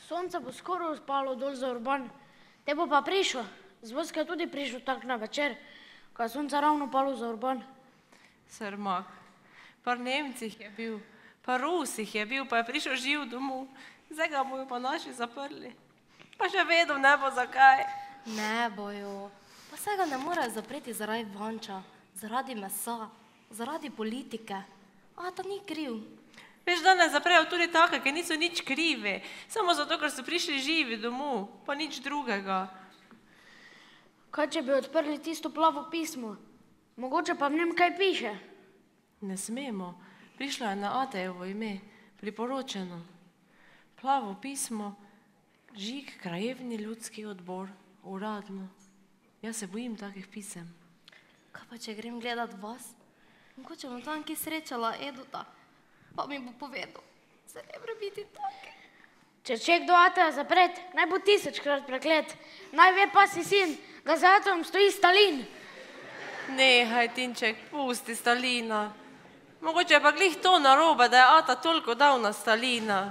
Sonce bo skoro spalo dol za Urban. Te bo pa prišel. Z vojske je tudi prišel tak na večer, ko je sonce ravno palo za Urban. Srmak. Pa v Nemcih je bil, pa Rusih je bil, pa je prišel živ domov. Zdaj ga bojo pa naši zaprli. Pa še vedno ne bo zakaj. Ne bojo. Pa se ga ne morejo zapreti zaradi vanča, zaradi mesa, zaradi politike. Ata ni kriv. Veš, da ne zaprejo tudi take, ki niso nič krivi. Samo zato, ker so prišli živi domov, pa nič drugega. Kaj, če bi odprli tisto plavo pismo? Mogoče pa v njem kaj piše. Ne smemo. Prišlo je na Atejevo ime, priporočeno. Plavo pismo, Žig, krajevni ljudski odbor, uradno. Jaz se bojim takih pisem. Kaj pa, če grem gledat vas? Mogoče bom tam ki srečala Eduta, pa mi bo povedal, se ne mora biti take. Če če kdo Ateja zapret, naj bo 1000-krat preklet. Naj ve pa si sin, da za Atejom stoji Stalin. Nehaj, Tinček, pusti Stalina. Mogoče je pa glih to narobe, da je Ata toliko dal na Stalina.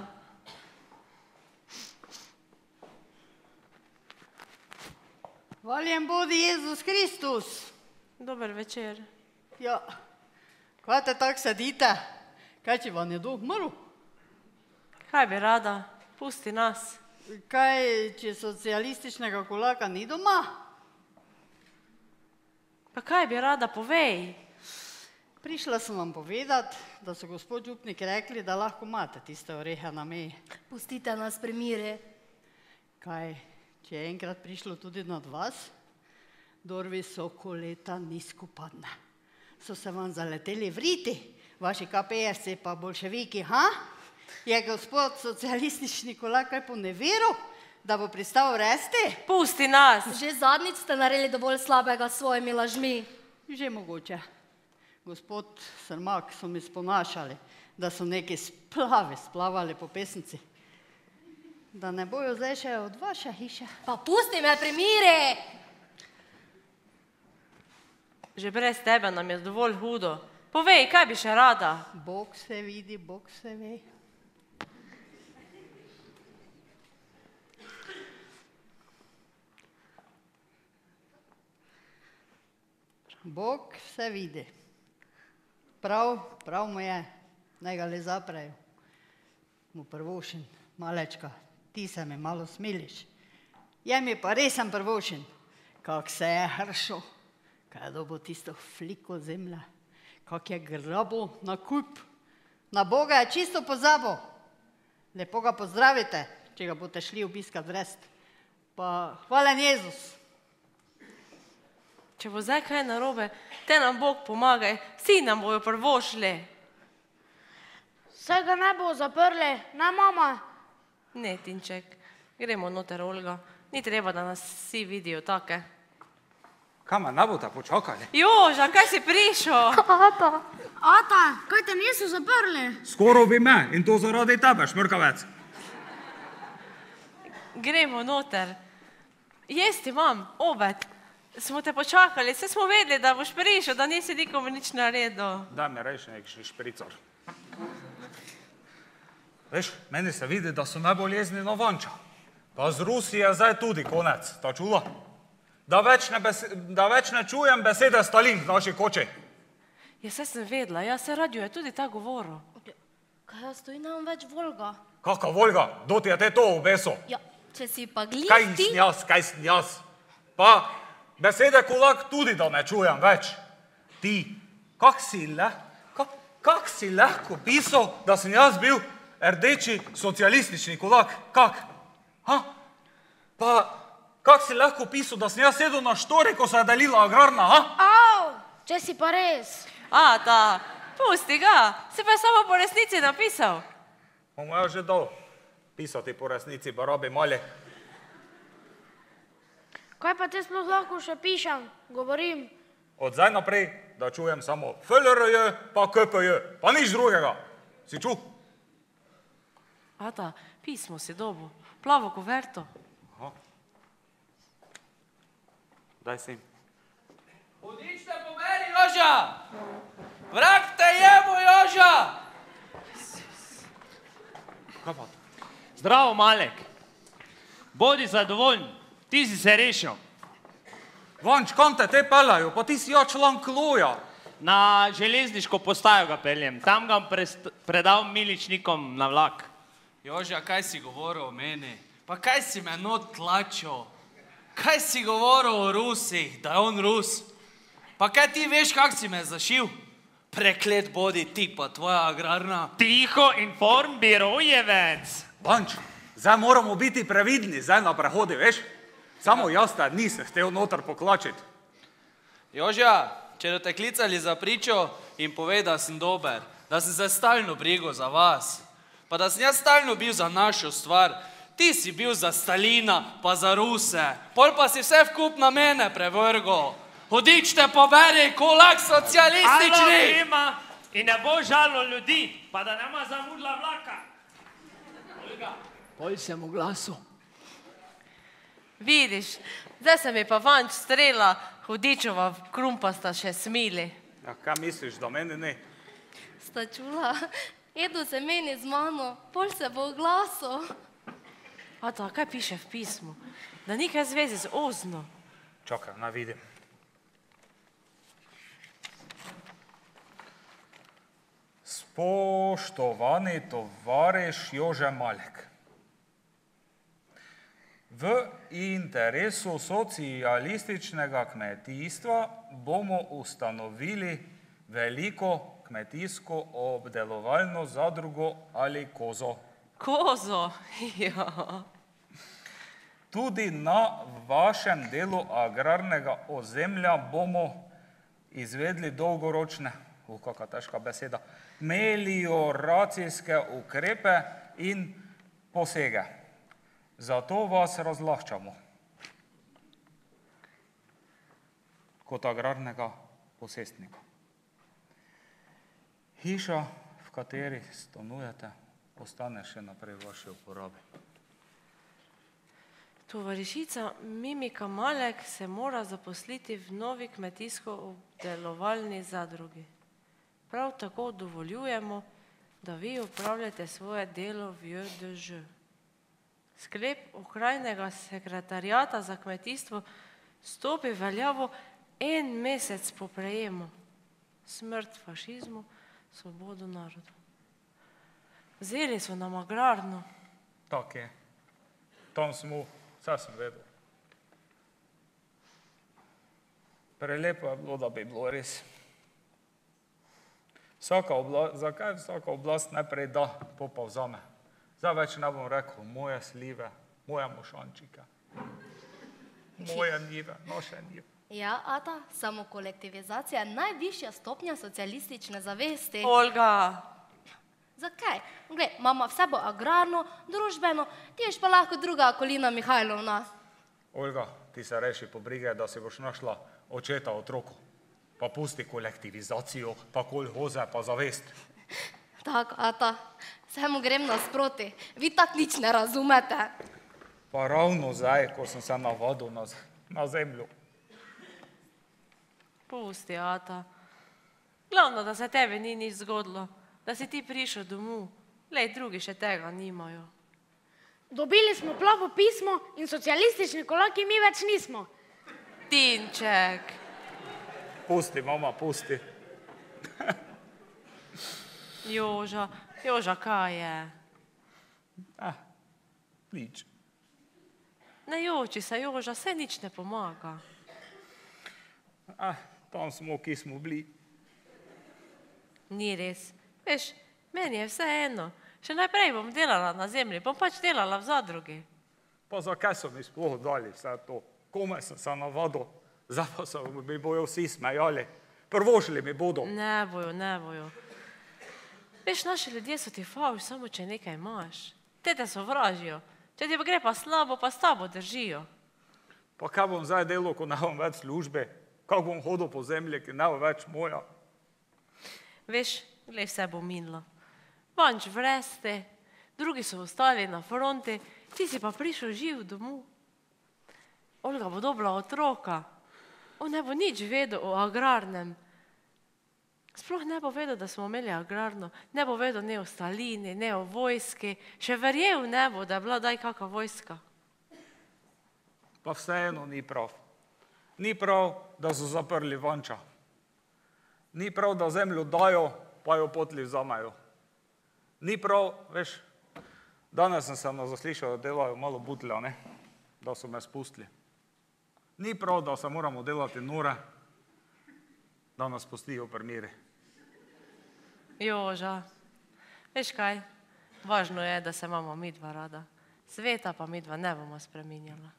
Hvaljen bodi Jezus Kristus. Dober večer. Ja, kaj te tak sedite? Kaj, če vam je duh umrl? Kaj bi rada? Pusti nas. Kaj, če socialističnega kulaka ni doma? Pa kaj bi rada, povej? Prišla sem vam povedati, da so gospod župnik rekli, da lahko imate tiste orehe na meji. Pustite nas pri miru. Kaj, če je enkrat prišlo tudi nad vas, dor visoko leta nizko padne. So se vam zaleteli vriti, vaši KPRC pa bolševiki, ha? Je gospod socialistični kulak kaj poneveril, da bo pristal resti? Pusti nas! Že zadnjič ste naredili dovolj slabega s svojimi lažmi. Že mogoče. Gospod Srmak so mi sponašali, da so neki splavi splavali po pesnici. Da ne bojo zdaj še od vaše hiše. Pa pusti me pri miru! Že brez tebe nam je dovolj hudo. Povej, kaj bi še rada? Bog se vidi, Bog se ve. Bog se vidi. Prav mu je, naj ga le zaprejo. Mu prvošen, malečka, ti se mi malo smiliš. Je mi pa resen prvošen, kak se je hršo, kaj je dobil tisto fliko zemlje, kak je grabo na kup. Na Boga je čisto pozabo. Lepo ga pozdravite, če ga boste šli obiskat v Rest. Pa hvalen Jezus. Če bo zdaj kaj narobe, te nam Bog pomagaj, vsi nam bojo prvošli. Saj ga ne bo zaprli, ne mama? Ne, Tinček, gremo noter, Olga. Ni treba, da nas vsi vidijo take. Kaj me ne boste počakali? Joža, kaj si prišel? Ata, kaj te niso zaprli? Skoro bi me in to zaradi tebe, šmrkavec. Gremo noter. Jesti imam, obed. Smo te počakali, vse smo vedeli, da boš prišel, da nisi nikomu nič naredil. Daj mi reči nekšni špricor. Veš, meni se vidi, da so najbolj jezni na vanča. Pa z Rusije je zdaj tudi konec, ta čula? Da več ne čujem besede Stalin v naši koči. Ja, saj sem vedela, ja, se radio je tudi ta govoril. Kaj jaz stoji nam več Volga? Kaka Volga, kdo ti je te to obesil? Ja, če si pa glih Kaj ti... sem jaz? Pa besede kulak tudi, da ne čujem več. Ti, kak si lahko pisal, da sem jaz bil rdeči socialistični kulak? Kak? Ha? Pa kak si lahko pisal, da sem jaz sedel na štori, ko se je delila agrarna, ha? Au, če si pa res. Ata, pusti ga, si pa samo po resnici napisal. Bomo jaz že dal pisati po resnici, barabi mali. Kaj pa te sploh lahko še pišem, govorim? Od zdaj naprej, da čujem samo FLRJ pa KPJ, pa nič drugega. Si čul? Ata, pismo si dobil, plavo kuverto. Aha. Daj sem. Hudičte po meni, Joža! Vrag te jemo, Joža! Kaj pa to? Zdravo, Malek. Bodi zadovoljen, ti si se rešil. Vanč, kam te peljajo, pa ti si ja član kloja. Na železniško postajo ga peljem, tam ga predal miličnikom na vlak. Joža, kaj si govoril o meni? Pa kaj si me not tlačil? Kaj si govoril o Rusih, da je on Rus? Pa kaj ti veš, kak si me zašil? Preklet bodi ti pa tvoja agrarna. Tiho, inform, birojevec. Vanč, zdaj moramo biti previdni, zdaj na prehodi, veš? Samo jaz te nisem htel noter poklačiti. Joža, če do te klicali za pričo in povej, da sem dober, da sem se stalno brigal za vas, pa da sem jaz stalno bil za našo stvar, ti si bil za Stalina, pa za Ruse, pol pa si vse vkup na mene prevrgal. Hodičte poberi, kolak socialistični! Alo, ima, in ne bo žalo ljudi, pa da nema zamudla vlaka. Olga, pol sem v glasu. Vidiš, zdaj se mi pa vanč strela, Hudičova krumpa sta še smili. Ja, kaj misliš, da meni ne? Sta čula, Edo se meni z mano, pol se bo oglasil. Ata, kaj piše v pismu? Da nikaj zvezi z Ozno. Čakaj, naj vidim. Spoštovani tovariš Jože Malek. V interesu socialističnega kmetijstva bomo ustanovili veliko kmetijsko obdelovalno zadrugo ali kozo. Kozo? Ja. Tudi na vašem delu agrarnega ozemlja bomo izvedli dolgoročne, kakšna težka beseda, melioracijske ukrepe in posege. Zato vas razlahčamo kot agrarnega posestnika. Hiša, v kateri stanujete, ostane še naprej v vaši uporabi. Tovarišica Mimika Malek se mora zaposliti v novi kmetijsko-obdelovalni zadrugi. Prav tako dovoljujemo, da vi upravljate svoje delo v JDŽ. Sklep okrajnega sekretarijata za kmetijstvo stopi veljavo 1 mesec po prejemu. Smrt fašizmu, svobodo narodu. Vzeli so nam agrarno. Tak je. Tam smo, vse sem vedel. Prelepo je bilo, da bi bilo res. Zakaj vsaka oblast najprej da, pa vzame? Zdaj več ne bom rekel, moje slive, moje mošančike, moje njive, naše njive. Ja, Ata, samo kolektivizacija je najvišja stopnja socialistične zavesti. Olga! Zakaj? Glej, mama vse bo agrarno, družbeno, ti ješ pa lahko druga Akolina Mihajlovna. Olga, ti se reši pobrige, da si boš našla očeta otroku. Pa pusti kolektivizacijo, pa kolhoze, pa zavest. Tak, Ata, samo grem nasproti. Vi tak nič ne razumete. Pa ravno zdaj, ko sem se navadil na zemlju. Pusti, Ata. Glavno, da se tebi ni nič zgodilo, da si ti prišel domov. Lej, drugi še tega nimajo. Dobili smo plavo pismo in socialistični kolaki mi več nismo. Tinček. Pusti, mama, pusti. Joža, kaj je? Nič. Ne joči se, Joža, saj nič ne pomaga. Tam smo, ki smo bili. Ni res. Veš, meni je vse eno. Še najprej bom delala na zemlji, bom pač delala v zadrugi. Pa zakaj so mi sploh dali vse to? Kome sem se navadil, zdaj pa se mi bojo vsi smejali. Prvošili mi bodo. Ne bojo. Veš, naši ljudje so ti favš, samo če nekaj imaš. Te sovražijo. Če ti pa gre pa slabo, pa s tabo držijo. Pa kaj bom zdaj delal, ko ne bom več službe? Kako bom hodil po zemlji, ki ne bo več moja? Veš, glej, vse bo minilo. Vanč vreste, drugi so ostali na fronti, ti si pa prišel živ domov. Olga bo dobila otroka. On ne bo nič vedel o agrarnem. Sploh ne bo vedel, da smo imeli agrarno. Ne bo vedel ne o Stalini, ne o vojski. Še verjel ne bo, da je bila daj kakva vojska. pa vseeno ni prav. Ni prav, da so zaprli Vanča. Ni prav, da zemljo dajo, pa jo potli vzamejo. Ni prav, veš, danes sem se na zaslišal, da delajo malo butlja, ne, da so me spustili. Ni prav, da se moramo delati nore, da nas pustijo pri miri. Joža, veš kaj, važno je, da se imamo midva rada. Sveta pa midva ne bomo spreminjala.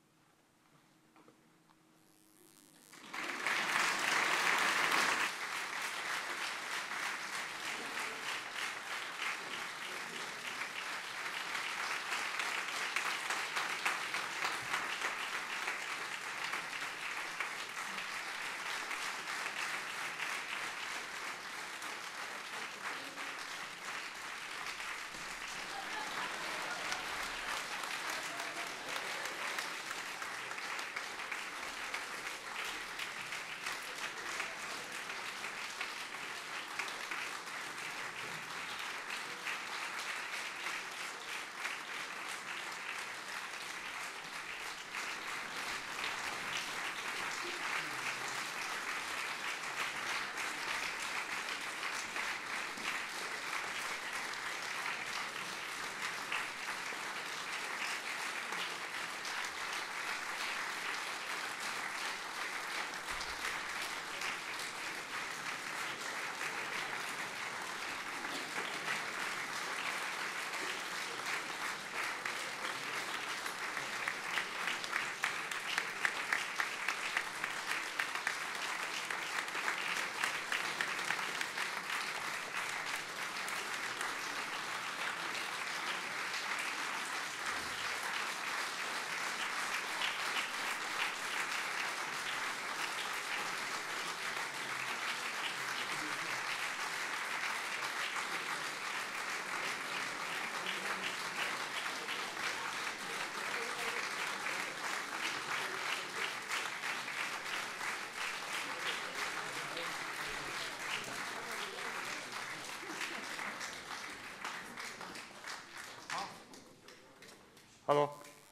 Halo?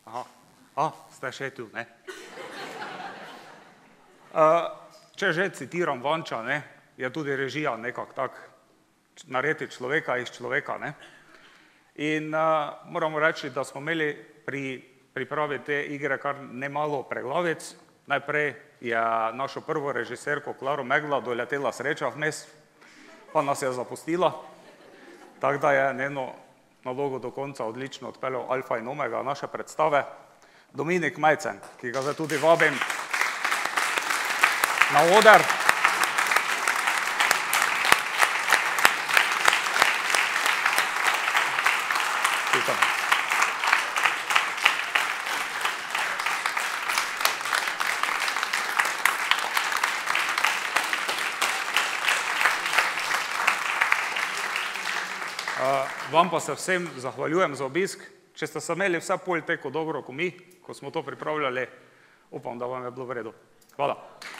Ste še tu, ne? Če že citiram Vanča, ne, je tudi režija nekako tak, narediti človeka iz človeka, ne? In moramo reči, da smo imeli pri pripravi te igre kar nemalo preglavic. Najprej je našo prvo režiserko Klaro Megla doletela sreča vmes, pa nas je zapustila, tako da je njeno nalogo do konca odlično odpeljal alfa in omega naše predstave, Dominik Majcen, ki ga zdaj tudi vabim na oder. Vam pa se vsem zahvaljujem za obisk. Če ste se imeli vse pol tako dobro kot mi, ko smo to pripravljali, upam, da vam je bilo v redu. Hvala.